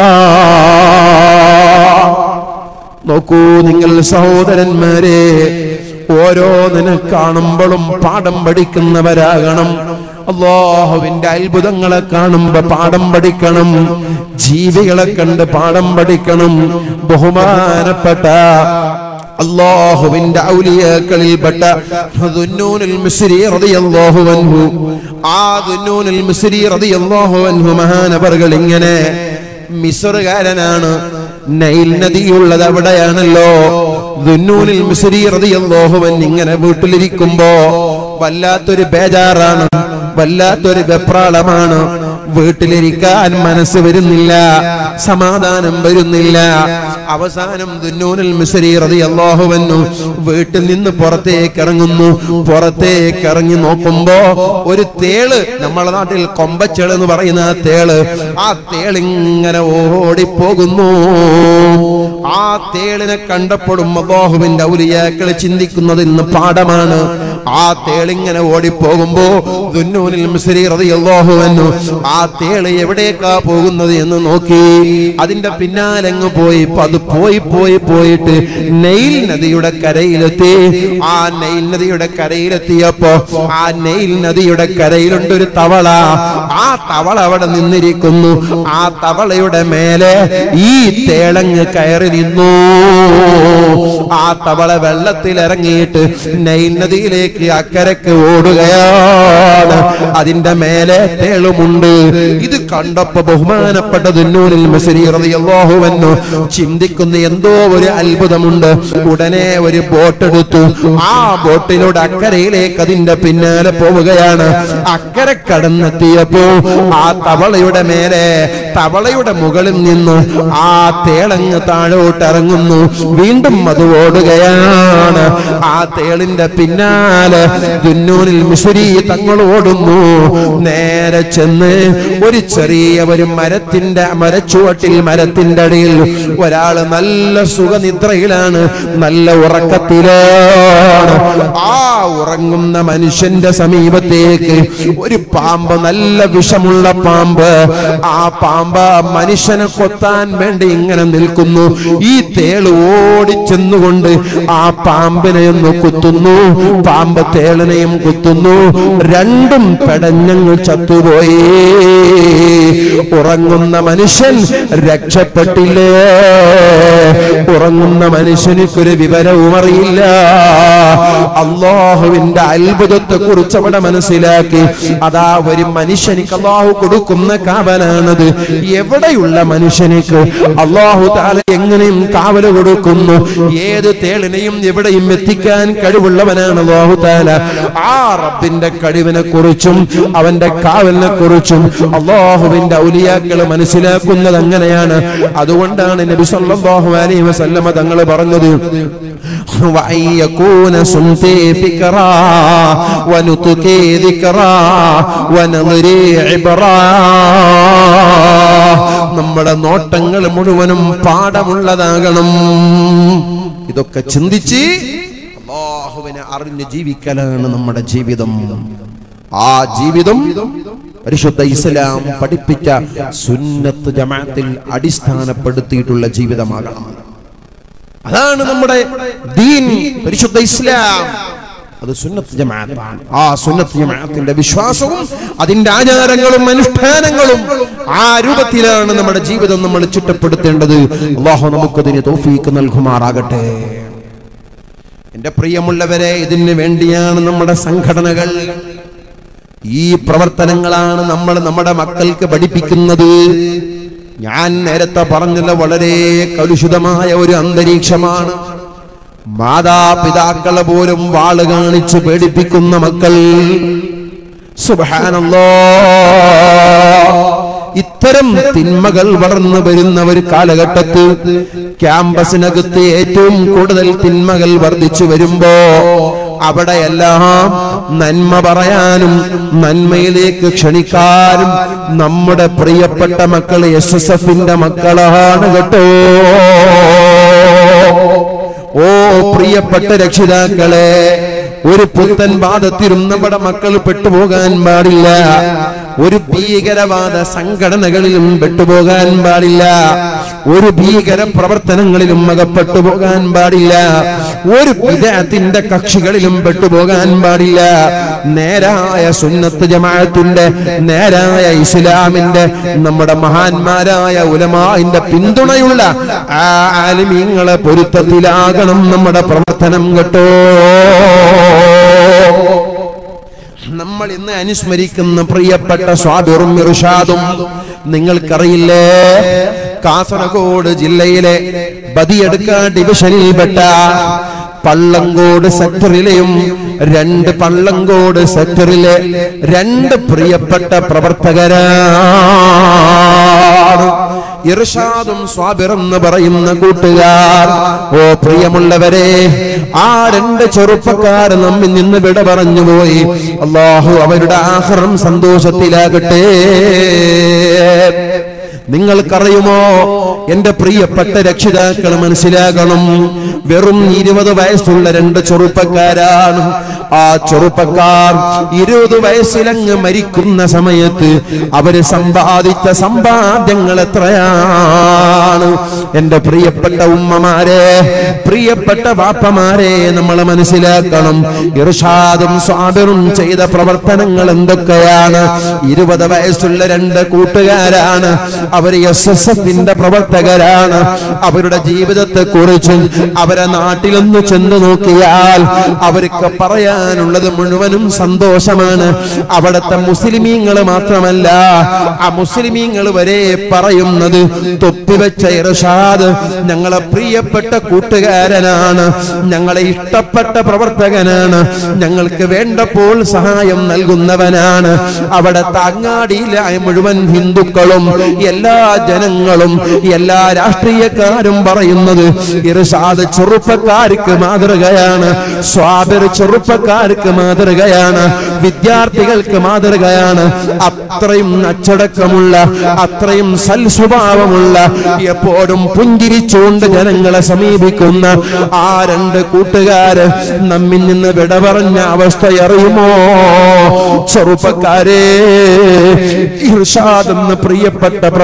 S1: നോക്കൂ നിങ്ങൾ സഹോദരന്മാരെ, ഓരോന്നിനെ കാണുമ്പോഴും പാഠം പഠിക്കുന്നവരാകണം. അല്ലാഹുവിന്റെ അത്ഭുതങ്ങളെ കാണുമ്പോ പാഠം പഠിക്കണം, ജീവികളെ കണ്ട് പാഠം പഠിക്കണം. ബഹുമാനപ്പെട്ട അല്ലാഹുവിന്റെ ഔലിയാക്കളിൽപ്പെട്ട ദുന്നൂനുൽ മിസ്രി റളിയല്ലാഹു അൻഹു, ആ ദുന്നൂനുൽ മിസ്രി റളിയല്ലാഹു അൻഹു മഹാനവർകൾ ഇങ്ങനെ, മിസ്റുകാരനാണ്, നൈൽ നദിയുള്ളത് അവിടെയാണല്ലോ. ദുന്നൂനുൽ മിസ്രി റളിയല്ലാഹു അൻഹു ഇങ്ങനെ വീട്ടിലിരിക്കുമ്പോ വല്ലാത്തൊരു ബേജാറാണ്, വല്ലാത്തൊരു വെപ്രാളമാണ്. വീട്ടിലിരിക്കാൻ മനസ്സ് വരുന്നില്ല, സമാധാനം വരുന്നില്ല. അവസാനം ദുന്നൂനുൽ മിസ്രി റളിയല്ലാഹു അൻഹു വീട്ടിൽ നിന്ന് പുറത്തേക്ക് ഇറങ്ങുന്നു. പുറത്തേക്ക് ഇറങ്ങി നോക്കുമ്പോ ഒരു തേള്, നമ്മളെ നാട്ടിൽ കൊമ്പച്ചേള് എന്ന് പറയുന്ന ആ തേളിങ്ങനെ ഓടിപ്പോകുന്നു. ആ തേളിനെ കണ്ടപ്പോഴും അല്ലാഹുവിന്റെ ഔലിയാക്കൾ ചിന്തിക്കുന്നത് ഇന്ന് പാഠമാണ്. ആ തേളിങ്ങനെ ഓടിപ്പോകുമ്പോ ദുന്നൂനുൽ മിസ്രി റളിയല്ലാഹു അൻഹു ആ തേള് എവിടേക്കാ പോകുന്നത് എന്ന് നോക്കി. അതിന്റെ പിന്നാലങ്ങ് പോയി. അത് പോയിട്ട് നൈൽ നദിയുടെ കരയിലെത്തി. ആ നൈൽ നദിയുടെ കരയിലെത്തിയപ്പോ ആ നൈൽ നദിയുടെ കരയിലുണ്ട് ഒരു തവള. ആ തവള അവിടെ നിന്നിരിക്കുന്നു. ആ തവളയുടെ മേലെ ഈ തേളങ്ങ് കയറി നിന്നു. ആ തവള വെള്ളത്തിൽ ഇറങ്ങിയിട്ട് നൈൽ നദിയിലേക്ക് അക്കരക്ക് ഓടുകയാണ്. അതിന്റെ മേലെ തേളുമുണ്ട്. ഇത് കണ്ടപ്പോ ബഹുമാനപ്പെട്ട ദുന്നൂനുൽ മിസ്രി റളിയല്ലാഹു അൻഹു ചിന്തിക്കുന്ന എന്തോ ഒരു അത്ഭുതമുണ്ട്. ഉടനെ ഒരു ബോട്ട് എടുത്തു. ആ ബോട്ടിലൂടെ അക്കരയിലേക്ക് അതിന്റെ പിന്നാലെ പോവുകയാണ്. അക്കരെ കടന്നെത്തിയപ്പോ ആ തവളയുടെ മേലെ, തവളയുടെ മുകളിൽ നിന്ന് ആ തേളങ്ങ് താഴോട്ട് ഇറങ്ങുന്നു. വീണ്ടും അത് ഓടുകയാണ്. ആ തേളിന്റെ പിന്നാലെ ദുന്നൂനുൽ മിസ്രി തങ്ങൾ ഓടുന്നു. നേരെ ചെന്ന് ഒരു ചെറിയ ഒരു മരച്ചുവട്ടിൽ, മരത്തിന്റെ അടിയിൽ ഒരാള് നല്ല സുഖനിദ്രയിലാണ്, നല്ല ഉറക്കത്തിലാണ്. ആ ഉറങ്ങുന്ന മനുഷ്യന്റെ സമീപത്തേക്ക് ഒരു പാമ്പ്, നല്ല വിഷമുള്ള പാമ്പ്, ആ പാമ്പ് മനുഷ്യനെ കൊത്താൻ വേണ്ടി ഇങ്ങനെ നിൽക്കുന്നു. ഈ തേള് ഓടിച്ചെന്നുകൊണ്ട് ആ പാമ്പിനെ ഒന്ന് കുത്തുന്നു. പാമ്പ് തേളിനെയും കുത്തുന്നു. രണ്ടും പെടഞ്ഞങ്ങ് ചത്തുപോയി. ഉറങ്ങുന്ന മനുഷ്യൻ രക്ഷപ്പെട്ടില്ലേ? ഉറങ്ങുന്ന മനുഷ്യനിക്കൊരു വിവരവും അറിയില്ല. അല്ലാഹുവിന്റെ അത്ഭുതത്തെ കുറിച്ച് അവിടെ മനസ്സിലാക്കി. അതാ ഒരു മനുഷ്യനിക്ക് അല്ലാഹു കൊടുക്കുന്ന കാവലാണത്. എവിടെയുള്ള മനുഷ്യനിക്ക് അല്ലാഹു തആല എങ്ങനെയും കാവല് കൊടുക്കുന്നു. ഏത് തേളിനെയും എവിടെയും എത്തിക്കാൻ കഴിവുള്ളവനാണ് അല്ലാഹു തആല. ആ റബ്ബിന്റെ കഴിവിനെ കുറിച്ചും അവന്റെ കാവലിനെ കുറിച്ചും അല്ലാഹുവിന്റെ ഔലിയാക്കൾ മനസ്സിലാക്കുന്നത് അങ്ങനെയാണ്. അതുകൊണ്ടാണ് നബി സല്ലല്ലാഹു അലൈഹി വസല്ലമ തങ്ങൾ പറഞ്ഞത്, വഅയ്യകൂന സുൻതി ഫിക്റാ വനുതുകി ദിക്റാ വനദരി ഇബ്റാ. നമ്മുടെ നോട്ടങ്ങൾ മുഴുവനും പാഠമുള്ളതാകണം. ഇതൊക്കെ ചിന്തിച്ച് അല്ലാഹുവിനെ അറിഞ്ഞ് ജീവിക്കലാണ് നമ്മുടെ ജീവിതം. ആ ജീവിതം പരിശുദ്ധ ഇസ്ലാം പഠിപ്പിച്ച സുന്നത്ത് ജമാഅത്തിൽ അടിസ്ഥാനപ്പെടുത്തിയിട്ടുള്ള ജീവിതമാകണം. അതാണ് നമ്മുടെ ദീൻ, പരിശുദ്ധ ഇസ്ലാം. അത് സുന്നത്ത് ജമാഅത്താണ്. ആ സുന്നത്ത് ജമാഅത്തിന്റെ വിശ്വാസവും അതിന്റെ ആചാരങ്ങളും അനുഷ്ഠാനങ്ങളും ആ രൂപത്തിലാണ് നമ്മുടെ ജീവിതം നമ്മൾ ചിട്ടപ്പെടുത്തേണ്ടത്. അല്ലാഹു നമുക്കതിന് തൗഫീഖ് നൽകുമാറാകട്ടെ. എന്റെ പ്രിയമുള്ളവരെ, ഇതിനു വേണ്ടിയാണ് നമ്മുടെ സംഘടനകൾ. ഈ പ്രവർത്തനങ്ങളാണ് നമ്മൾ നമ്മുടെ മക്കൾക്ക് പഠിപ്പിക്കുന്നത്. ഞാൻ നേരത്തെ പറഞ്ഞല്ലോ, വളരെ കലുഷിതമായ ഒരു അന്തരീക്ഷമാണ്. മാതാപിതാക്കളെ പോലും വാള് കാണിച്ച് പേടിപ്പിക്കുന്ന മക്കൾ. സുബ്ഹാനല്ലാഹ്. ഇത്തരം തിന്മകൾ വളർന്നു വരുന്ന ഒരു കാലഘട്ടത്തിൽ ക്യാമ്പസിനകത്ത് ഏറ്റവും കൂടുതൽ തിന്മകൾ വർദ്ധിച്ചു വരുമ്പോ അവിടെയെല്ലാം നന്മ പറയാനും നന്മയിലേക്ക് ക്ഷണിക്കാനും നമ്മുടെ പ്രിയപ്പെട്ട മക്കൾ SSFന്റെ മക്കളാണ് കേട്ടോ. ഓ പ്രിയപ്പെട്ട രക്ഷിതാക്കളെ, ഒരു പുത്തൻ വാദത്തിലും നമ്മുടെ മക്കൾ പെട്ടുപോകാൻ പാടില്ല. ഒരു ഭീകരവാദ സംഘടനകളിലും പെട്ടുപോകാൻ പാടില്ല. ഒരു ഭീകര പ്രവർത്തനങ്ങളിലും അകപ്പെട്ടു പോകാൻ പാടില്ല. ഒരു ബിദ്അത്തിന്റെ കക്ഷികളിലും പെട്ടുപോകാൻ പാടില്ല. നേരായ സുന്നത്ത് ജമാഅത്തിന്റെ, നേരായ ഇസ്ലാമിന്റെ, നമ്മുടെ മഹാന്മാരായ ഉലമാഇന്റെ പിന്തുണയുള്ള ആ ആലിമീങ്ങളെ പൊരുത്തത്തിലാകണം നമ്മുടെ പ്രവർത്തനം കേട്ടോ. നമ്മൾ ഇന്ന് അനുസ്മരിക്കുന്ന പ്രിയപ്പെട്ട സ്വാബിറും ഇർഷാദും നിങ്ങൾക്കറിയില്ലേ? കാസർഗോഡ് ജില്ലയിലെ ബദിയടുക്ക ഡിവിഷനിൽപ്പെട്ട പള്ളങ്കോട് സെക്ടറിലെയും പള്ളങ്കോട് സെക്ടറിലെ 2 പ്രിയപ്പെട്ട പ്രവർത്തകരാണ് ഇർഷാദും സ്വാബിറും എന്ന് പറയുന്ന കൂട്ടുകാർ. ഓ പ്രിയമുള്ളവരെ, ആ 2 ചെറുപ്പക്കാർ നമ്മിൽ നിന്ന് വിട പറഞ്ഞുപോയി. അല്ലാഹു അവരുടെ ആഖിറം സന്തോഷത്തിലാകട്ടെ. നിങ്ങൾക്കറിയുമോ, എന്റെ പ്രിയപ്പെട്ട രക്ഷിതാക്കൾ മനസ്സിലാകണം, വെറും 20 വയസ്സുള്ള 2 ചെറുപ്പക്കാരാണ്. ആ ചെറുപ്പക്കാർ 20 വയസ്സിലങ്ങ് മരിക്കുന്ന സമയത്ത് അവര് സമ്പാദിച്ച സമ്പാദ്യങ്ങൾ എത്രയാണ്? എന്റെ പ്രിയപ്പെട്ട ഉമ്മമാരെ, പ്രിയപ്പെട്ട വാപ്പമാരെ, നമ്മൾ മനസ്സിലാക്കണം, ഇർഷാദും സ്വാബിറും ചെയ്ത പ്രവർത്തനങ്ങൾ എന്തൊക്കെയാണ്. 20 വയസ്സുള്ള 2 കൂട്ടുകാരാണ്. അവർ SSFന്റെ പ്രവർത്തകരാണ്. അവരുടെ ജീവിതത്തെ കുറിച്ച് അവരെ നാട്ടിലൊന്ന് ചെന്നു നോക്കിയാൽ അവർക്ക് പറയാനുള്ളത് മുഴുവനും സന്തോഷമാണ്. അവിടുത്തെ മുസ്ലിമീങ്ങൾ മാത്രമല്ല, ആ മുസ്ലിമീങ്ങൾ വരെ പറയുന്നത്, തൊപ്പിവെച്ച ഇർഷാദ് ഞങ്ങളെ പ്രിയപ്പെട്ട കൂട്ടുകാരനാണ്, ഞങ്ങളെ ഇഷ്ടപ്പെട്ട പ്രവർത്തകനാണ്, ഞങ്ങൾക്ക് വേണ്ടപ്പോൾ സഹായം നൽകുന്നവനാണ്. അവിടുത്തെ അങ്ങാടിയിലായ മുഴുവൻ ഹിന്ദുക്കളും എല്ലാ ജനങ്ങളും എല്ലാ രാഷ്ട്രീയക്കാരും പറയുന്നത് ഇർഷാദ് ചെറുപ്പക്കാർക്ക് മാതൃകയാണ്, സ്വാബിർ ചെറുപ്പക്കാർക്ക് മാതൃകയാണ്, വിദ്യാർത്ഥികൾക്ക് മാതൃകയാണ്. അത്രയും അച്ചടക്കമുള്ള, അത്രയും സൽസ്വഭാവമുള്ള, എപ്പോഴും പുഞ്ചിരിച്ചുകൊണ്ട് ജനങ്ങളെ സമീപിക്കുന്ന ആ 2 കൂട്ടുകാര് നമ്മിൽ നിന്ന് വിട പറഞ്ഞ അവസ്ഥ അറിയുമോ? ചെറുപ്പക്കാരെ, ഇർഷാദ് എന്ന പ്രിയപ്പെട്ട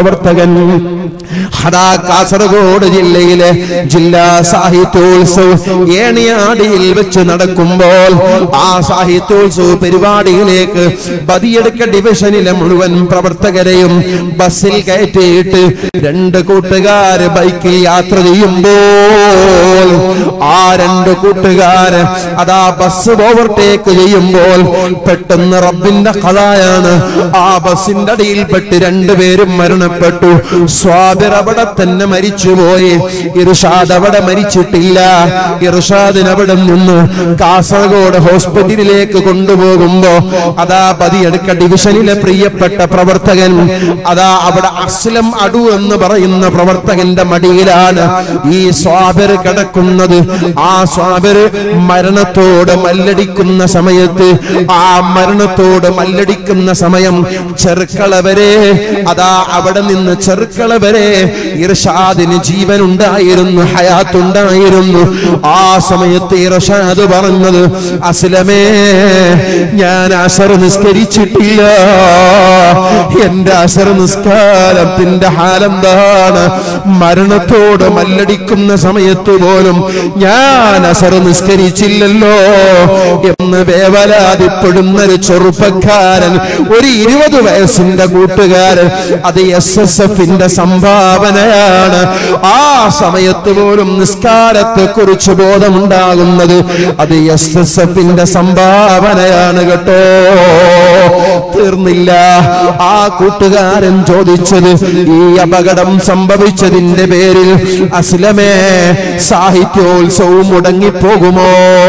S1: പ്രവർത്തകൻ. അതാ കാസർഗോഡ് ജില്ലയിലെ ജില്ലാ സാഹിത്യോത്സവം ഏണിയാടിയിൽ വെച്ച് നടക്കുമ്പോൾ ആ സാഹിത്യോത്സവ പരിപാടിയിലേക്ക് ബദിയടുക്ക ഡിവിഷനിലെ മുഴുവൻ പ്രവർത്തകരെയും ബസ്സിൽ കയറ്റിയിട്ട് 2 കൂട്ടുകാര് ബൈക്കിൽ യാത്ര ചെയ്യുമ്പോൾ ആ 2 കൂട്ടുകാര് അതാ ബസ് ഓവർടേക്ക് ചെയ്യുമ്പോൾ പെട്ടെന്ന് റബ്ബിന്റെ ഖദായാണ്. ആ ബസ്സിന്റെ അടിയിൽപ്പെട്ട് 2 പേരും മരണപ്പെട്ടു. സ്വാബിർ അവിടെ തന്നെ മരിച്ചുപോയി. ഇർഷാദ് അവിടെ മരിച്ചിട്ടില്ല. ഇർഷാദിന് അവിടെ നിന്ന് കാസർഗോഡ് ഹോസ്പിറ്റലിലേക്ക് കൊണ്ടുപോകുമ്പോ അതാ ബദിയടുക്ക ഡിവിഷനിലെ പ്രിയപ്പെട്ട പ്രവർത്തകൻ അതാ അവിടെ അസ്ലം അടു എന്ന് പറയുന്ന പ്രവർത്തകന്റെ മടിയിലാണ് ഈ സ്വാബിർ കിടക്കുന്നത്. ആ സ്വാബിർ മരണത്തോട് മല്ലടിക്കുന്ന സമയത്ത് ആ മരണത്തോട് മല്ലടിക്കുന്ന സമയം ചെറുക്കള വരെ അതാ അവിടെ നിന്ന് ചെറുക്കള വരെ ഇർഷാദിന് ജീവൻ ഉണ്ടായിരുന്നു, ഹയാത്തുണ്ടായിരുന്നു. ആ സമയത്ത് ഇർഷാദ് പറഞ്ഞത്, അസ്ലമേ ഞാൻ അസർ നിസ്കരിച്ചിട്ടില്ല, എന്റെ അസർ നിസ്കാരത്തിന്റെ ഹാലെന്താണ്? മരണത്തോട് മല്ലടിക്കുന്ന സമയത്ത് പോലും ഞാൻ അസർ നിസ്കരിച്ചില്ലല്ലോ എന്ന് വേവലാതിപ്പെടുന്നൊരു ചെറുപ്പക്കാരൻ, ഒരു 20 വയസ്സിന്റെ കൂട്ടുകാരൻ. അത് SSFന്റെ സംഭാവനയാണ്. ആ സമയത്ത് പോലും നിസ്കാരത്തെ കുറിച്ച് ബോധമുണ്ടാകുന്നത് അത് SSFന്റെ സംഭാവനയാണ് കേട്ടോ. തീർന്നില്ല. ആ കൂട്ടുകാരൻ ചോദിച്ചത്, ഈ അപകടം സംഭവിച്ചതിന്റെ പേരിൽ അസ്ലമേ സാഹിത്യോത്സവം മുടങ്ങിപ്പോകുമോ?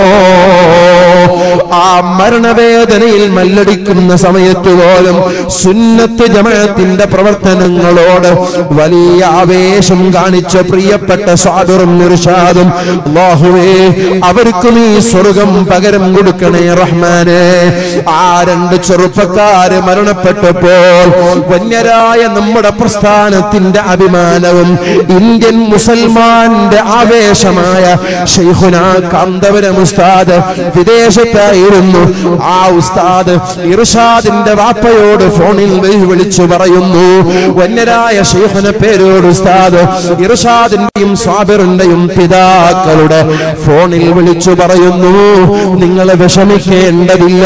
S1: ആ മരണവേദനയിൽ മല്ലടിക്കുന്ന സമയത്ത് പോലും സുന്നത്ത് ജമാഅത്തിന്റെ പ്രവർത്തനങ്ങളോട് വലിയ ആവേശം കാണിച്ച പ്രിയപ്പെട്ട സ്വാബിറും ഇർഷാദും, അല്ലാഹുവേ അവർക്ക് നീ സ്വർഗം പകരം കൊടുക്കണേ റഹ്മാനേ. ആ 2 ചെറുപ്പക്കാര് മരണപ്പെട്ടപ്പോൾ വന്യരായ നമ്മുടെ പ്രസ്ഥാനത്തിന്റെ അഭിമാനവും ഇന്ത്യൻ മുസൽമാന്റെ ആവേശമായ ശൈഖുനാ കാന്തപുരം ഉസ്താദ് വിദേശത്തായിരുന്നു. ആ ഉസ്താദ് ഇർഷാദിന്റെ വാപ്പയോട് ഫോണിൽ വിളിച്ചു പറയുന്നു, വന്യരായ ശൈഖുന പേരോട് ഉസ്താദ് ഇർഷാദിന്റെയും സ്വാബിറിന്റെയും പിതാക്കളുടെ ഫോണിൽ വിളിച്ചു പറയുന്നു, നിങ്ങൾ വിഷമിക്കേണ്ടതില്ല,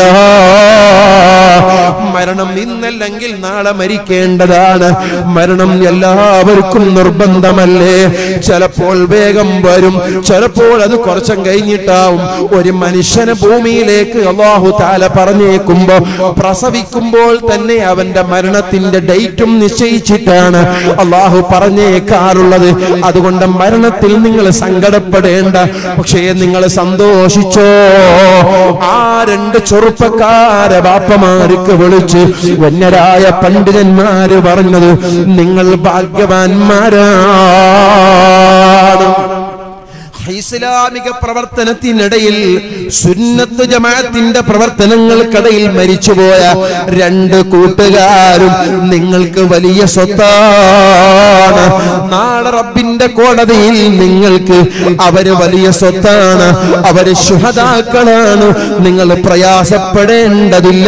S1: മരണം ഇന്നല്ലെങ്കിൽ നാളെ മരിക്കേണ്ടതാണ്. മരണം എല്ലാവർക്കും നിർബന്ധമല്ലേ? ചിലപ്പോൾ വേഗം വരും, ചിലപ്പോൾ അത് കുറച്ചും കഴിഞ്ഞിട്ടാവും. ഒരു മനുഷ്യനെ ഭൂമിയിലേക്ക് അല്ലാഹു തആല പറഞ്ഞേക്കുമ്പോ പ്രസവിക്കുമ്പോൾ തന്നെ അവന്റെ മരണത്തിന്റെ ഡേറ്റും നിശ്ചയിച്ചിട്ടാണ് അല്ലാഹു പറഞ്ഞേക്കാറുള്ളത്. അതുകൊണ്ട് മരണത്തിൽ നിങ്ങൾ സങ്കടപ്പെടേണ്ട, പക്ഷേ നിങ്ങൾ സന്തോഷിച്ചോ. ആ 2 ചെറുപ്പക്കാരെ ബാപ്പമാർക്ക് വിളിച്ച് വന്യരായ പണ്ഡിതന്മാര് പറഞ്ഞത്, നിങ്ങൾ ഭാഗ്യവാന്മാരാണ്. ഇസ്ലാമിക പ്രവർത്തനത്തിനിടയിൽ സുന്നത്ത് ജമാഅത്തിന്റെ പ്രവർത്തനങ്ങൾക്കിടയിൽ മരിച്ചുപോയ 2 കൂട്ടുകാരും നിങ്ങൾക്ക് വലിയ സ്വത്താണ്. നാളെ റബ്ബിന്റെ കോടതിയിൽ നിങ്ങൾക്ക് അവര് വലിയ സ്വത്താണ്, അവര് ശുഹദാക്കളാണ്. നിങ്ങൾ പ്രയാസപ്പെടേണ്ടതില്ല.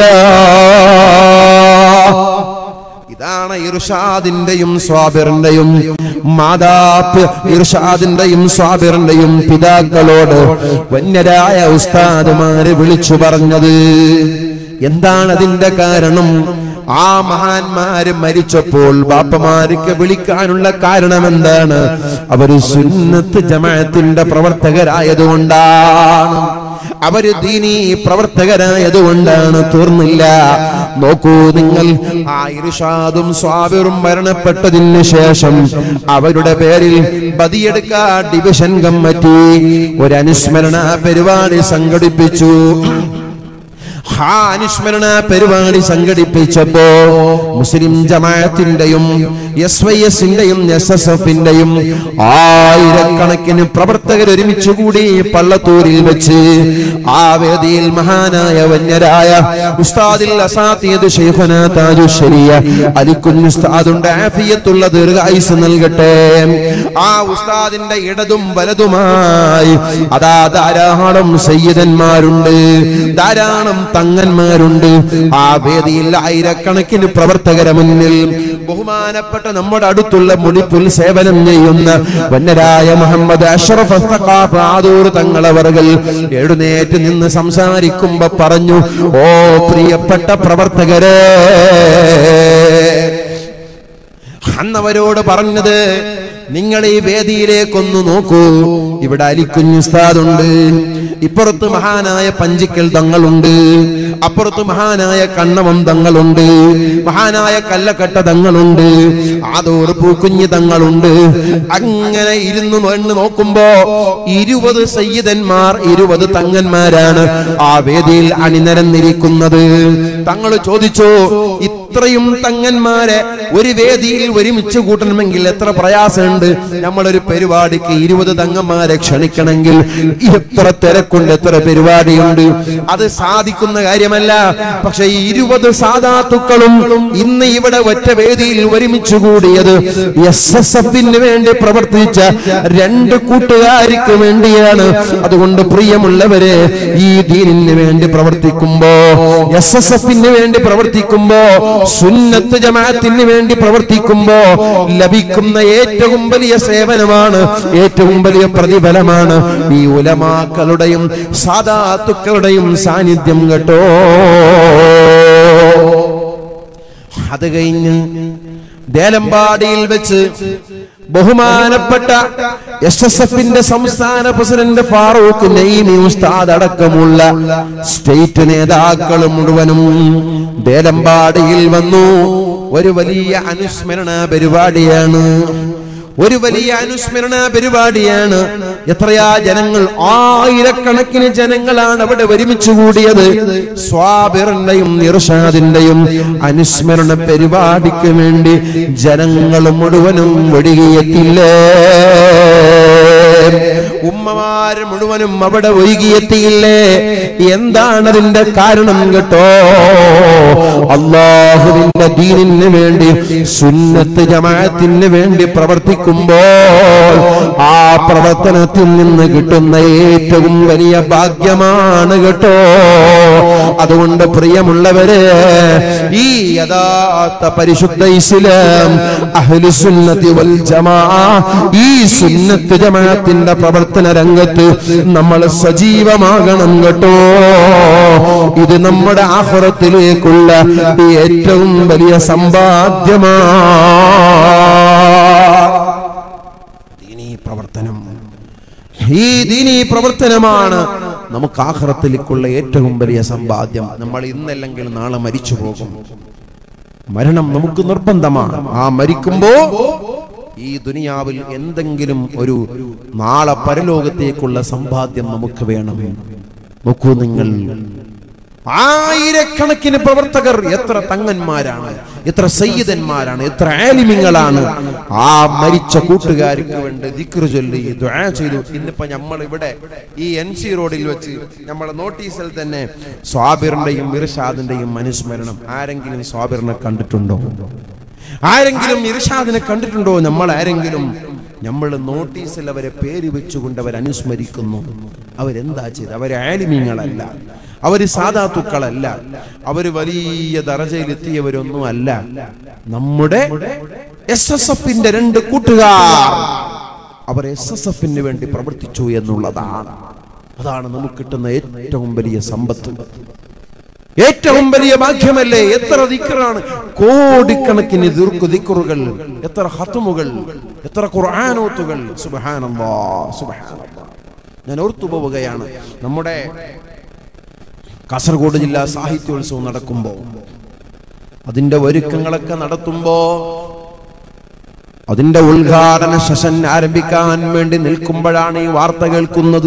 S1: ഇതാണ് ഇർഷാദിന്റെയും സ്വാബിറിന്റെയും ഇർഷാദിന്റെയും സ്വാബിറിന്റെയും പിതാക്കളോട് വന്യരായ ഉസ്താദുമാര് വിളിച്ചു പറഞ്ഞത്. എന്താണ് അതിന്റെ കാരണം? ആ മഹാന്മാര് മരിച്ചപ്പോൾ ബാപ്പമാർക്ക് വിളിക്കാനുള്ള കാരണം എന്താണ്? അവര് സുന്നത്ത് ജമാഅത്തിന്റെ പ്രവർത്തകരായതുകൊണ്ടാണ്, അവര് ദീനീ പ്രവർത്തകരായതുകൊണ്ടാണ്. തീർന്നില്ല. നോക്കൂ നിങ്ങൾ, ആ ഇർഷാദും സ്വാബിറും മരണപ്പെട്ടതിന് ശേഷം അവരുടെ പേരിൽ ബദിയടുക്ക ഡിവിഷൻ കമ്മിറ്റി ഒരു അനുസ്മരണ പരിപാടി സംഘടിപ്പിച്ചു. അനുസ്മരണ പരിപാടി സംഘടിപ്പിച്ചപ്പോ മുസ്ലിം ജമാഅത്തിന്റെയും SYSന്റെയും SSFന്റെയും ആയിരക്കണക്കിന് പ്രവർത്തകർ ഒരുമിച്ച് കൂടി പള്ളത്തൂരിൽ വെച്ച് ആ വേദിയിൽ മഹാനായ വന്യരായ ഉസ്താദിൽ അസാത്തിയത് ശൈഖുനാ താജുശ്ശരിയ അലിക്കുഞ്ഞ് ഉസ്താദുണ്ട്, ആഫിയത്തുള്ള ദീർഘായുസ് നൽകട്ടെ. ആ ഉസ്താദിന്റെ ഇടതും വലതുമായി അതാ ധാരാളം സയ്യിദന്മാരുണ്ട്, ധാരാളം തങ്ങന്മാരുണ്ട്. ആ വേദിയിൽ ആയിരക്കണക്കിന് പ്രവർത്തകരെ മുന്നിൽ ബഹുമാനപ്പെട്ട നമ്മുടെ അടുത്തുള്ള മുടിപ്പുൽ സേവനം ചെയ്യുന്ന വന്നരായ മുഹമ്മദ് അഷ്റഫ് അസ്തഖാഫ് ആദൂർ തങ്ങളവറുകൾ എഴുന്നേറ്റ് നിന്ന് സംസാരിക്കുമ്പോ പറഞ്ഞു, ഓ പ്രിയപ്പെട്ട പ്രവർത്തകരെ, അന്നവരോട് പറഞ്ഞത്, നിങ്ങൾ ഈ വേദിയിലേക്കൊന്ന് നോക്കൂ. ഇവിടെ അലിക്കുഞ്ഞ് ഉസ്താദുണ്ട്, ഇപ്പുറത്ത് മഹാനായ പഞ്ചിക്കൽ തങ്ങളുണ്ട്, അപ്പുറത്ത് മഹാനായ കണ്ണവം തങ്ങളുണ്ട്, മഹാനായ കല്ലക്കട്ട തങ്ങളുണ്ട്, ആദൂർ പൂക്കുഞ്ഞ് തങ്ങളുണ്ട്. അങ്ങനെ ഇരുന്ന് നോക്കുമ്പോ 20 സയ്യിദന്മാർ, 20 തങ്ങന്മാരാണ് ആ വേദിയിൽ അണിനിരന്നിരിക്കുന്നത്. തങ്ങൾ ചോദിച്ചു, ഇത്രയും തങ്ങന്മാരെ ഒരു വേദിയിൽ ഒരുമിച്ച് കൂട്ടണമെങ്കിൽ എത്ര പ്രയാസമുണ്ട്? നമ്മളൊരു പരിപാടിക്ക് 20 തങ്ങന്മാരെ ക്ഷണിക്കണമെങ്കിൽ എത്ര തിരക്കുണ്ട്, എത്ര പരിപാടിയുണ്ട്. അത് സാധിക്കുന്ന കാര്യമല്ല. പക്ഷെ ഈ 20 സാദാത്തുക്കളും ഇന്ന് ഇവിടെ ഒറ്റ വേദിയിൽ ഒരുമിച്ച് കൂടിയത് SSFന് വേണ്ടി പ്രവർത്തിച്ച 2 കൂട്ടുകാർക്ക് വേണ്ടിയാണ്. അതുകൊണ്ട് പ്രിയമുള്ളവരെ, ഈ ദീനിന് വേണ്ടി പ്രവർത്തിക്കുമ്പോ, SSFന് വേണ്ടി പ്രവർത്തിക്കുമ്പോ, സുന്നത്ത് ജമാഅത്തിന് വേണ്ടി പ്രവർത്തിക്കുമ്പോ ലഭിക്കുന്ന ഏറ്റവും വലിയ സേവനമാണ്, ഏറ്റവും വലിയ പ്രതിഫലമാണ് ഈ ഉലമാക്കളുടെയും സാദാത്തുക്കളുടെയും സാന്നിധ്യം കേട്ടോ. അത് കഴിഞ്ഞ് ദേലമ്പാടിയിൽ വെച്ച് ബഹുമാനപ്പെട്ട SSFന്റെ സംസ്ഥാന പ്രസിഡന്റ് ഫാറൂഖ് നഈമി ഉസ്താദ് അടക്കമുള്ള സ്റ്റേറ്റ് നേതാക്കൾ മുഴുവനും ദേലമ്പാടിയിൽ വന്നു. ഒരു വലിയ അനുസ്മരണ പരിപാടിയാണ്, ഒരു വലിയ അനുസ്മരണ പരിപാടിയാണ്. എത്രയാ ജനങ്ങൾ, ആയിരക്കണക്കിന് ജനങ്ങളാണ് അവിടെ ഒരുമിച്ച് കൂടിയത്. സ്വാബിറിന്റെയും ഇർഷാദിന്റെയും അനുസ്മരണ പരിപാടിക്ക് വേണ്ടി ജനങ്ങൾ മുഴുവനും ഒഴുകിയെത്തില്ലേ? ഉമ്മമാര് മുഴുവനും അവിടെ ഒഴുകിയെത്തിയില്ലേ? എന്താണ് അതിന്റെ കാരണം കേട്ടോ? അല്ലാഹുവിന്റെ ദീനിന് വേണ്ടി, സുന്നത്ത് ജമാഅത്തിന് വേണ്ടി പ്രവർത്തിക്കുമ്പോൾ ആ പ്രവർത്തനത്തിൽ നിന്ന് കിട്ടുന്ന ഏറ്റവും വലിയ ഭാഗ്യമാണ് കേട്ടോ. അതുകൊണ്ട് പ്രിയമുള്ളവരെ, ഈ യഥാർത്ഥ പരിശുദ്ധ ഇസ്ലാം, അഹ്ലുസുന്നത്തി വൽ ജമാഅ, ഈ സുന്നത്ത് ജമാഅത്തിന്റെ പ്രവർത്തന രംഗത്ത് നമ്മൾ സജീവമാകണം കേട്ടോ. ഇത് നമ്മുടെ ആഖിറത്തിലേക്കുള്ള ഏറ്റവും വലിയ സമ്പാദ്യമാണ് ദീനീ പ്രവർത്തനം. ഈ ദീനീ പ്രവർത്തനമാണ് നമുക്ക് ആഖിറത്തിലേക്കുള്ള ഏറ്റവും വലിയ സമ്പാദ്യം. നമ്മൾ ഇന്നല്ലെങ്കിൽ നാളെ മരിച്ചു പോകും. മരണം നമുക്ക് നിർബന്ധമാണ്. ആ മരിക്കുമ്പോ ഈ ദുനിയാവിൽ എന്തെങ്കിലും ഒരു നാളെ പരലോകത്തേക്കുള്ള സമ്പാദ്യം നമുക്ക് വേണം. നോക്കൂ നിങ്ങൾ, ആയിരക്കണക്കിന് പ്രവർത്തകർ, എത്ര തങ്ങന്മാരാണ്, എത്ര സയ്യിദന്മാരാണ്, എത്ര ആലിമീങ്ങളാണ് ആ മരിച്ച കൂട്ടുകാർക്ക് വേണ്ടി ദിക്ർ ചൊല്ലി ദുആ ചെയ്തു. ഇന്നിപ്പോ നമ്മൾ ഇവിടെ ഈ NC റോഡിൽ വെച്ച് നമ്മളെ നോട്ടീസിൽ തന്നെ സ്വാബിറിന്റെയും ഇർഷാദിന്റെയും അനുസ്മരണം. ആരെങ്കിലും സ്വാബിറിനെ കണ്ടിട്ടുണ്ടോ? ആരെങ്കിലും ഇർഷാദിനെ കണ്ടിട്ടുണ്ടോ? നമ്മൾ ആരെങ്കിലും, നമ്മൾ നോട്ടീസിൽ അവരെ പേര് വെച്ചുകൊണ്ട് അവർ അനുസ്മരിക്കുന്നു. അവരെന്താ ചെയ്ത്? അവർ ആലിമീങ്ങളല്ല, അവര് സാദാത്തുക്കളല്ല, അവര് വലിയ ദറജയിലെത്തിയവരൊന്നും അല്ല. നമ്മുടെ SSFന്റെ 2 കൂട്ടുകാർ, അവർ SSFന് വേണ്ടി പ്രവർത്തിച്ചു എന്നുള്ളതാണ്. അതാണ് നമുക്ക് കിട്ടുന്ന ഏറ്റവും വലിയ സമ്പത്ത്, ഏറ്റവും വലിയ ഭാഗ്യമല്ലേ? എത്ര ദിക്റാണ്, കോടിക്കണക്കിന് ദിക്റുകൾ, എത്ര ഖത്മുകൾ, എത്ര ഖുർആനോത്തുകൾ. സുബ്ഹാനല്ലാഹ്, സുബ്ഹാനല്ലാഹ്. ഞാൻ ഓർത്തു പോവുകയാണ്, നമ്മുടെ കാസർഗോഡ് ജില്ലാ സാഹിത്യോത്സവം നടക്കുമ്പോൾ, അതിന്റെ ഒരുക്കങ്ങളൊക്കെ നടത്തുമ്പോ, അതിന്റെ ഉദ്ഘാടന സെഷൻ ആരംഭിക്കാൻ വേണ്ടി നിൽക്കുമ്പോഴാണ് ഈ വാർത്ത കേൾക്കുന്നത്.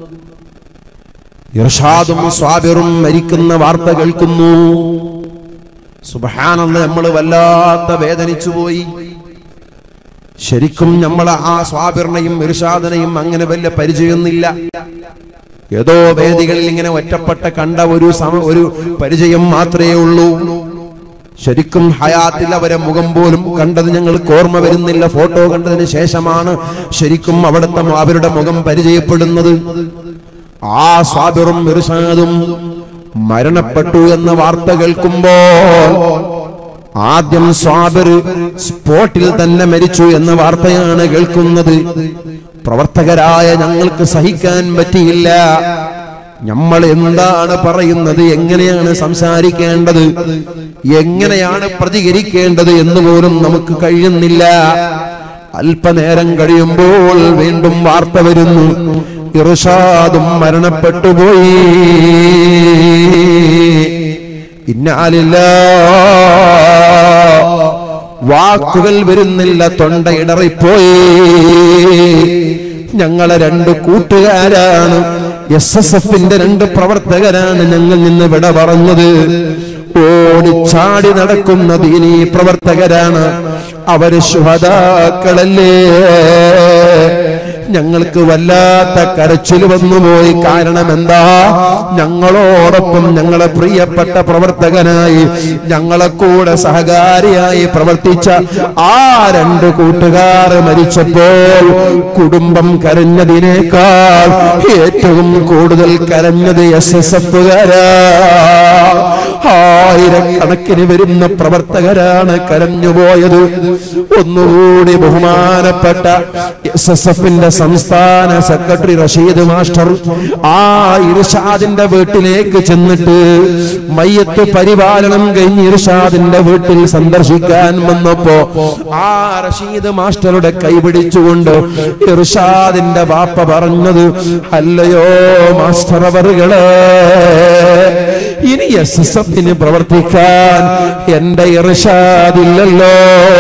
S1: ഇർഷാദും സ്വാബിറും മരിക്കുന്ന വാർത്ത കേൾക്കുന്നു. സുബ്ഹാനല്ലാഹ്, നമ്മൾ വല്ലാത്ത വേദനിച്ചു പോയി. ശരിക്കും നമ്മൾ ആ സ്വാബിറിനെയും ഇർഷാദിനെയും അങ്ങനെ വലിയ പരിചയമൊന്നുമില്ല. ഏതോ വേദികളിൽ ഇങ്ങനെ ഒറ്റപ്പെട്ട കണ്ട ഒരു പരിചയം മാത്രമേ ഉള്ളൂ. ശരിക്കും ഹയാത്തിൽ അവരെ മുഖം പോലും കണ്ടത് ഞങ്ങൾക്ക് ഓർമ്മ വരുന്നില്ല. ഫോട്ടോ കണ്ടതിന് ശേഷമാണ് ശരിക്കും അവരുടെ മുഖം പരിചയപ്പെടുന്നത്. ആ സ്വാബിറും ഇർഷാദും മരണപ്പെട്ടു എന്ന വാർത്ത കേൾക്കുമ്പോൾ ആദ്യം സ്വാബിർ സ്പോട്ടിൽ തന്നെ മരിച്ചു എന്ന വാർത്തയാണ് കേൾക്കുന്നത്. പ്രവർത്തകരായ ഞങ്ങൾക്ക് സഹിക്കാൻ പറ്റിയില്ല. നമ്മൾ എന്താണ് പറയുന്നത്, എങ്ങനെയാണ് സംസാരിക്കേണ്ടത്, എങ്ങനെയാണ് പ്രതികരിക്കേണ്ടത് എന്ന് പോലും നമുക്ക് കഴിയുന്നില്ല. അല്പനേരം കഴിയുമ്പോൾ വീണ്ടും വാർത്ത വരുന്നു, ഇർഷാദും മരണപ്പെട്ടുപോയി. വാക്കുകൾ വരുന്നില്ല, തൊണ്ടയിടറിപ്പോയി. ഞങ്ങളെ 2 കൂട്ടുകാരാണ്, SSFന്റെ 2 പ്രവർത്തകരാണ് ഞങ്ങൾ നിന്ന് വിട പറഞ്ഞത്. ഓടിച്ചാടി നടക്കുന്ന ദീനീ പ്രവർത്തകരാണ്. അവര് ശുഹദാക്കളല്ലേ. ഞങ്ങൾക്ക് വല്ലാത്ത കരച്ചിൽ വന്നുപോയി. കാരണം എന്താ? ഞങ്ങളോടൊപ്പം ഞങ്ങളെ പ്രിയപ്പെട്ട പ്രവർത്തകനായി, ഞങ്ങളെ കൂടെ സഹകാരിയായി പ്രവർത്തിച്ച ആ 2 കൂട്ടുകാർ മരിച്ചപ്പോൾ കുടുംബം കരഞ്ഞതിനേക്കാൾ ഏറ്റവും കൂടുതൽ കരഞ്ഞത് SSFകാരാ. ആയിരക്കണക്കിന് വരുന്ന പ്രവർത്തകരാണ് കരഞ്ഞുപോയത്. ഒന്നുകൂടി ബഹുമാനപ്പെട്ട SSFന്റെ സംസ്ഥാന സെക്രട്ടറി റഷീദ് മാസ്റ്റർ ആ ഇർഷാദിന്റെ വീട്ടിലേക്ക് ചെന്നിട്ട് മയ്യത്ത് പരിപാലനം കഴിഞ്ഞ് ഇർഷാദിന്റെ വീട്ടിൽ സന്ദർശിക്കാൻ വന്നപ്പോ ആ റഷീദ് മാസ്റ്ററുടെ കൈപിടിച്ചുകൊണ്ട് ഇർഷാദിന്റെ വാപ്പ പറഞ്ഞത്, അല്ലയോ മാസ്റ്റർ അവറുകളെ, ഇനി SSFന് പ്രവർത്തിക്കാൻ എന്റെ ഇർഷാദില്ലല്ലോ,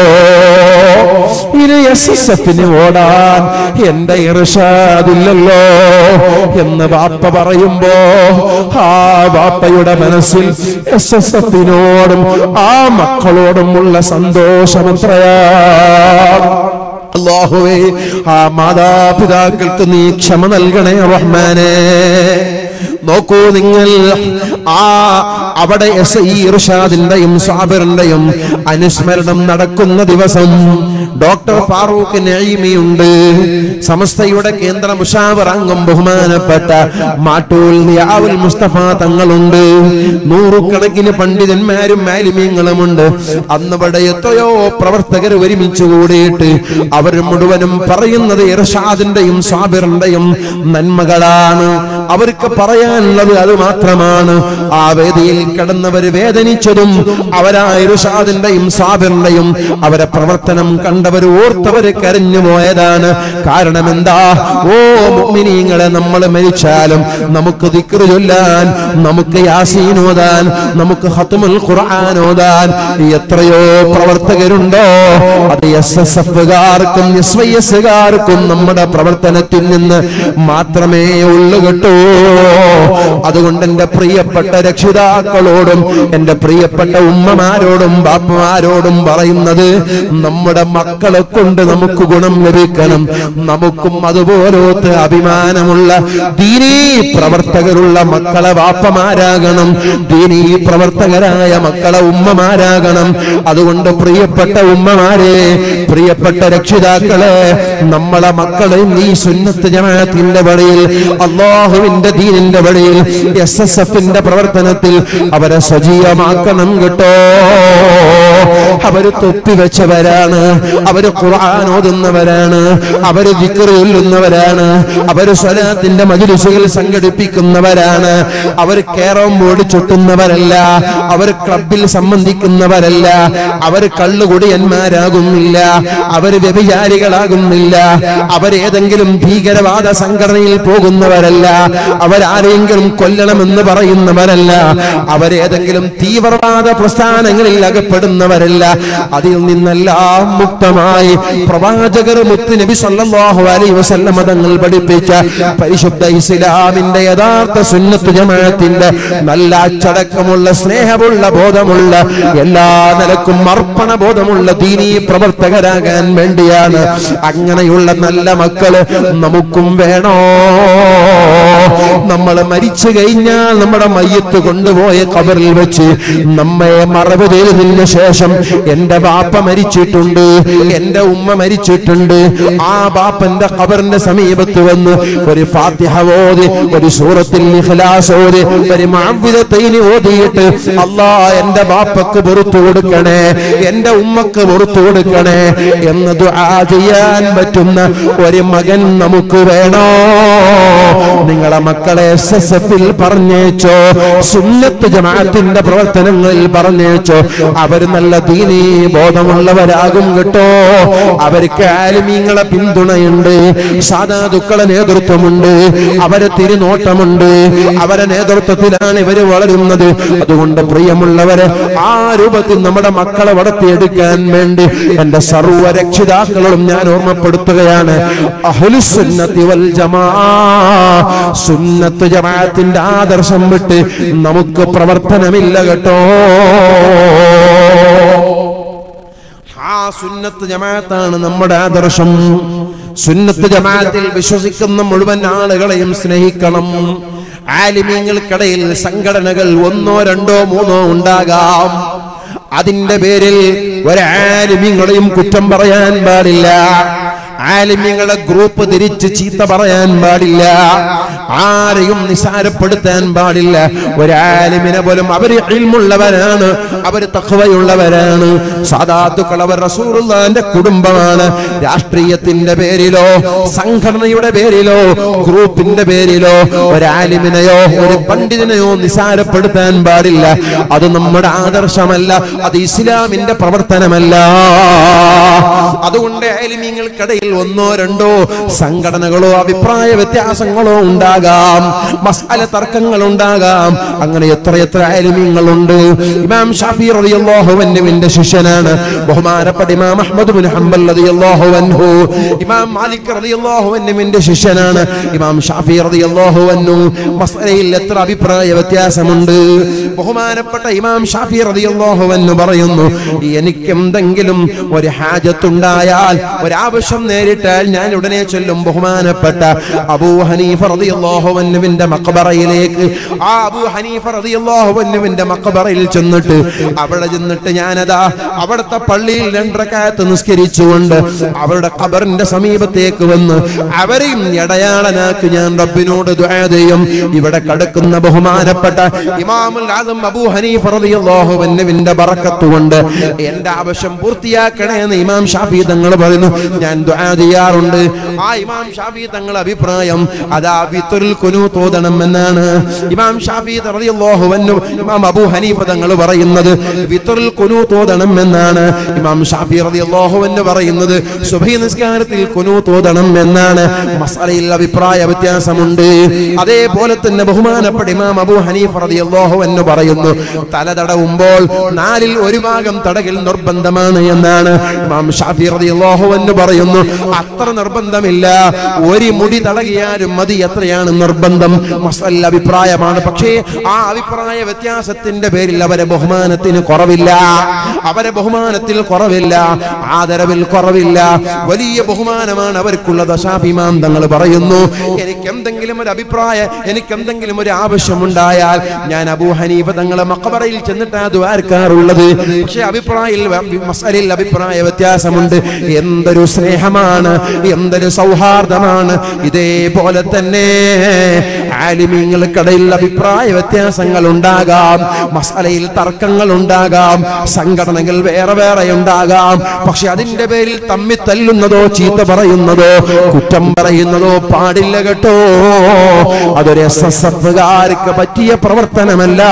S1: ഇനി SSFന് ഓടാൻ എന്റെ ഇർഷാദില്ലല്ലോ എന്ന് വാപ്പ പറയുമ്പോ ആ വാപ്പയുടെ മനസ്സിൽ SSFനോടും ആ മക്കളോടുമുള്ള സന്തോഷമെത്രയാ. അല്ലാഹുവേ, ആ മാതാപിതാക്കൾക്ക് നീ ക്ഷമ നൽകണേ റഹ്മാനേ. നോക്കൂ നിങ്ങൾ, അവിടെ ഇർഷാദിന്റെയും സാബിറിന്റെയും അനുസ്മരണം നടക്കുന്ന ദിവസം ഡോക്ടർ ഫാറൂഖ് നഈമിയുണ്ട്. സമസ്തയുടെ കേന്ദ്ര മുശാവർ അംഗം ബഹുമാനപ്പെട്ട മാട്ടൂൽ നിയാവുൽ മുസ്തഫ തങ്ങളുണ്ട്. 100 കണക്കിന് പണ്ഡിതന്മാരും മാലിമീങ്ങളുമുണ്ട്. അന്നിവിടെ എത്രയോ പ്രവർത്തകർ ഒരുമിച്ച് കൂടിയിട്ട് അവർ മുഴുവനും പറയുന്നത് ഇർഷാദിന്റെയും സാബിറിന്റെയും നന്മകളാണ്. അവർക്ക് പറയാനുള്ളത് അത് മാത്രമാണ്. ആ വേദിയിൽ കിടന്നവർ വേദനിച്ചതും അവരാ ഇർഷാദിന്റെയും സാബിറിന്റെയും അവരെ പ്രവർത്തനം കണ്ടവർ ഓർത്തവര് കരഞ്ഞു പോയതാണ്. കാരണം എന്താ? ഓ മുഅ്മിനീങ്ങളെ, നമ്മൾ മരിച്ചാലും നമുക്ക് ദിക്ർ ചൊല്ലാൻ, നമുക്ക് യാസീൻ ഓതാൻ, നമുക്ക് ഖത്മുൽ ഖുർആൻ ഓതാൻ എത്രയോ പ്രവർത്തകരുണ്ടോ. അത് SSFകാർക്കും SYSകാർക്കും നമ്മുടെ പ്രവർത്തനത്തിൽ നിന്ന് മാത്രമേ ഉള്ളു കേട്ടോ. അതുകൊണ്ട് എന്റെ പ്രിയപ്പെട്ട രക്ഷിതാക്കളോടും എന്റെ പ്രിയപ്പെട്ട ഉമ്മമാരോടും ബാപ്പമാരോടും പറയുന്നത്, നമ്മുടെ മക്കളെ കൊണ്ട് നമുക്ക് ഗുണം ലഭിക്കണം. നമുക്കും അതുപോലത്തെ അഭിമാനമുള്ള ദീനീ പ്രവർത്തകരുള്ള മക്കളെ ബാപ്പമാരാകണം, ദീനീ പ്രവർത്തകരായ മക്കളെ ഉമ്മമാരാകണം. അതുകൊണ്ട് പ്രിയപ്പെട്ട ഉമ്മമാരെ, പ്രിയപ്പെട്ട രക്ഷിതാക്കളെ, നമ്മളെ മക്കളെ ഈ സുന്നത്ത് ജമാഅത്തിന്റെ വഴിയിൽ, അല്ലാഹുവിന്റെ ദീനിന്റെ വഴിയിൽ, SSFന്റെ പ്രവർത്തനത്തിൽ അവരെ സജീവമാക്കണം കേട്ടോ. അവര് തൊപ്പി വെച്ചവരാണ്, അവര് ഖുർആൻ ഓതുന്നവരാണ്, അവര് ദിക്ർ ചൊല്ലുന്നവരാണ്, അവര് സ്വലാത്തിന്റെ മജ്ലിസുകൾ സംഘടിപ്പിക്കുന്നവരാണ്, അവര് കാരം ബോർഡ് ചുട്ടുന്നവരല്ല, അവര് ക്ലബിൽ സംബന്ധിക്കുന്നവരല്ല, അവര് കള്ളുകുടിയന്മാരാകുന്നില്ല, അവര് വ്യഭിചാരികളാകുന്നില്ല, അവരേതെങ്കിലും ഭീകരവാദ സംഘടനയിൽ പോകുന്നവരല്ല, അവരാരെങ്കിലും കൊല്ലണമെന്ന് പറയുന്നവരല്ല, അവരേതെങ്കിലും തീവ്രവാദ പ്രസ്ഥാനങ്ങളിൽ അകപ്പെടുന്നവരല്ല. അതിൽ നിന്നെല്ലാം മുക്തമായി പ്രവാചകർ മുത്ത് നബി സല്ലല്ലാഹു അലൈഹി വസല്ലം തങ്ങൾ പഠിപ്പിച്ച പരിശുദ്ധ ഇസ്ലാമിന്റെ യഥാർത്ഥ സുന്നത്ത് ജമാഅത്തിന്റെ നല്ല അച്ചടക്കമുള്ള, സ്നേഹമുള്ള, ബോധമുള്ള, എല്ലാ നിലക്കും അർപ്പണ ബോധമുള്ള ദീനീ പ്രവർത്തകരാകാൻ വേണ്ടിയാണ്. അങ്ങനെയുള്ള നല്ല മക്കള് നമുക്കും വേണോ? നമ്മൾ മരിച്ചു കഴിഞ്ഞാൽ നമ്മുടെ മയ്യത്ത് കൊണ്ടുപോയ ഖബറിൽ വെച്ച് നമ്മെ മറവ് ചെയ്തതിന് ശേഷം എന്റെ ബാപ്പ മരിച്ചിട്ടുണ്ട്, എന്റെ ഉമ്മ മരിച്ചിട്ടുണ്ട്, ആ ബാപ്പന്റെ ഖബറിന്റെ സമീപത്ത് വന്ന് ഒരു ഫാത്തിഹ ഓതി, ഒരു സൂറത്തുൽ ഇഖ്ലാസ് ഓതി, ഒരു മുഅവ്വിദത്തൈൻ ഓതിയിട്ട് അല്ലാഹ് എന്റെ ബാപ്പക്ക് പുറത്തു കൊടുക്കണേ, എന്റെ ഉമ്മക്ക് പുറത്തു കൊടുക്കണേ എന്ന് ദുആ ചെയ്യാൻ പറ്റുന്ന ഒരു മകൻ നമുക്ക് വേണോ? നിങ്ങളെ മക്കളെ SSFിൽ പറഞ്ഞേച്ചോ, സുന്നത്ത് ജമാഅത്തിന്റെ പ്രവർത്തനങ്ങളിൽ പറഞ്ഞേച്ചോ. അവർ നല്ല ദീനീ ബോധമുള്ളവരാകും കേട്ടോ. അവർക്ക് ആലിമീങ്ങളെ പിന്തുണയുണ്ട്, സാദാത്തുക്കളെ നേതൃത്വമുണ്ട്, അവരെ തിരുനോട്ടമുണ്ട്, അവരെ നേതൃത്വത്തിലാണ് ഇവര് വളരുന്നത്. അതുകൊണ്ട് പ്രിയമുള്ളവരെ, ആ രൂപത്തിൽ നമ്മുടെ മക്കളെ വളർത്തിയെടുക്കാൻ വേണ്ടി എന്റെ സർവ്വ രക്ഷിതാക്കളോടും ഞാൻ ഓർമ്മപ്പെടുത്തുകയാണ്, അഹ്ലുസുന്നത്തി വൽ ജമാഅ, സുന്നത്ത് ജമാഅത്തിന്റെ ആദർശം വിട്ട് നമുക്ക് പ്രവർത്തനമില്ല കേട്ടോ. ആ സുന്നത്ത് ജമാഅത്താണ് നമ്മുടെ ആദർശം. സുന്നത്ത് ജമാഅത്തിൽ വിശ്വസിക്കുന്ന മുഴുവൻ ആളുകളെയും സ്നേഹിക്കണം. ആലിമീങ്ങൾക്കിടയിൽ സംഘടനകൾ 1, 2, 3 ഉണ്ടാകാം. അതിന്റെ പേരിൽ ഒരാലിമീങ്ങളെയും കുറ്റം പറയാൻ പാടില്ല. ആലിമീങ്ങളെ ഗ്രൂപ്പ് തിരിച്ച് ചീത്ത പറയാൻ പാടില്ല. ആരെയും നിസാരപ്പെടുത്താൻ പാടില്ല. ഒരാലിമിനെ പോലും അവർ ഇൽമുള്ളവരാണ്, അവർ തഖ്വയുള്ളവരാണ്, സാദാത്തുക്കൾ, അവർ റസൂലുള്ളാഹിന്റെ കുടുംബമാണ്. രാഷ്ട്രീയത്തിന്റെ പേരിലോ സംഘടനയുടെ പേരിലോ ഗ്രൂപ്പിന്റെ പേരിലോ ഒരാലിമിനെയോ ഒരു പണ്ഡിതനെയോ നിസാരപ്പെടുത്താൻ പാടില്ല. അത് നമ്മുടെ ആദർശമല്ല, അത് ഇസ്ലാമിന്റെ പ്രവർത്തനമല്ല. അതുകൊണ്ട് ആലിമീങ്ങൾക്കിടയിൽ 1, 2 സംഘടനകളോ അഭിപ്രായ വ്യത്യാസങ്ങളോ ഉണ്ടാകാം, മസ്അല തർക്കങ്ങൾ ഉണ്ടാകാം. അങ്ങനെ എത്ര ആലിമീങ്ങളുണ്ട്. ഇമാം ഷാഫി റളിയല്ലാഹു അൻഹുവിന്റെ ശിഷ്യനാണ് ബഹുമാനപ്പെട്ട ഇമാം അഹ്മദ് ബിൻ ഹംബൽ റളിയല്ലാഹു അൻഹു. ഇമാം മാലിക് റളിയല്ലാഹു അൻഹുവിന്റെ ശിഷ്യനാണ് ഇമാം ഷാഫി റളിയല്ലാഹു അൻഹു. മസ്അലയിൽ എത്ര അഭിപ്രായ വ്യത്യാസമുണ്ട്. ബഹുമാനപ്പെട്ട ഇമാം ഷാഫി റളിയല്ലാഹു അൻഹു പറയുന്നു, എനിക്കെന്തെങ്കിലും ഒരു ഹാജത്തുണ്ടായാൽ, ഒരാവശ്യം നേരിട്ടാൽ ഞാൻ ഉടനെ ചൊല്ലും ബഹുമാനപ്പെട്ട അബൂ ഹനീഫ റളിയല്ലാഹു അൻഹുവിന്റെ മഖബറയിലേക്ക്. ആ അബൂ ഹനീഫ റളിയല്ലാഹു അൻഹുവിന്റെ മഖബറയിൽ ചെന്നിട്ട് അവിടെ ചെന്നിട്ട് ഞാനതാ അവിടുത്തെ പള്ളിയിൽ 2 റക്അത്ത് നിസ്കരിച്ചുകൊണ്ട് അവരുടെ ഖബറിന്റെ സമീപത്തേക്ക് വന്ന് അവരെയും ഇടയാളനാക്കി ഞാൻ റബ്ബിനോട് ദുആ ചെയ്യും. ഇവിടെ കിടക്കുന്ന ബഹുമാനപ്പെട്ട ഇമാമുൽ ആദം അബൂ ഹനീഫ റളിയല്ലാഹു അൻഹുവിന്റെ ബറക്കത്ത് കൊണ്ട് എന്റെ ആവശ്യം പൂർത്തിയാക്കണേ എന്ന് ഇമാം ഷാഫി തങ്ങൾ പറയുന്നു. ഞാൻ ദുആ ചെയ്യാറുണ്ട്. ആ ഇമാം ഷാഫി തങ്ങളുടെ അഭിപ്രായം അതാ വിത്റുൽ ഖുനൂത്ത് ഓതണം എന്നാണ്. ഇമാം ഷാഫി റളിയല്ലാഹു അൻഹു ഇമാം അബൂ ഹനീഫ തങ്ങൾ പറയുന്നത് വിത്റുൽ ഖുനൂത്ത് ഓതണം എന്നാണ്. ഇമാം ഷാഫി റളിയല്ലാഹു അൻഹു പറയുന്നത് സുബ്ഹി നിസ്കാരത്തിൽ ഖുനൂത്ത് ഓതണം എന്നാണ്. മസ്അലയിൽ അഭിപ്രായ വ്യത്യാസമുണ്ട്. അതേപോലെ തന്നെ ബഹുമാനപ്പെട്ട ഇമാം അബൂ ഹനീഫ റളിയല്ലാഹു അൻഹു പറയുന്നു തല തടവുമ്പോൾ 4ൽ 1 ഭാഗം തടകൽ നിർബന്ധമാണ് എന്നാണ്. ഇമാം ഷാഫി റളിയല്ലാഹു അൻഹു പറയുന്നു അത്ര നിർബന്ധമില്ല, 1 മുടി തടകിയാലും മതി, എത്രയാണ് നിർബന്ധം. മസ്അല അഭിപ്രായമാണ്. പക്ഷേ ആ അഭിപ്രായ വ്യത്യാസത്തിന്റെ പേരിൽ അവരെ ബഹുമാനത്തിന് കുറവില്ല, അവരെ ബഹുമാനത്തിൽ കുറവില്ല, ആദരവിൽ കുറവില്ല. വലിയ ബഹുമാനമാണ് അവർക്കുള്ളത്. ഷാഫി ഇമാം തങ്ങൾ പറയുന്നു, എനിക്കെന്തെങ്കിലും ഒരു അഭിപ്രായം, എനിക്കെന്തെങ്കിലും ഒരു ആവശ്യമുണ്ടായാൽ ഞാൻ അബൂ ഹനീഫ തങ്ങളെ മഖബറയിൽ ചെന്നിട്ടാ ദുആർക്കാറുള്ളത്. പക്ഷേ മസ്അലയിൽ അഭിപ്രായ വ്യത്യാസമുണ്ട്. എന്തൊരു സ്നേഹമാണ്, എന്തൊരു സൗഹാർദ്ദമാണ്. ഇതേപോലെ തന്നെ ആലിമീങ്ങൾക്കിടയിൽ അഭിപ്രായ വ്യത്യാസങ്ങൾ ഉണ്ടാകാം, മസ്അലയിൽ തർക്കങ്ങൾ ഉണ്ടാകാം, സംഘടനകൾ വേറെ ഉണ്ടാകാം. പക്ഷെ അതിന്റെ പേരിൽ തമ്മിൽ തല്ലുന്നതോ ചീത്ത പറയുന്നതോ കുറ്റം പറയുന്നതോ പാടില്ല കേട്ടോ. അതൊരു SSFകാർക്ക് പറ്റിയ പ്രവർത്തനമല്ല.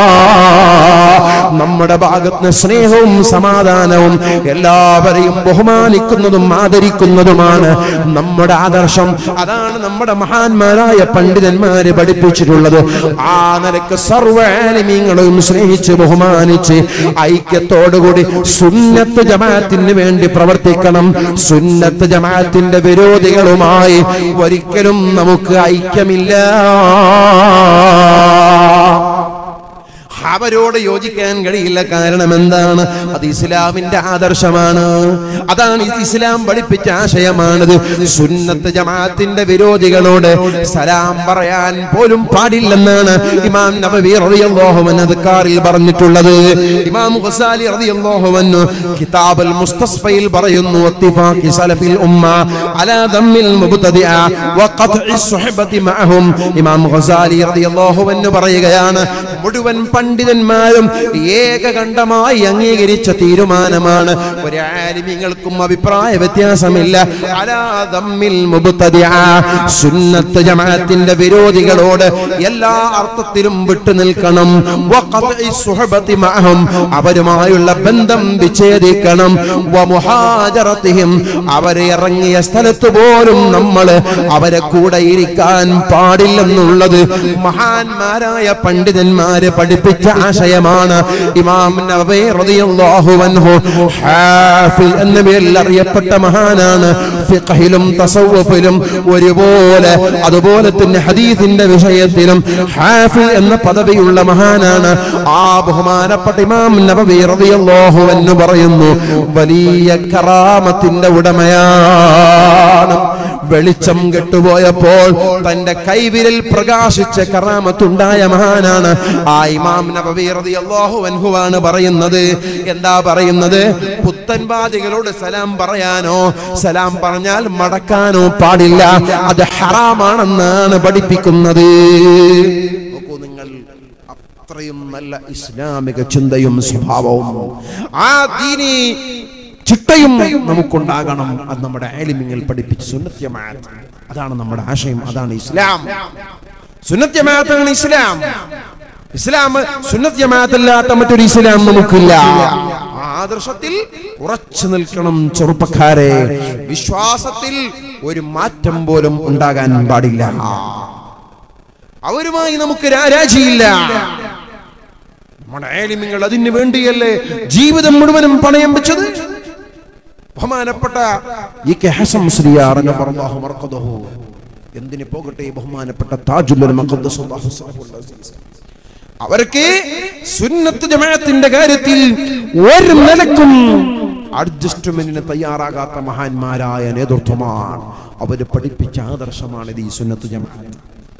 S1: നമ്മുടെ ഭാഗത്ത് സ്നേഹവും സമാധാനവും എല്ലാവരെയും ബഹുമാനിക്കുന്നതും ആദരിക്കുന്നതുമാണ് നമ്മുടെ ആദർശം. അതാണ് നമ്മുടെ മഹാന്മാരായ പണ്ഡിതന്മാര് പഠിപ്പിച്ചിട്ടുള്ളത്. ആ നിലക്ക് സർവ്വ ആലിമീങ്ങളെയും സ്നേഹിച്ച് ബഹുമാനിച്ച് ഐക്യത്തോടുകൂടി സുന്നത്ത് ജമാഅത്തിന് വേണ്ടി പ്രവർത്തിക്കണം. സുന്നത്ത് ജമാഅത്തിന്റെ വിരോധികളുമായി ഒരിക്കലും നമുക്ക് ഐക്യമില്ല. അവരോട് യോജിക്കാൻ കഴിയില്ല. കാരണം എന്താണ്? അത് ഇസ്ലാമിന്റെ ആദർശമാണ്, അതാണ് ഇസ്ലാം പഠിപ്പിച്ച ആശയമാണത്. സുന്നത്ത് ജമാഅത്തിന്റെ വിരോധികളോട് സലാം പറയാൻ പോലും പാടില്ലെന്നാണ് ഇമാം നബവി റളിയല്ലാഹു അൻഹു അദ്കാറിൽ പറഞ്ഞിട്ടുള്ളത്. ഇമാം ഗസാലി റളിയല്ലാഹു അൻഹു കിതാബുൽ മുസ്തസ്ഫയിൽ പറയുന്നു, ഇത്തിഫാഖി സലഫിൽ ഉമ്മ അലാ ദമ്മിൽ മുബ്തദിഅ വഖത്ഇ സുഹബതി മഅഹും. ഇമാം ഗസാലി റളിയല്ലാഹു അൻഹു പറയുകയാണ്, മുഴുവൻ പണ്ഡിതന്മാരും ഏകകണ്ഠമായി അംഗീകരിച്ച തീരുമാനമാണ്, ഒരു ആലിമീങ്ങൾക്കും അഭിപ്രായ വ്യത്യാസമില്ല, അലാ ദമ്മിൽ മുബ്തദിഅ, സുന്നത്ത് ജമാഅത്തിന്റെ വിരോധികളോട് എല്ലാ അർത്ഥത്തിലും വിട്ടു നിൽക്കണം. വഖത്ഇ സുഹബതി മഅഹും, അവരുമായുള്ള ബന്ധം വിച്ഛേദിക്കണം. വമുഹാജറതിഹിം, അവരെ ഇറങ്ങിയ സ്ഥലത്ത് പോലും നമ്മൾ അവരെ കൂടെ ഇരിക്കാൻ പാടില്ലെന്നുള്ളത് മഹാന്മാരായ പണ്ഡിതന്മാര് പഠിപ്പിച്ച ആശയമാണ്. ഇമാം നവവി റളിയല്ലാഹു അൻഹു ഹാഫിൽ എന്ന പേരിൽ അറിയപ്പെട്ട മഹാനാണ്. ഫിഖ്ഹിലും തസവ്വുഫിലും ഒരുപോലെ, അതുപോലെ തന്നെ ഹദീസിന്റെ വിഷയത്തിലും ഹാഫിൽ എന്ന പദവിയുള്ള മഹാനാണ്. ആ ബഹുമാനപ്പെട്ട ഇമാം നവവി റളിയല്ലാഹു അൻഹു പറയുന്നു, വലിയ കറാമത്തിന്റെ ഉടമയാണ്. വെളിച്ചം കെട്ടുപോയപ്പോൾ തന്റെ കൈവിരൽ പ്രകാശിച്ച കറാമത്തുണ്ടായ മഹാനാണ്. ആ ഇമാം നബവി റളിയല്ലാഹു അൻഹുവാണ് പറയുന്നത്. എന്താ പറയുന്നത്? പുത്തൻവാദികളോട് സലാം പറയാനോ സലാം പറഞ്ഞാൽ മടക്കാനോ പാടില്ല, അത് ഹറാമാണെന്നാണ് പഠിപ്പിക്കുന്നത്. നോക്കൂ നിങ്ങൾ, അത്രയും നല്ല ഇസ്ലാമിക ചിന്തയും സ്വഭാവവും ആ ദീനി ചിട്ടയും നമുക്കുണ്ടാകണം. അത് നമ്മുടെ ആലിമീങ്ങൾ പഠിപ്പിച്ച സുന്നത്ത് ജമാഅത്ത്, അതാണ് നമ്മുടെ ആശയം, അതാണ് ഇസ്ലാം. സുന്നത്ത് ജമാഅത്താണ് ഇസ്ലാം. ഇസ്ലാം സുന്നത്ത് ജമാഅത്തല്ലാത്ത മറ്റൊരു ഇസ്ലാം നമുക്കില്ല. ആ ആദർശത്തിൽ ഉറച്ചു നിൽക്കണം ചെറുപ്പക്കാരെ. വിശ്വാസത്തിൽ ഒരു മാറ്റം പോലും ഉണ്ടാകാൻ പാടില്ല. അവരുമായി നമുക്ക് രാജിയില്ല. നമ്മുടെ ആലിമീങ്ങൾ അതിനു വേണ്ടിയല്ലേ ജീവിതം മുഴുവനും പണയം വെച്ചത്. ബഹുമാനപ്പെട്ട ഈ കെ ഹസൻ മുസ്ലിയാർ റളിയല്ലാഹു മർഖദഹു, എന്തിനു പോകട്ടെ ബഹുമാനപ്പെട്ട താജുൽ മുഖദ്ദസ് അവർക്ക് സുന്നത്ത് ജമാഅത്തിന്റെ കാര്യത്തിൽ ഒരു നിലക്കും അഡ്ജസ്റ്റ്മെന്റിന് തയ്യാറാകാത്ത മഹാന്മാരായ നേതൃത്വമാണ്. അവര് പഠിപ്പിച്ച ആദർശമാണ് ഇത് ഈ സുന്നത്ത് ജമാഅത്ത്.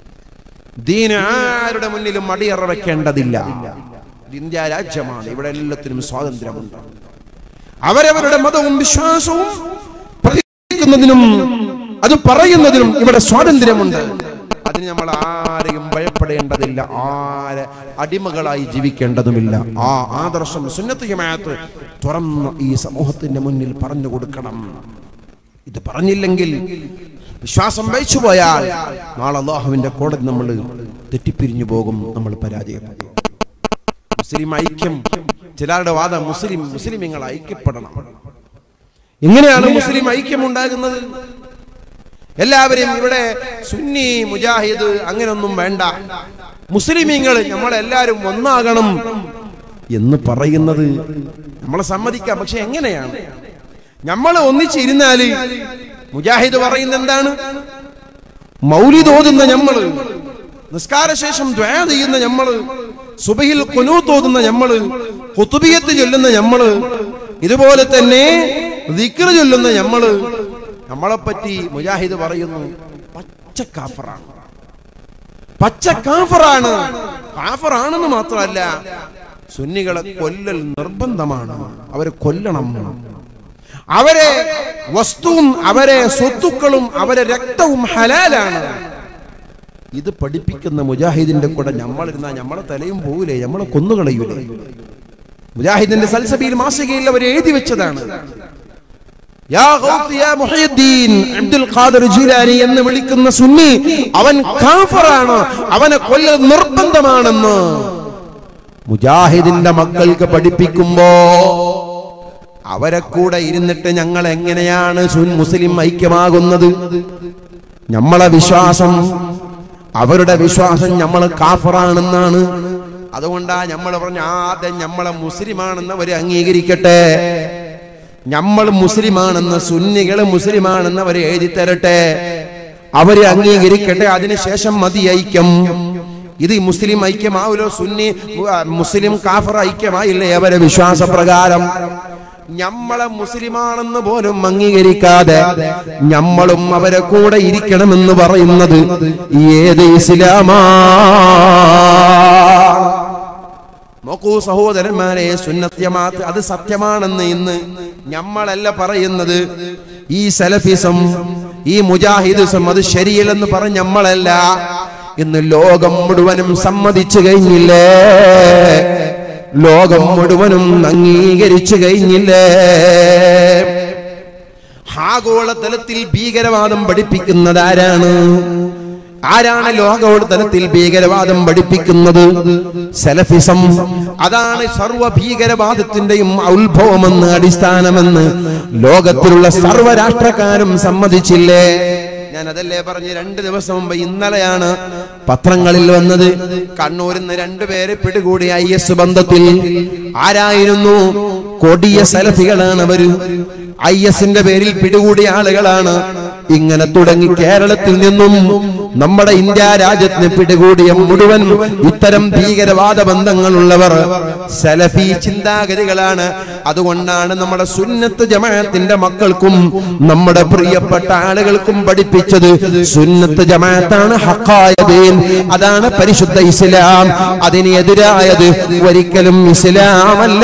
S1: ദീൻ ആരുടെ മുന്നിലും അടിയറ വെക്കേണ്ടതില്ല. ഇന്ത്യ രാജ്യമാണ്, ഇവിടെ എല്ലാത്തിനും സ്വാതന്ത്ര്യമുണ്ട്. അവരവരുടെ മതവും വിശ്വാസവും പ്രകടിപ്പിക്കുന്നതിനും അത് പറയുന്നതിനും ഇവിടെ സ്വാതന്ത്ര്യമുണ്ട്. അതിന് നമ്മൾ ആരെയും ഭയപ്പെടേണ്ടതില്ല, ആരെ അടിമകളായി ജീവിക്കേണ്ടതുമില്ല. ആ ആദർശം സുന്നത്ത് ജമാഅത്ത് തുറന്ന് ഈ സമൂഹത്തിന്റെ മുന്നിൽ പറഞ്ഞു കൊടുക്കണം. ഇത് പറഞ്ഞില്ലെങ്കിൽ, വിശ്വാസം വഹിച്ചുപോയാൽ നാളെ അല്ലാഹുവിന്റെ കോടതി നമ്മൾ തെറ്റിപ്പിരിഞ്ഞു പോകും, നമ്മൾ പരാജയപ്പെടും. മുസ്ലിം ഐക്യം, ചിലരുടെ വാദം മുസ്ലിമീങ്ങൾ ഐക്യപ്പെടണം. എങ്ങനെയാണ് മുസ്ലിം ഐക്യം ഉണ്ടാകുന്നത്? എല്ലാവരും ഇവിടെ സുന്നി മുജാഹിദ് അങ്ങനൊന്നും വേണ്ട, മുസ്ലിമീങ്ങൾ നമ്മളെല്ലാരും ഒന്നാകണം എന്ന് പറയുന്നത് നമ്മളെ സമ്മതിക്കാം. പക്ഷെ എങ്ങനെയാണ്? നമ്മൾ ഒന്നിച്ചിരുന്നാല് മുജാഹിദ് പറയുന്ന എന്താണ്? മൗലിദ് ഓതുന്ന നമ്മള്, നിസ്കാരശേഷം ദുആ ചെയ്യുന്ന നമ്മള്, സുബഹിൽ ഖുനൂത്ത് ഓതുന്ന നമ്മള്, ഖുതുബിയത്ത് ചൊല്ലുന്ന നമ്മള്, ഇതുപോലെ തന്നെ ദിക്ർ ചൊല്ലുന്ന നമ്മള്, നമ്മളെപ്പറ്റി മുജാഹിദ് പറയുന്നു പച്ച കാഫറാണ്. പച്ച കാഫറാണ്. കാഫറാണെന്ന് മാത്രമല്ല, സുന്നികളെ കൊല്ലൽ നിർബന്ധമാണ്. അവരെ കൊല്ലണം. അവരെ വസ്തുവും അവരെ സ്വത്തുക്കളും അവരെ രക്തവും ഹലാലാണ്. ഇത് പഠിപ്പിക്കുന്ന മുജാഹിദിന്റെ കൂടെ നമ്മളിരുന്നാൽ നമ്മളെ തലയും പോവില്ലേ, നമ്മളെ കൊന്നുകളയൂലേ. മുജാഹിദിന്റെ സൽസബീൽ മാസികയിൽ അവർ എഴുതി വെച്ചതാണ്, യാ ഗൗസ് യാ മുഹയ്യിദ്ദീൻ അബ്ദുൽ ഖാദിർ ജീലാനി എന്ന് വിളിക്കുന്ന സുന്നി അവൻ കാഫറാണ്, അവനെ കൊല്ലൽ നിർബന്ധമാണെന്ന് മുജാഹിദിന്റെ മക്കൾക്ക് പഠിപ്പിക്കുമ്പോ അവരെ കൂടെ ഇരുന്നിട്ട് ഞങ്ങൾ എങ്ങനെയാണ് മുസ്ലിം ഐക്യമാകുന്നത്? നമ്മളെ വിശ്വാസം അവരുടെ വിശ്വാസം നമ്മൾ കാഫറാണെന്നാണ്. അതുകൊണ്ടാ നമ്മൾ പറഞ്ഞ ആദ്യം നമ്മളെ മുസ്ലിമാണെന്ന് അവര് അംഗീകരിക്കട്ടെ, നമ്മൾ മുസ്ലിമാണെന്ന് സുന്നികള് മുസ്ലിമാണെന്ന് അവര് എഴുതി തരട്ടെ, അവര് അംഗീകരിക്കട്ടെ, അതിനുശേഷം മതി ഐക്യം. ഇത് മുസ്ലിം ഐക്യമാവൂലോ? സുന്നി മുസ്ലിം കാഫർ ഐക്യമായില്ലേ അവരെ വിശ്വാസപ്രകാരം? ഞമ്മളെ മുസ്ലിമാണെന്ന് പോലും അംഗീകരിക്കാതെ ഞമ്മളും അവരെ കൂടെ ഇരിക്കണമെന്ന് പറയുന്നത് ഏത് ഇസ്ലാമാ? നോക്കൂ സഹോദരന്മാരെ, സുന്നത്ത് ജമാഅത്ത് അത് സത്യമാണെന്ന് ഇന്ന് ഞമ്മളല്ല പറയുന്നത്. ഈ സലഫിസം, ഈ മുജാഹിദിസം അത് ശരിയല്ലെന്ന് പറഞ്ഞ ഞമ്മളല്ല, ഇന്ന് ലോകം മുഴുവനും സമ്മതിച്ചു കഴിഞ്ഞില്ലേ? ലോകം മുഴുവനും അംഗീകരിച്ചു കഴിഞ്ഞില്ലേ? ആഗോളതലത്തിൽ ഭീകരവാദം പഠിപ്പിക്കുന്നത് ആരാണ്? ആരാണ് ലോകോത്തരത്തിൽ ഭീകരവാദം പഠിപ്പിക്കുന്നത്? സലഫിസം. അതാണ് സർവ ഭീകരവാദത്തിന്റെയും ഉത്ഭവമെന്ന്, അടിസ്ഥാനമെന്ന് ലോകത്തിലുള്ള സർവ്വരാഷ്ട്രക്കാരും സമ്മതിച്ചില്ലേ? ഞാൻ അതല്ലേ പറഞ്ഞ് 2 ദിവസം മുമ്പ്, ഇന്നലെയാണ് പത്രങ്ങളിൽ വന്നത്. കണ്ണൂരിൽ നിന്ന് 2 പേരെ പിടികൂടി IS ബന്ധത്തിൽ. ആരായിരുന്നു? കൊടിയ സലഫികളാണ് അവര്. IS-ന്റെ പേരിൽ പിടികൂടിയ ആളുകളാണ്. ഇങ്ങനെ തുടങ്ങി കേരളത്തിൽ നിന്നും നമ്മുടെ ഇന്ത്യ രാജ്യത്തിന് പിടികൂടിയ മുഴുവൻ ഇത്തരം ഭീകരവാദ ബന്ധങ്ങളുള്ളവർ സലഫി ചിന്താഗതികളാണ്. അതുകൊണ്ടാണ് നമ്മുടെ സുന്നത്ത് ജമാഅത്തിന്റെ മക്കൾക്കും നമ്മുടെ പ്രിയപ്പെട്ട ആളുകൾക്കും പഠിപ്പിച്ചത് സുന്നത്ത് ജമാഅത്താണ് ഹഖായ ദീൻ, അതാണ് പരിശുദ്ധ ഇസ്ലാം. അതിനെതിരായത് ഒരിക്കലും ഇസ്ലാമല്ല.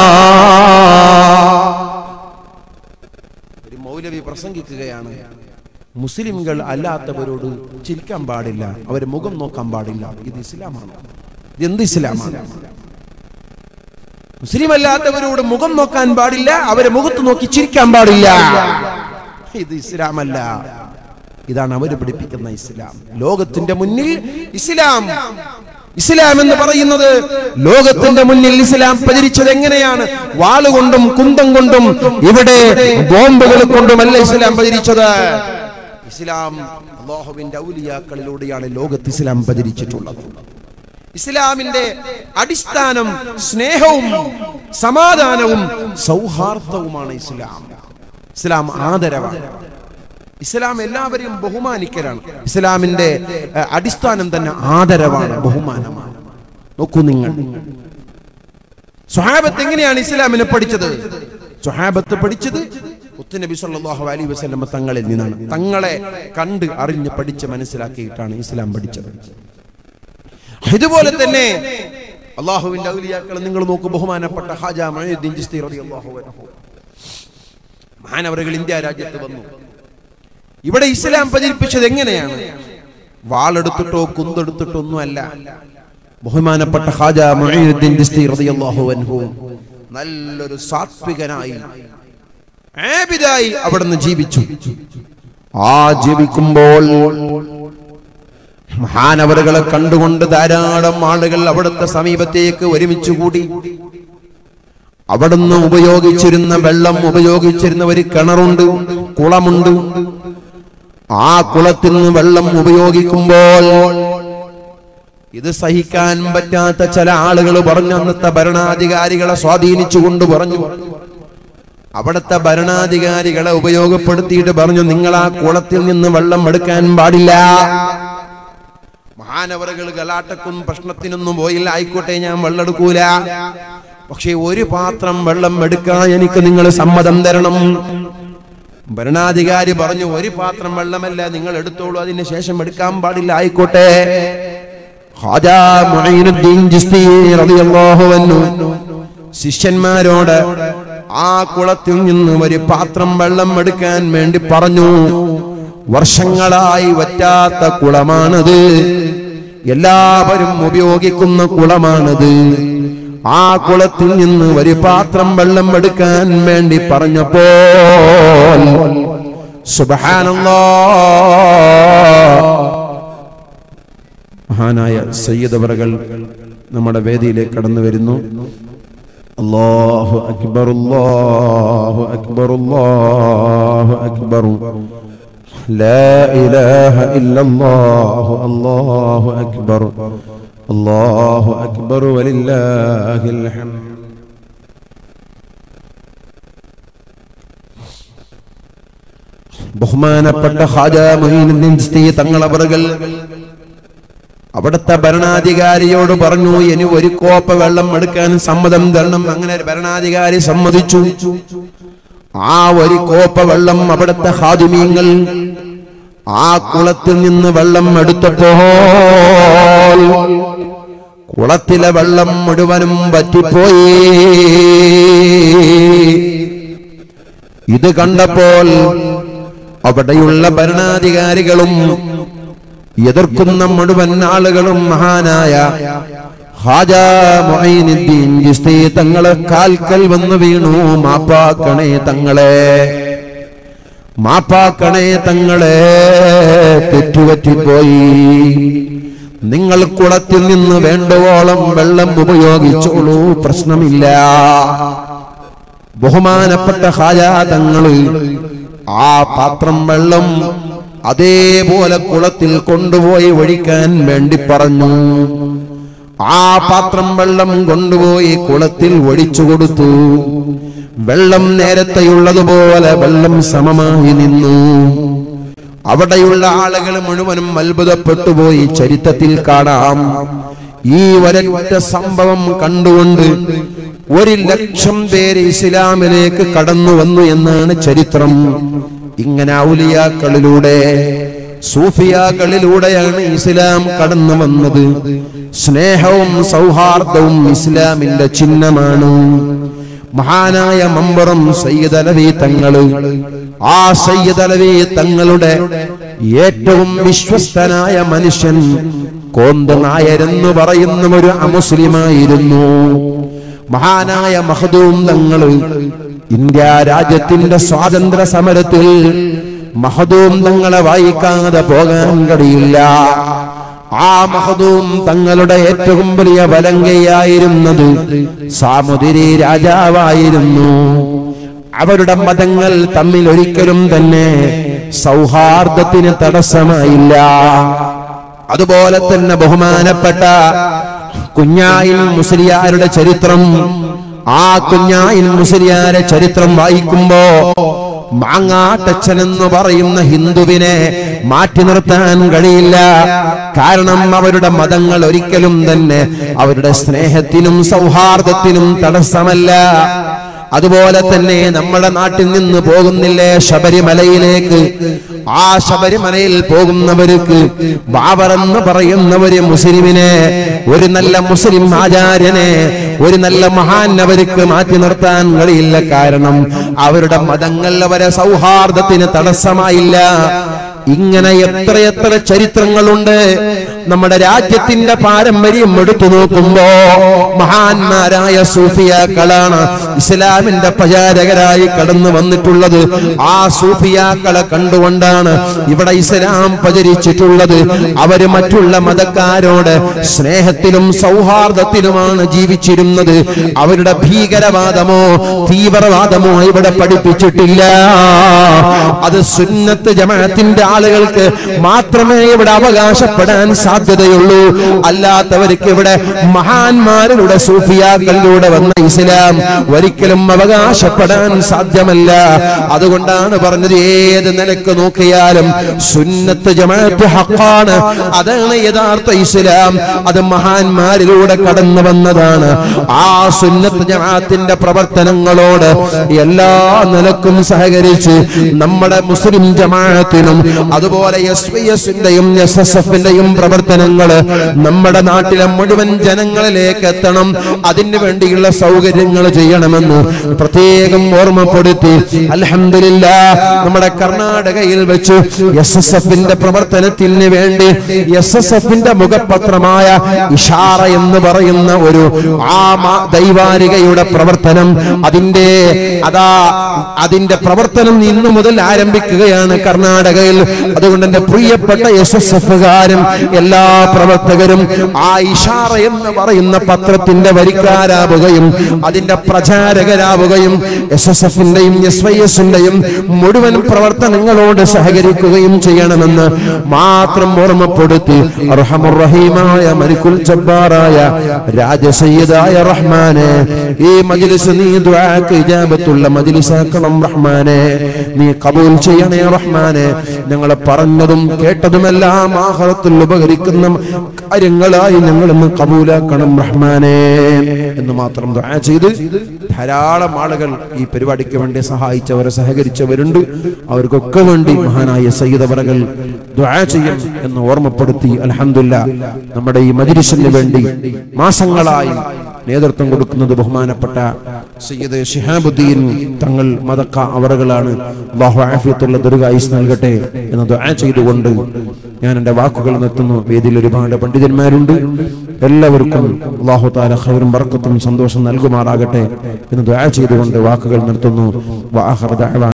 S1: ഒരു മൗലവി പ്രസംഗിക്കുകയാണ്, മുസ്ലിംകൾ അല്ലാത്തവരോട് ചിരിക്കാൻ പാടില്ല, അവരെ മുഖം നോക്കാൻ പാടില്ല. ഇത് ഇസ്ലാമാണ്. ഇതെന്ത് ഇസ്ലാമാണ്? മുസ്ലിം അല്ലാത്തവരോട് മുഖം നോക്കാൻ പാടില്ല, അവരെ മുഖത്ത് നോക്കി ചിരിക്കാൻ പാടില്ല. ഇത് ഇസ്ലാമല്ല. ഇതാണ് അവര് പഠിപ്പിക്കുന്ന ഇസ്ലാം. ലോകത്തിന്റെ മുന്നിൽ ഇസ്ലാം, ഇസ്ലാം എന്ന് പറയുന്നത് ലോകത്തിന്റെ മുന്നിൽ ഇസ്ലാം പ്രചരിച്ചത് എങ്ങനെയാണ്? വാളുകൊണ്ടും കുന്തം കൊണ്ടും ഇവിടെ ബോംബുകൾ കൊണ്ടുമല്ല ഇസ്ലാം പ്രചരിച്ചത്. ഇസ്ലാം അല്ലാഹുവിന്റെ ഔലിയാക്കളിലൂടെയാണ് ലോകത്ത് ഇസ്ലാം പ്രചരിച്ചിട്ടുള്ളത്. ഇസ്ലാമിന്റെ അടിസ്ഥാനം സ്നേഹവും സമാധാനവും സൗഹാർദ്ദവുമാണ് ഇസ്ലാം. ഇസ്ലാം ആദരവാണ്. ഇസ്ലാം എല്ലാവരെയും ബഹുമാനിക്കലാണ്. ഇസ്ലാമിന്റെ അടിസ്ഥാനം തന്നെ ആദരവാണ്, ബഹുമാനമാണ്. നോക്കൂ നിങ്ങൾ, സ്വഹാബത്ത് എങ്ങനെയാണ് ഇസ്ലാമിനെ പഠിച്ചത്? സ്വഹാബത്ത് പഠിച്ചത് മുത്തുനബി സല്ലല്ലാഹു അലൈഹി വസല്ലം തങ്ങളിൽ നിന്നാണ്. തങ്ങളെ കണ്ട് അറിഞ്ഞ് പഠിച്ച് മനസ്സിലാക്കിയിട്ടാണ് ഇസ്ലാം പഠിച്ചത്. ഇതുപോലെ തന്നെ അല്ലാഹുവിന്റെ ഔലിയാക്കൾ നിങ്ങൾ നോക്കൂ. ബഹുമാനപ്പെട്ട ഖാജ മുഈനുദ്ദീൻ ചിശ്തി റളിയല്ലാഹു അൻഹു മഹാനവറുകൾ ഇന്ത്യ രാജ്യത്ത് വന്നു. ഇവിടെ ഇസ്ലാം പ്രചരിപ്പിച്ചത് എങ്ങനെയാണ്? വാളെടുത്തിട്ടോ കുന്തെടുത്തിട്ടോ ഒന്നുമല്ല. ബഹുമാനപ്പെട്ട ഖാജ മുഈനുദ്ദീൻ ചിശ്തി റളിയല്ലാഹു അൻഹു നല്ലൊരു സാത്വികനായി ആബിദായി അവിടുന്ന് ജീവിച്ചു. ആ ജീവിക്കുമ്പോൾ മഹാനവറുകളെ കണ്ടുകൊണ്ട് ധാരാളം ആളുകൾ അവിടുത്തെ സമീപത്തേക്ക് ഒരുമിച്ച് കൂടി. അവിടുന്ന് ഉപയോഗിച്ചിരുന്ന വെള്ളം, ഉപയോഗിച്ചിരുന്ന ഒരു കിണറുണ്ട്, കുളമുണ്ട്. ആ കുളത്തിൽ നിന്ന് വെള്ളം ഉപയോഗിക്കുമ്പോൾ ഇത് സഹിക്കാൻ പറ്റാത്ത ചില ആളുകൾ പറഞ്ഞു, അന്നത്തെ ഭരണാധികാരികളെ സ്വാധീനിച്ചുകൊണ്ട് പറഞ്ഞു, അവിടുത്തെ ഭരണാധികാരികളെ ഉപയോഗപ്പെടുത്തിയിട്ട് പറഞ്ഞു, നിങ്ങൾ ആ കുളത്തിൽ നിന്ന് വെള്ളം എടുക്കാൻ പാടില്ല. മഹാനവറുകൾ ഗലാട്ടക്കും പ്രശ്നത്തിനൊന്നും പോയില്ല. ആയിക്കോട്ടെ, ഞാൻ വെള്ളം എടുക്കൂല, പക്ഷെ ഒരു പാത്രം വെള്ളം എടുക്കാൻ എനിക്ക് നിങ്ങൾ സമ്മതം തരണം. ഭരണാധികാരി പറഞ്ഞു, ഒരു പാത്രം വെള്ളമല്ല, നിങ്ങൾ എടുത്തോളൂ, അതിന് ശേഷം എടുക്കാൻ പാടില്ല. ആയിക്കോട്ടെ. ഖാജാ മുഈനുദ്ദീൻ ചിശ്തി റളിയല്ലാഹു അൻഹു ശിഷ്യന്മാരോട് ആ കുളത്തിൽ നിന്ന് ഒരു പാത്രം വെള്ളം എടുക്കാൻ വേണ്ടി പറഞ്ഞു. വർഷങ്ങളായി വറ്റാത്ത കുളമാണത്, എല്ലാവരും ഉപയോഗിക്കുന്ന കുളമാണത്. ആ കുളത്തിൽ നിന്ന് ഒരു പാത്രം വെള്ളം എടുക്കാൻ വേണ്ടി പറഞ്ഞപ്പോൾ സുബ്ഹാനല്ലാഹ്, മഹാനായ സയ്യിദ് അവറുകൾ നമ്മുടെ വേദിയിലേക്ക് കടന്നു വരുന്നു. അല്ലാഹു അക്ബർ, അല്ലാഹു അക്ബർ, അല്ലാഹു അക്ബർ, ലാ ഇലാഹ ഇല്ലല്ലാഹു, അല്ലാഹു അക്ബർ, അല്ലാഹു അക്ബർ, വലില്ലാഹിൽ ഹംദ്. ബഹുമാനപ്പെട്ട ഖാജ മുഈനുദ്ദീൻ ചിശ്തി തങ്ങളവറുകൾ അവിടുത്തെ ഭരണാധികാരിയോട് പറഞ്ഞു, ഇനി ഒരു കോപ്പ വെള്ളം എടുക്കാൻ സമ്മതം തരണം. അങ്ങനെ ഭരണാധികാരി സമ്മതിച്ചു. ആ ഒരു കോപ്പ വെള്ളം അവിടുത്തെ ഖാദിമീങ്ങൾ ആ കുളത്തിൽ നിന്ന് വെള്ളം എടുത്തപ്പോൾ കുളത്തിലെ വെള്ളം മുഴുവനും വറ്റിപ്പോയി. ഇത് കണ്ടപ്പോൾ അവിടെയുള്ള ഭരണാധികാരികളും എതിർക്കുന്ന മുഴുവൻ ആളുകളും മഹാനായ ഖാജാ മുഈനുദ്ദീൻ ചിശ്തി തങ്ങളെ കാൽക്കൽ വന്നു വീണു. മാപ്പാക്കണേ തങ്ങളെ, മാപ്പാക്കണേ തങ്ങളെ, തെറ്റുപറ്റിപ്പോയി. നിങ്ങൾ കുളത്തിൽ നിന്ന് വേണ്ടുവോളം വെള്ളം ഉപയോഗിച്ചോളൂ, പ്രശ്നമില്ല. ബഹുമാനപ്പെട്ട ഖാജാ തങ്ങൾ ആ പാത്രം വെള്ളം അതേപോലെ കുളത്തിൽ കൊണ്ടുപോയി ഒഴിക്കാൻ വേണ്ടി പറഞ്ഞു. ആ പാത്രം വെള്ളം കൊണ്ടുപോയി കുളത്തിൽ ഒഴിച്ചു കൊടുത്തു. വെള്ളം നേരത്തെയുള്ളതുപോലെ വെള്ളം സമമായി നിന്നു. അവിടെയുള്ള ആളുകൾ മുഴുവനും അത്ഭുതപ്പെട്ടുപോയി. ചരിത്രത്തിൽ കാണാം, ഈ ഒരൊറ്റ സംഭവം കണ്ടുകൊണ്ട് 1,00,000 പേര് ഇസ്ലാമിലേക്ക് കടന്നു വന്നു എന്നാണ് ചരിത്രം. ഇങ്ങനെ ഔലിയാക്കളിലൂടെ, സൂഫിയാക്കളിലൂടെയാണ് ഇസ്ലാം കടന്നു വന്നത്. സ്നേഹവും സൗഹാർദ്ദവും ഇസ്ലാമിന്റെ ചിഹ്നമാണ്. മഹാനായ മമ്പറം സയ്യിദ് അലവി തങ്ങള്, ആ സയ്യിദ് അലവി തങ്ങളുടെ ഏറ്റവും വിശ്വസ്തനായ മനുഷ്യൻ കോന്ത് നായരെന്ന് പറയുന്ന ഒരു അമുസ്ലിമായിരുന്നു. മഹാനായ മഖ്ദൂം തങ്ങള് ഇന്ത്യ രാജ്യത്തിന്റെ സ്വാതന്ത്ര്യ സമരത്തിൽ മഖ്ദൂം തങ്ങളെ വായിക്കാതെ പോകാൻ കഴിയില്ല. ആ മഖ്ദൂം തങ്ങളുടെ ഏറ്റവും വലിയ വലങ്കയായിരുന്നത് സാമുദിരി രാജാവായിരുന്നു. അവരുടെ മതങ്ങൾ തമ്മിൽ ഒരിക്കലും തന്നെ സൗഹാർദ്ദത്തിന് തടസ്സമായില്ല. അതുപോലെ തന്നെ ബഹുമാനപ്പെട്ട കുഞ്ഞായിൽ മുസ്ലിയാരുടെ ചരിത്രം, ആ കുഞ്ഞായിൽ മുസ്ലിയാരെ ചരിത്രം വായിക്കുമ്പോ മാങ്ങാട്ടച്ചൻ എന്ന് പറയുന്ന ഹിന്ദുവിനെ മാറ്റി നിർത്താൻ കഴിയില്ല. കാരണം അവരുടെ മതങ്ങൾ ഒരിക്കലും തന്നെ അവരുടെ സ്നേഹത്തിനും സൗഹാർദ്ദത്തിനും തടസ്സമല്ല. അതുപോലെ തന്നെ നമ്മുടെ നാട്ടിൽ നിന്ന് പോകുന്നില്ലേ ശബരിമലയിലേക്ക്, ആ ശബരിമലയിൽ പോകുന്നവർക്ക് ബാബർ എന്ന് പറയുന്ന ഒരു മുസ്ലിമിനെ, ഒരു നല്ല മുസ്ലിം ആചാര്യനെ, ഒരു നല്ല മഹാൻ അവർക്ക് മാറ്റി നിർത്താൻ കഴിയില്ല. കാരണം അവരുടെ മതങ്ങൾ അവരെ സൗഹാർദ്ദത്തിന് തടസ്സമായില്ല. ഇങ്ങനെ എത്രയെത്ര ചരിത്രങ്ങളുണ്ട്. നമ്മുടെ രാജ്യത്തിന്റെ പാരമ്പര്യം എടുത്തു നോക്കുമ്പോ മഹാന്മാരായ സൂഫിയാക്കളാണ് ഇസ്ലാമിന്റെ പ്രചാരകരായി കടന്നു വന്നിട്ടുള്ളത്. ആ സൂഫിയാക്കളെ കണ്ടുകൊണ്ടാണ് ഇവിടെ ഇസ്ലാം പ്രചരിച്ചിട്ടുള്ളത്. അവര് മറ്റുള്ള മതക്കാരോട് സ്നേഹത്തിലും സൗഹാർദ്ദത്തിലുമാണ് ജീവിച്ചിരുന്നത്. അവരുടെ ഭീകരവാദമോ തീവ്രവാദമോ ഇവിടെ പഠിപ്പിച്ചിട്ടില്ല. അത് സുന്നത്ത് ജമാഅത്തിന്റെ ആളുകൾക്ക് മാത്രമേ ഇവിടെ അവകാശപ്പെടാൻ സാധ്യതയുള്ളൂ. അല്ലാത്തവർക്ക് ഇവിടെ മഹാന്മാരുടെ സൂഫിയാക്കളിലൂടെ വന്ന ഇസ്ലാം ഒരിക്കലും അവകാശപ്പെടാൻ സാധ്യമല്ല. അതുകൊണ്ടാണ് പറഞ്ഞത്, ഏത് നിലക്ക് നോക്കിയാലും സുന്നത്ത് ജമാഅത്ത് ഹഖാണ്. അതാണ് യഥാർത്ഥ ഇസ്ലാം. അത് മഹാന്മാരിലൂടെ കടന്നു വന്നതാണ്. ആ സുന്നത്ത് ജമാഅത്തിന്റെ പ്രവർത്തനങ്ങളോട് എല്ലാ നിലക്കും സഹകരിച്ച് നമ്മുടെ മുസ്ലിം ജമാഅത്തിനും അതുപോലെ SYSന്റെയും SSFന്റെയും പ്രവർത്തനങ്ങള് നമ്മുടെ നാട്ടിലെ മുഴുവൻ ജനങ്ങളിലേക്ക് എത്തണം. അതിനു വേണ്ടിയുള്ള സൗകര്യങ്ങൾ ചെയ്യണമെന്ന് പ്രത്യേകം ഓർമ്മപ്പെടുത്തി. അൽഹംദുലില്ലാഹ്, നമ്മുടെ കർണാടകയിൽ വെച്ച് SSFന്റെ പ്രവർത്തനത്തിന് വേണ്ടി SSFന്റെ മുഖപത്രമായ ഇഷാറ എന്ന് പറയുന്ന ഒരു ദൈവാരികയുടെ പ്രവർത്തനം, അതിന്റെ പ്രവർത്തനം ഇന്നു മുതൽ ആരംഭിക്കുകയാണ് കർണാടകയിൽ. അതുകൊണ്ട് എന്റെ പ്രിയപ്പെട്ട SSFകാരും എല്ലാ പ്രവർത്തകരും ആ ഇഷാറ എന്ന് പറയുന്ന പത്രത്തിന്റെ വരിക്കാരാവുകയും അതിന്റെ പ്രചാരകരാവുകയും SSFന്റെയും SYSന്റെയും മുഴുവൻ പ്രവർത്തനങ്ങളോട് സഹകരിക്കുകയും ചെയ്യണമെന്ന് മാത്രം ഓർമ്മപ്പെടുത്തി. അർഹമുർ റഹീമായ മലിക്കുൽ ജബ്ബാറായ രാജസയ്യിദായ റഹ്മാനെ, ഈ മജ്ലിസ് നീ ദുആക്ക് ഇജാബത്തുള്ള മജ്ലിസാക്കണം റഹ്മാനെ. നീ ഖബൂൽ ചെയ്യണേ റഹ്മാനെ. ഞങ്ങൾ ഞങ്ങളെ പറഞ്ഞതും കേട്ടതുമെല്ലാം ആഖിറത്തിൽ ഉപകരിക്കുന്ന കാര്യങ്ങളായി ഞങ്ങളൊന്ന് കബൂലാക്കണം റഹ്മാനേ എന്ന് മാത്രം ദുആ ചെയ്ത് ധാരാളം ആളുകൾ ഈ പരിപാടിക്ക് വേണ്ടി സഹായിച്ചവരെ സഹകരിച്ചവരുണ്ട്. അവർക്കൊക്കെ വേണ്ടി മഹാനായ സയ്യിദ് അവറുകൾ ദുആ ചെയ്യും എന്ന് ഓർമ്മപ്പെടുത്തി അൽഹംദുലില്ലാഹ് നമ്മുടെ ഈ മജ്ലിസിന് വേണ്ടി മാസങ്ങളായി നേതൃത്വം കൊടുക്കുന്നത് ബഹുമാനപ്പെട്ട സയ്യിദ് ശിഹാബുദ്ദീൻ തങ്ങൾ മദക്ക അവറുകളാണ്. അല്ലാഹു ആഫിയത്തുള്ള ദീർഘായുസ്സ് നൽകട്ടെ എന്ന് ദുആ ചെയ്തുകൊണ്ട് ഞാൻ എൻ്റെ വാക്കുകൾ നിർത്തുന്നു. വേദിയിൽ ഒരുപാട് പണ്ഡിതന്മാരുണ്ട്. എല്ലാവർക്കും അല്ലാഹു തആല ഖൈറും ബർക്കത്തും സന്തോഷം നൽകുമാറാകട്ടെ എന്ന് ദുആ ചെയ്തുകൊണ്ട് വാക്കുകൾ നിർത്തുന്നു. വആഖിറു ദഅവാന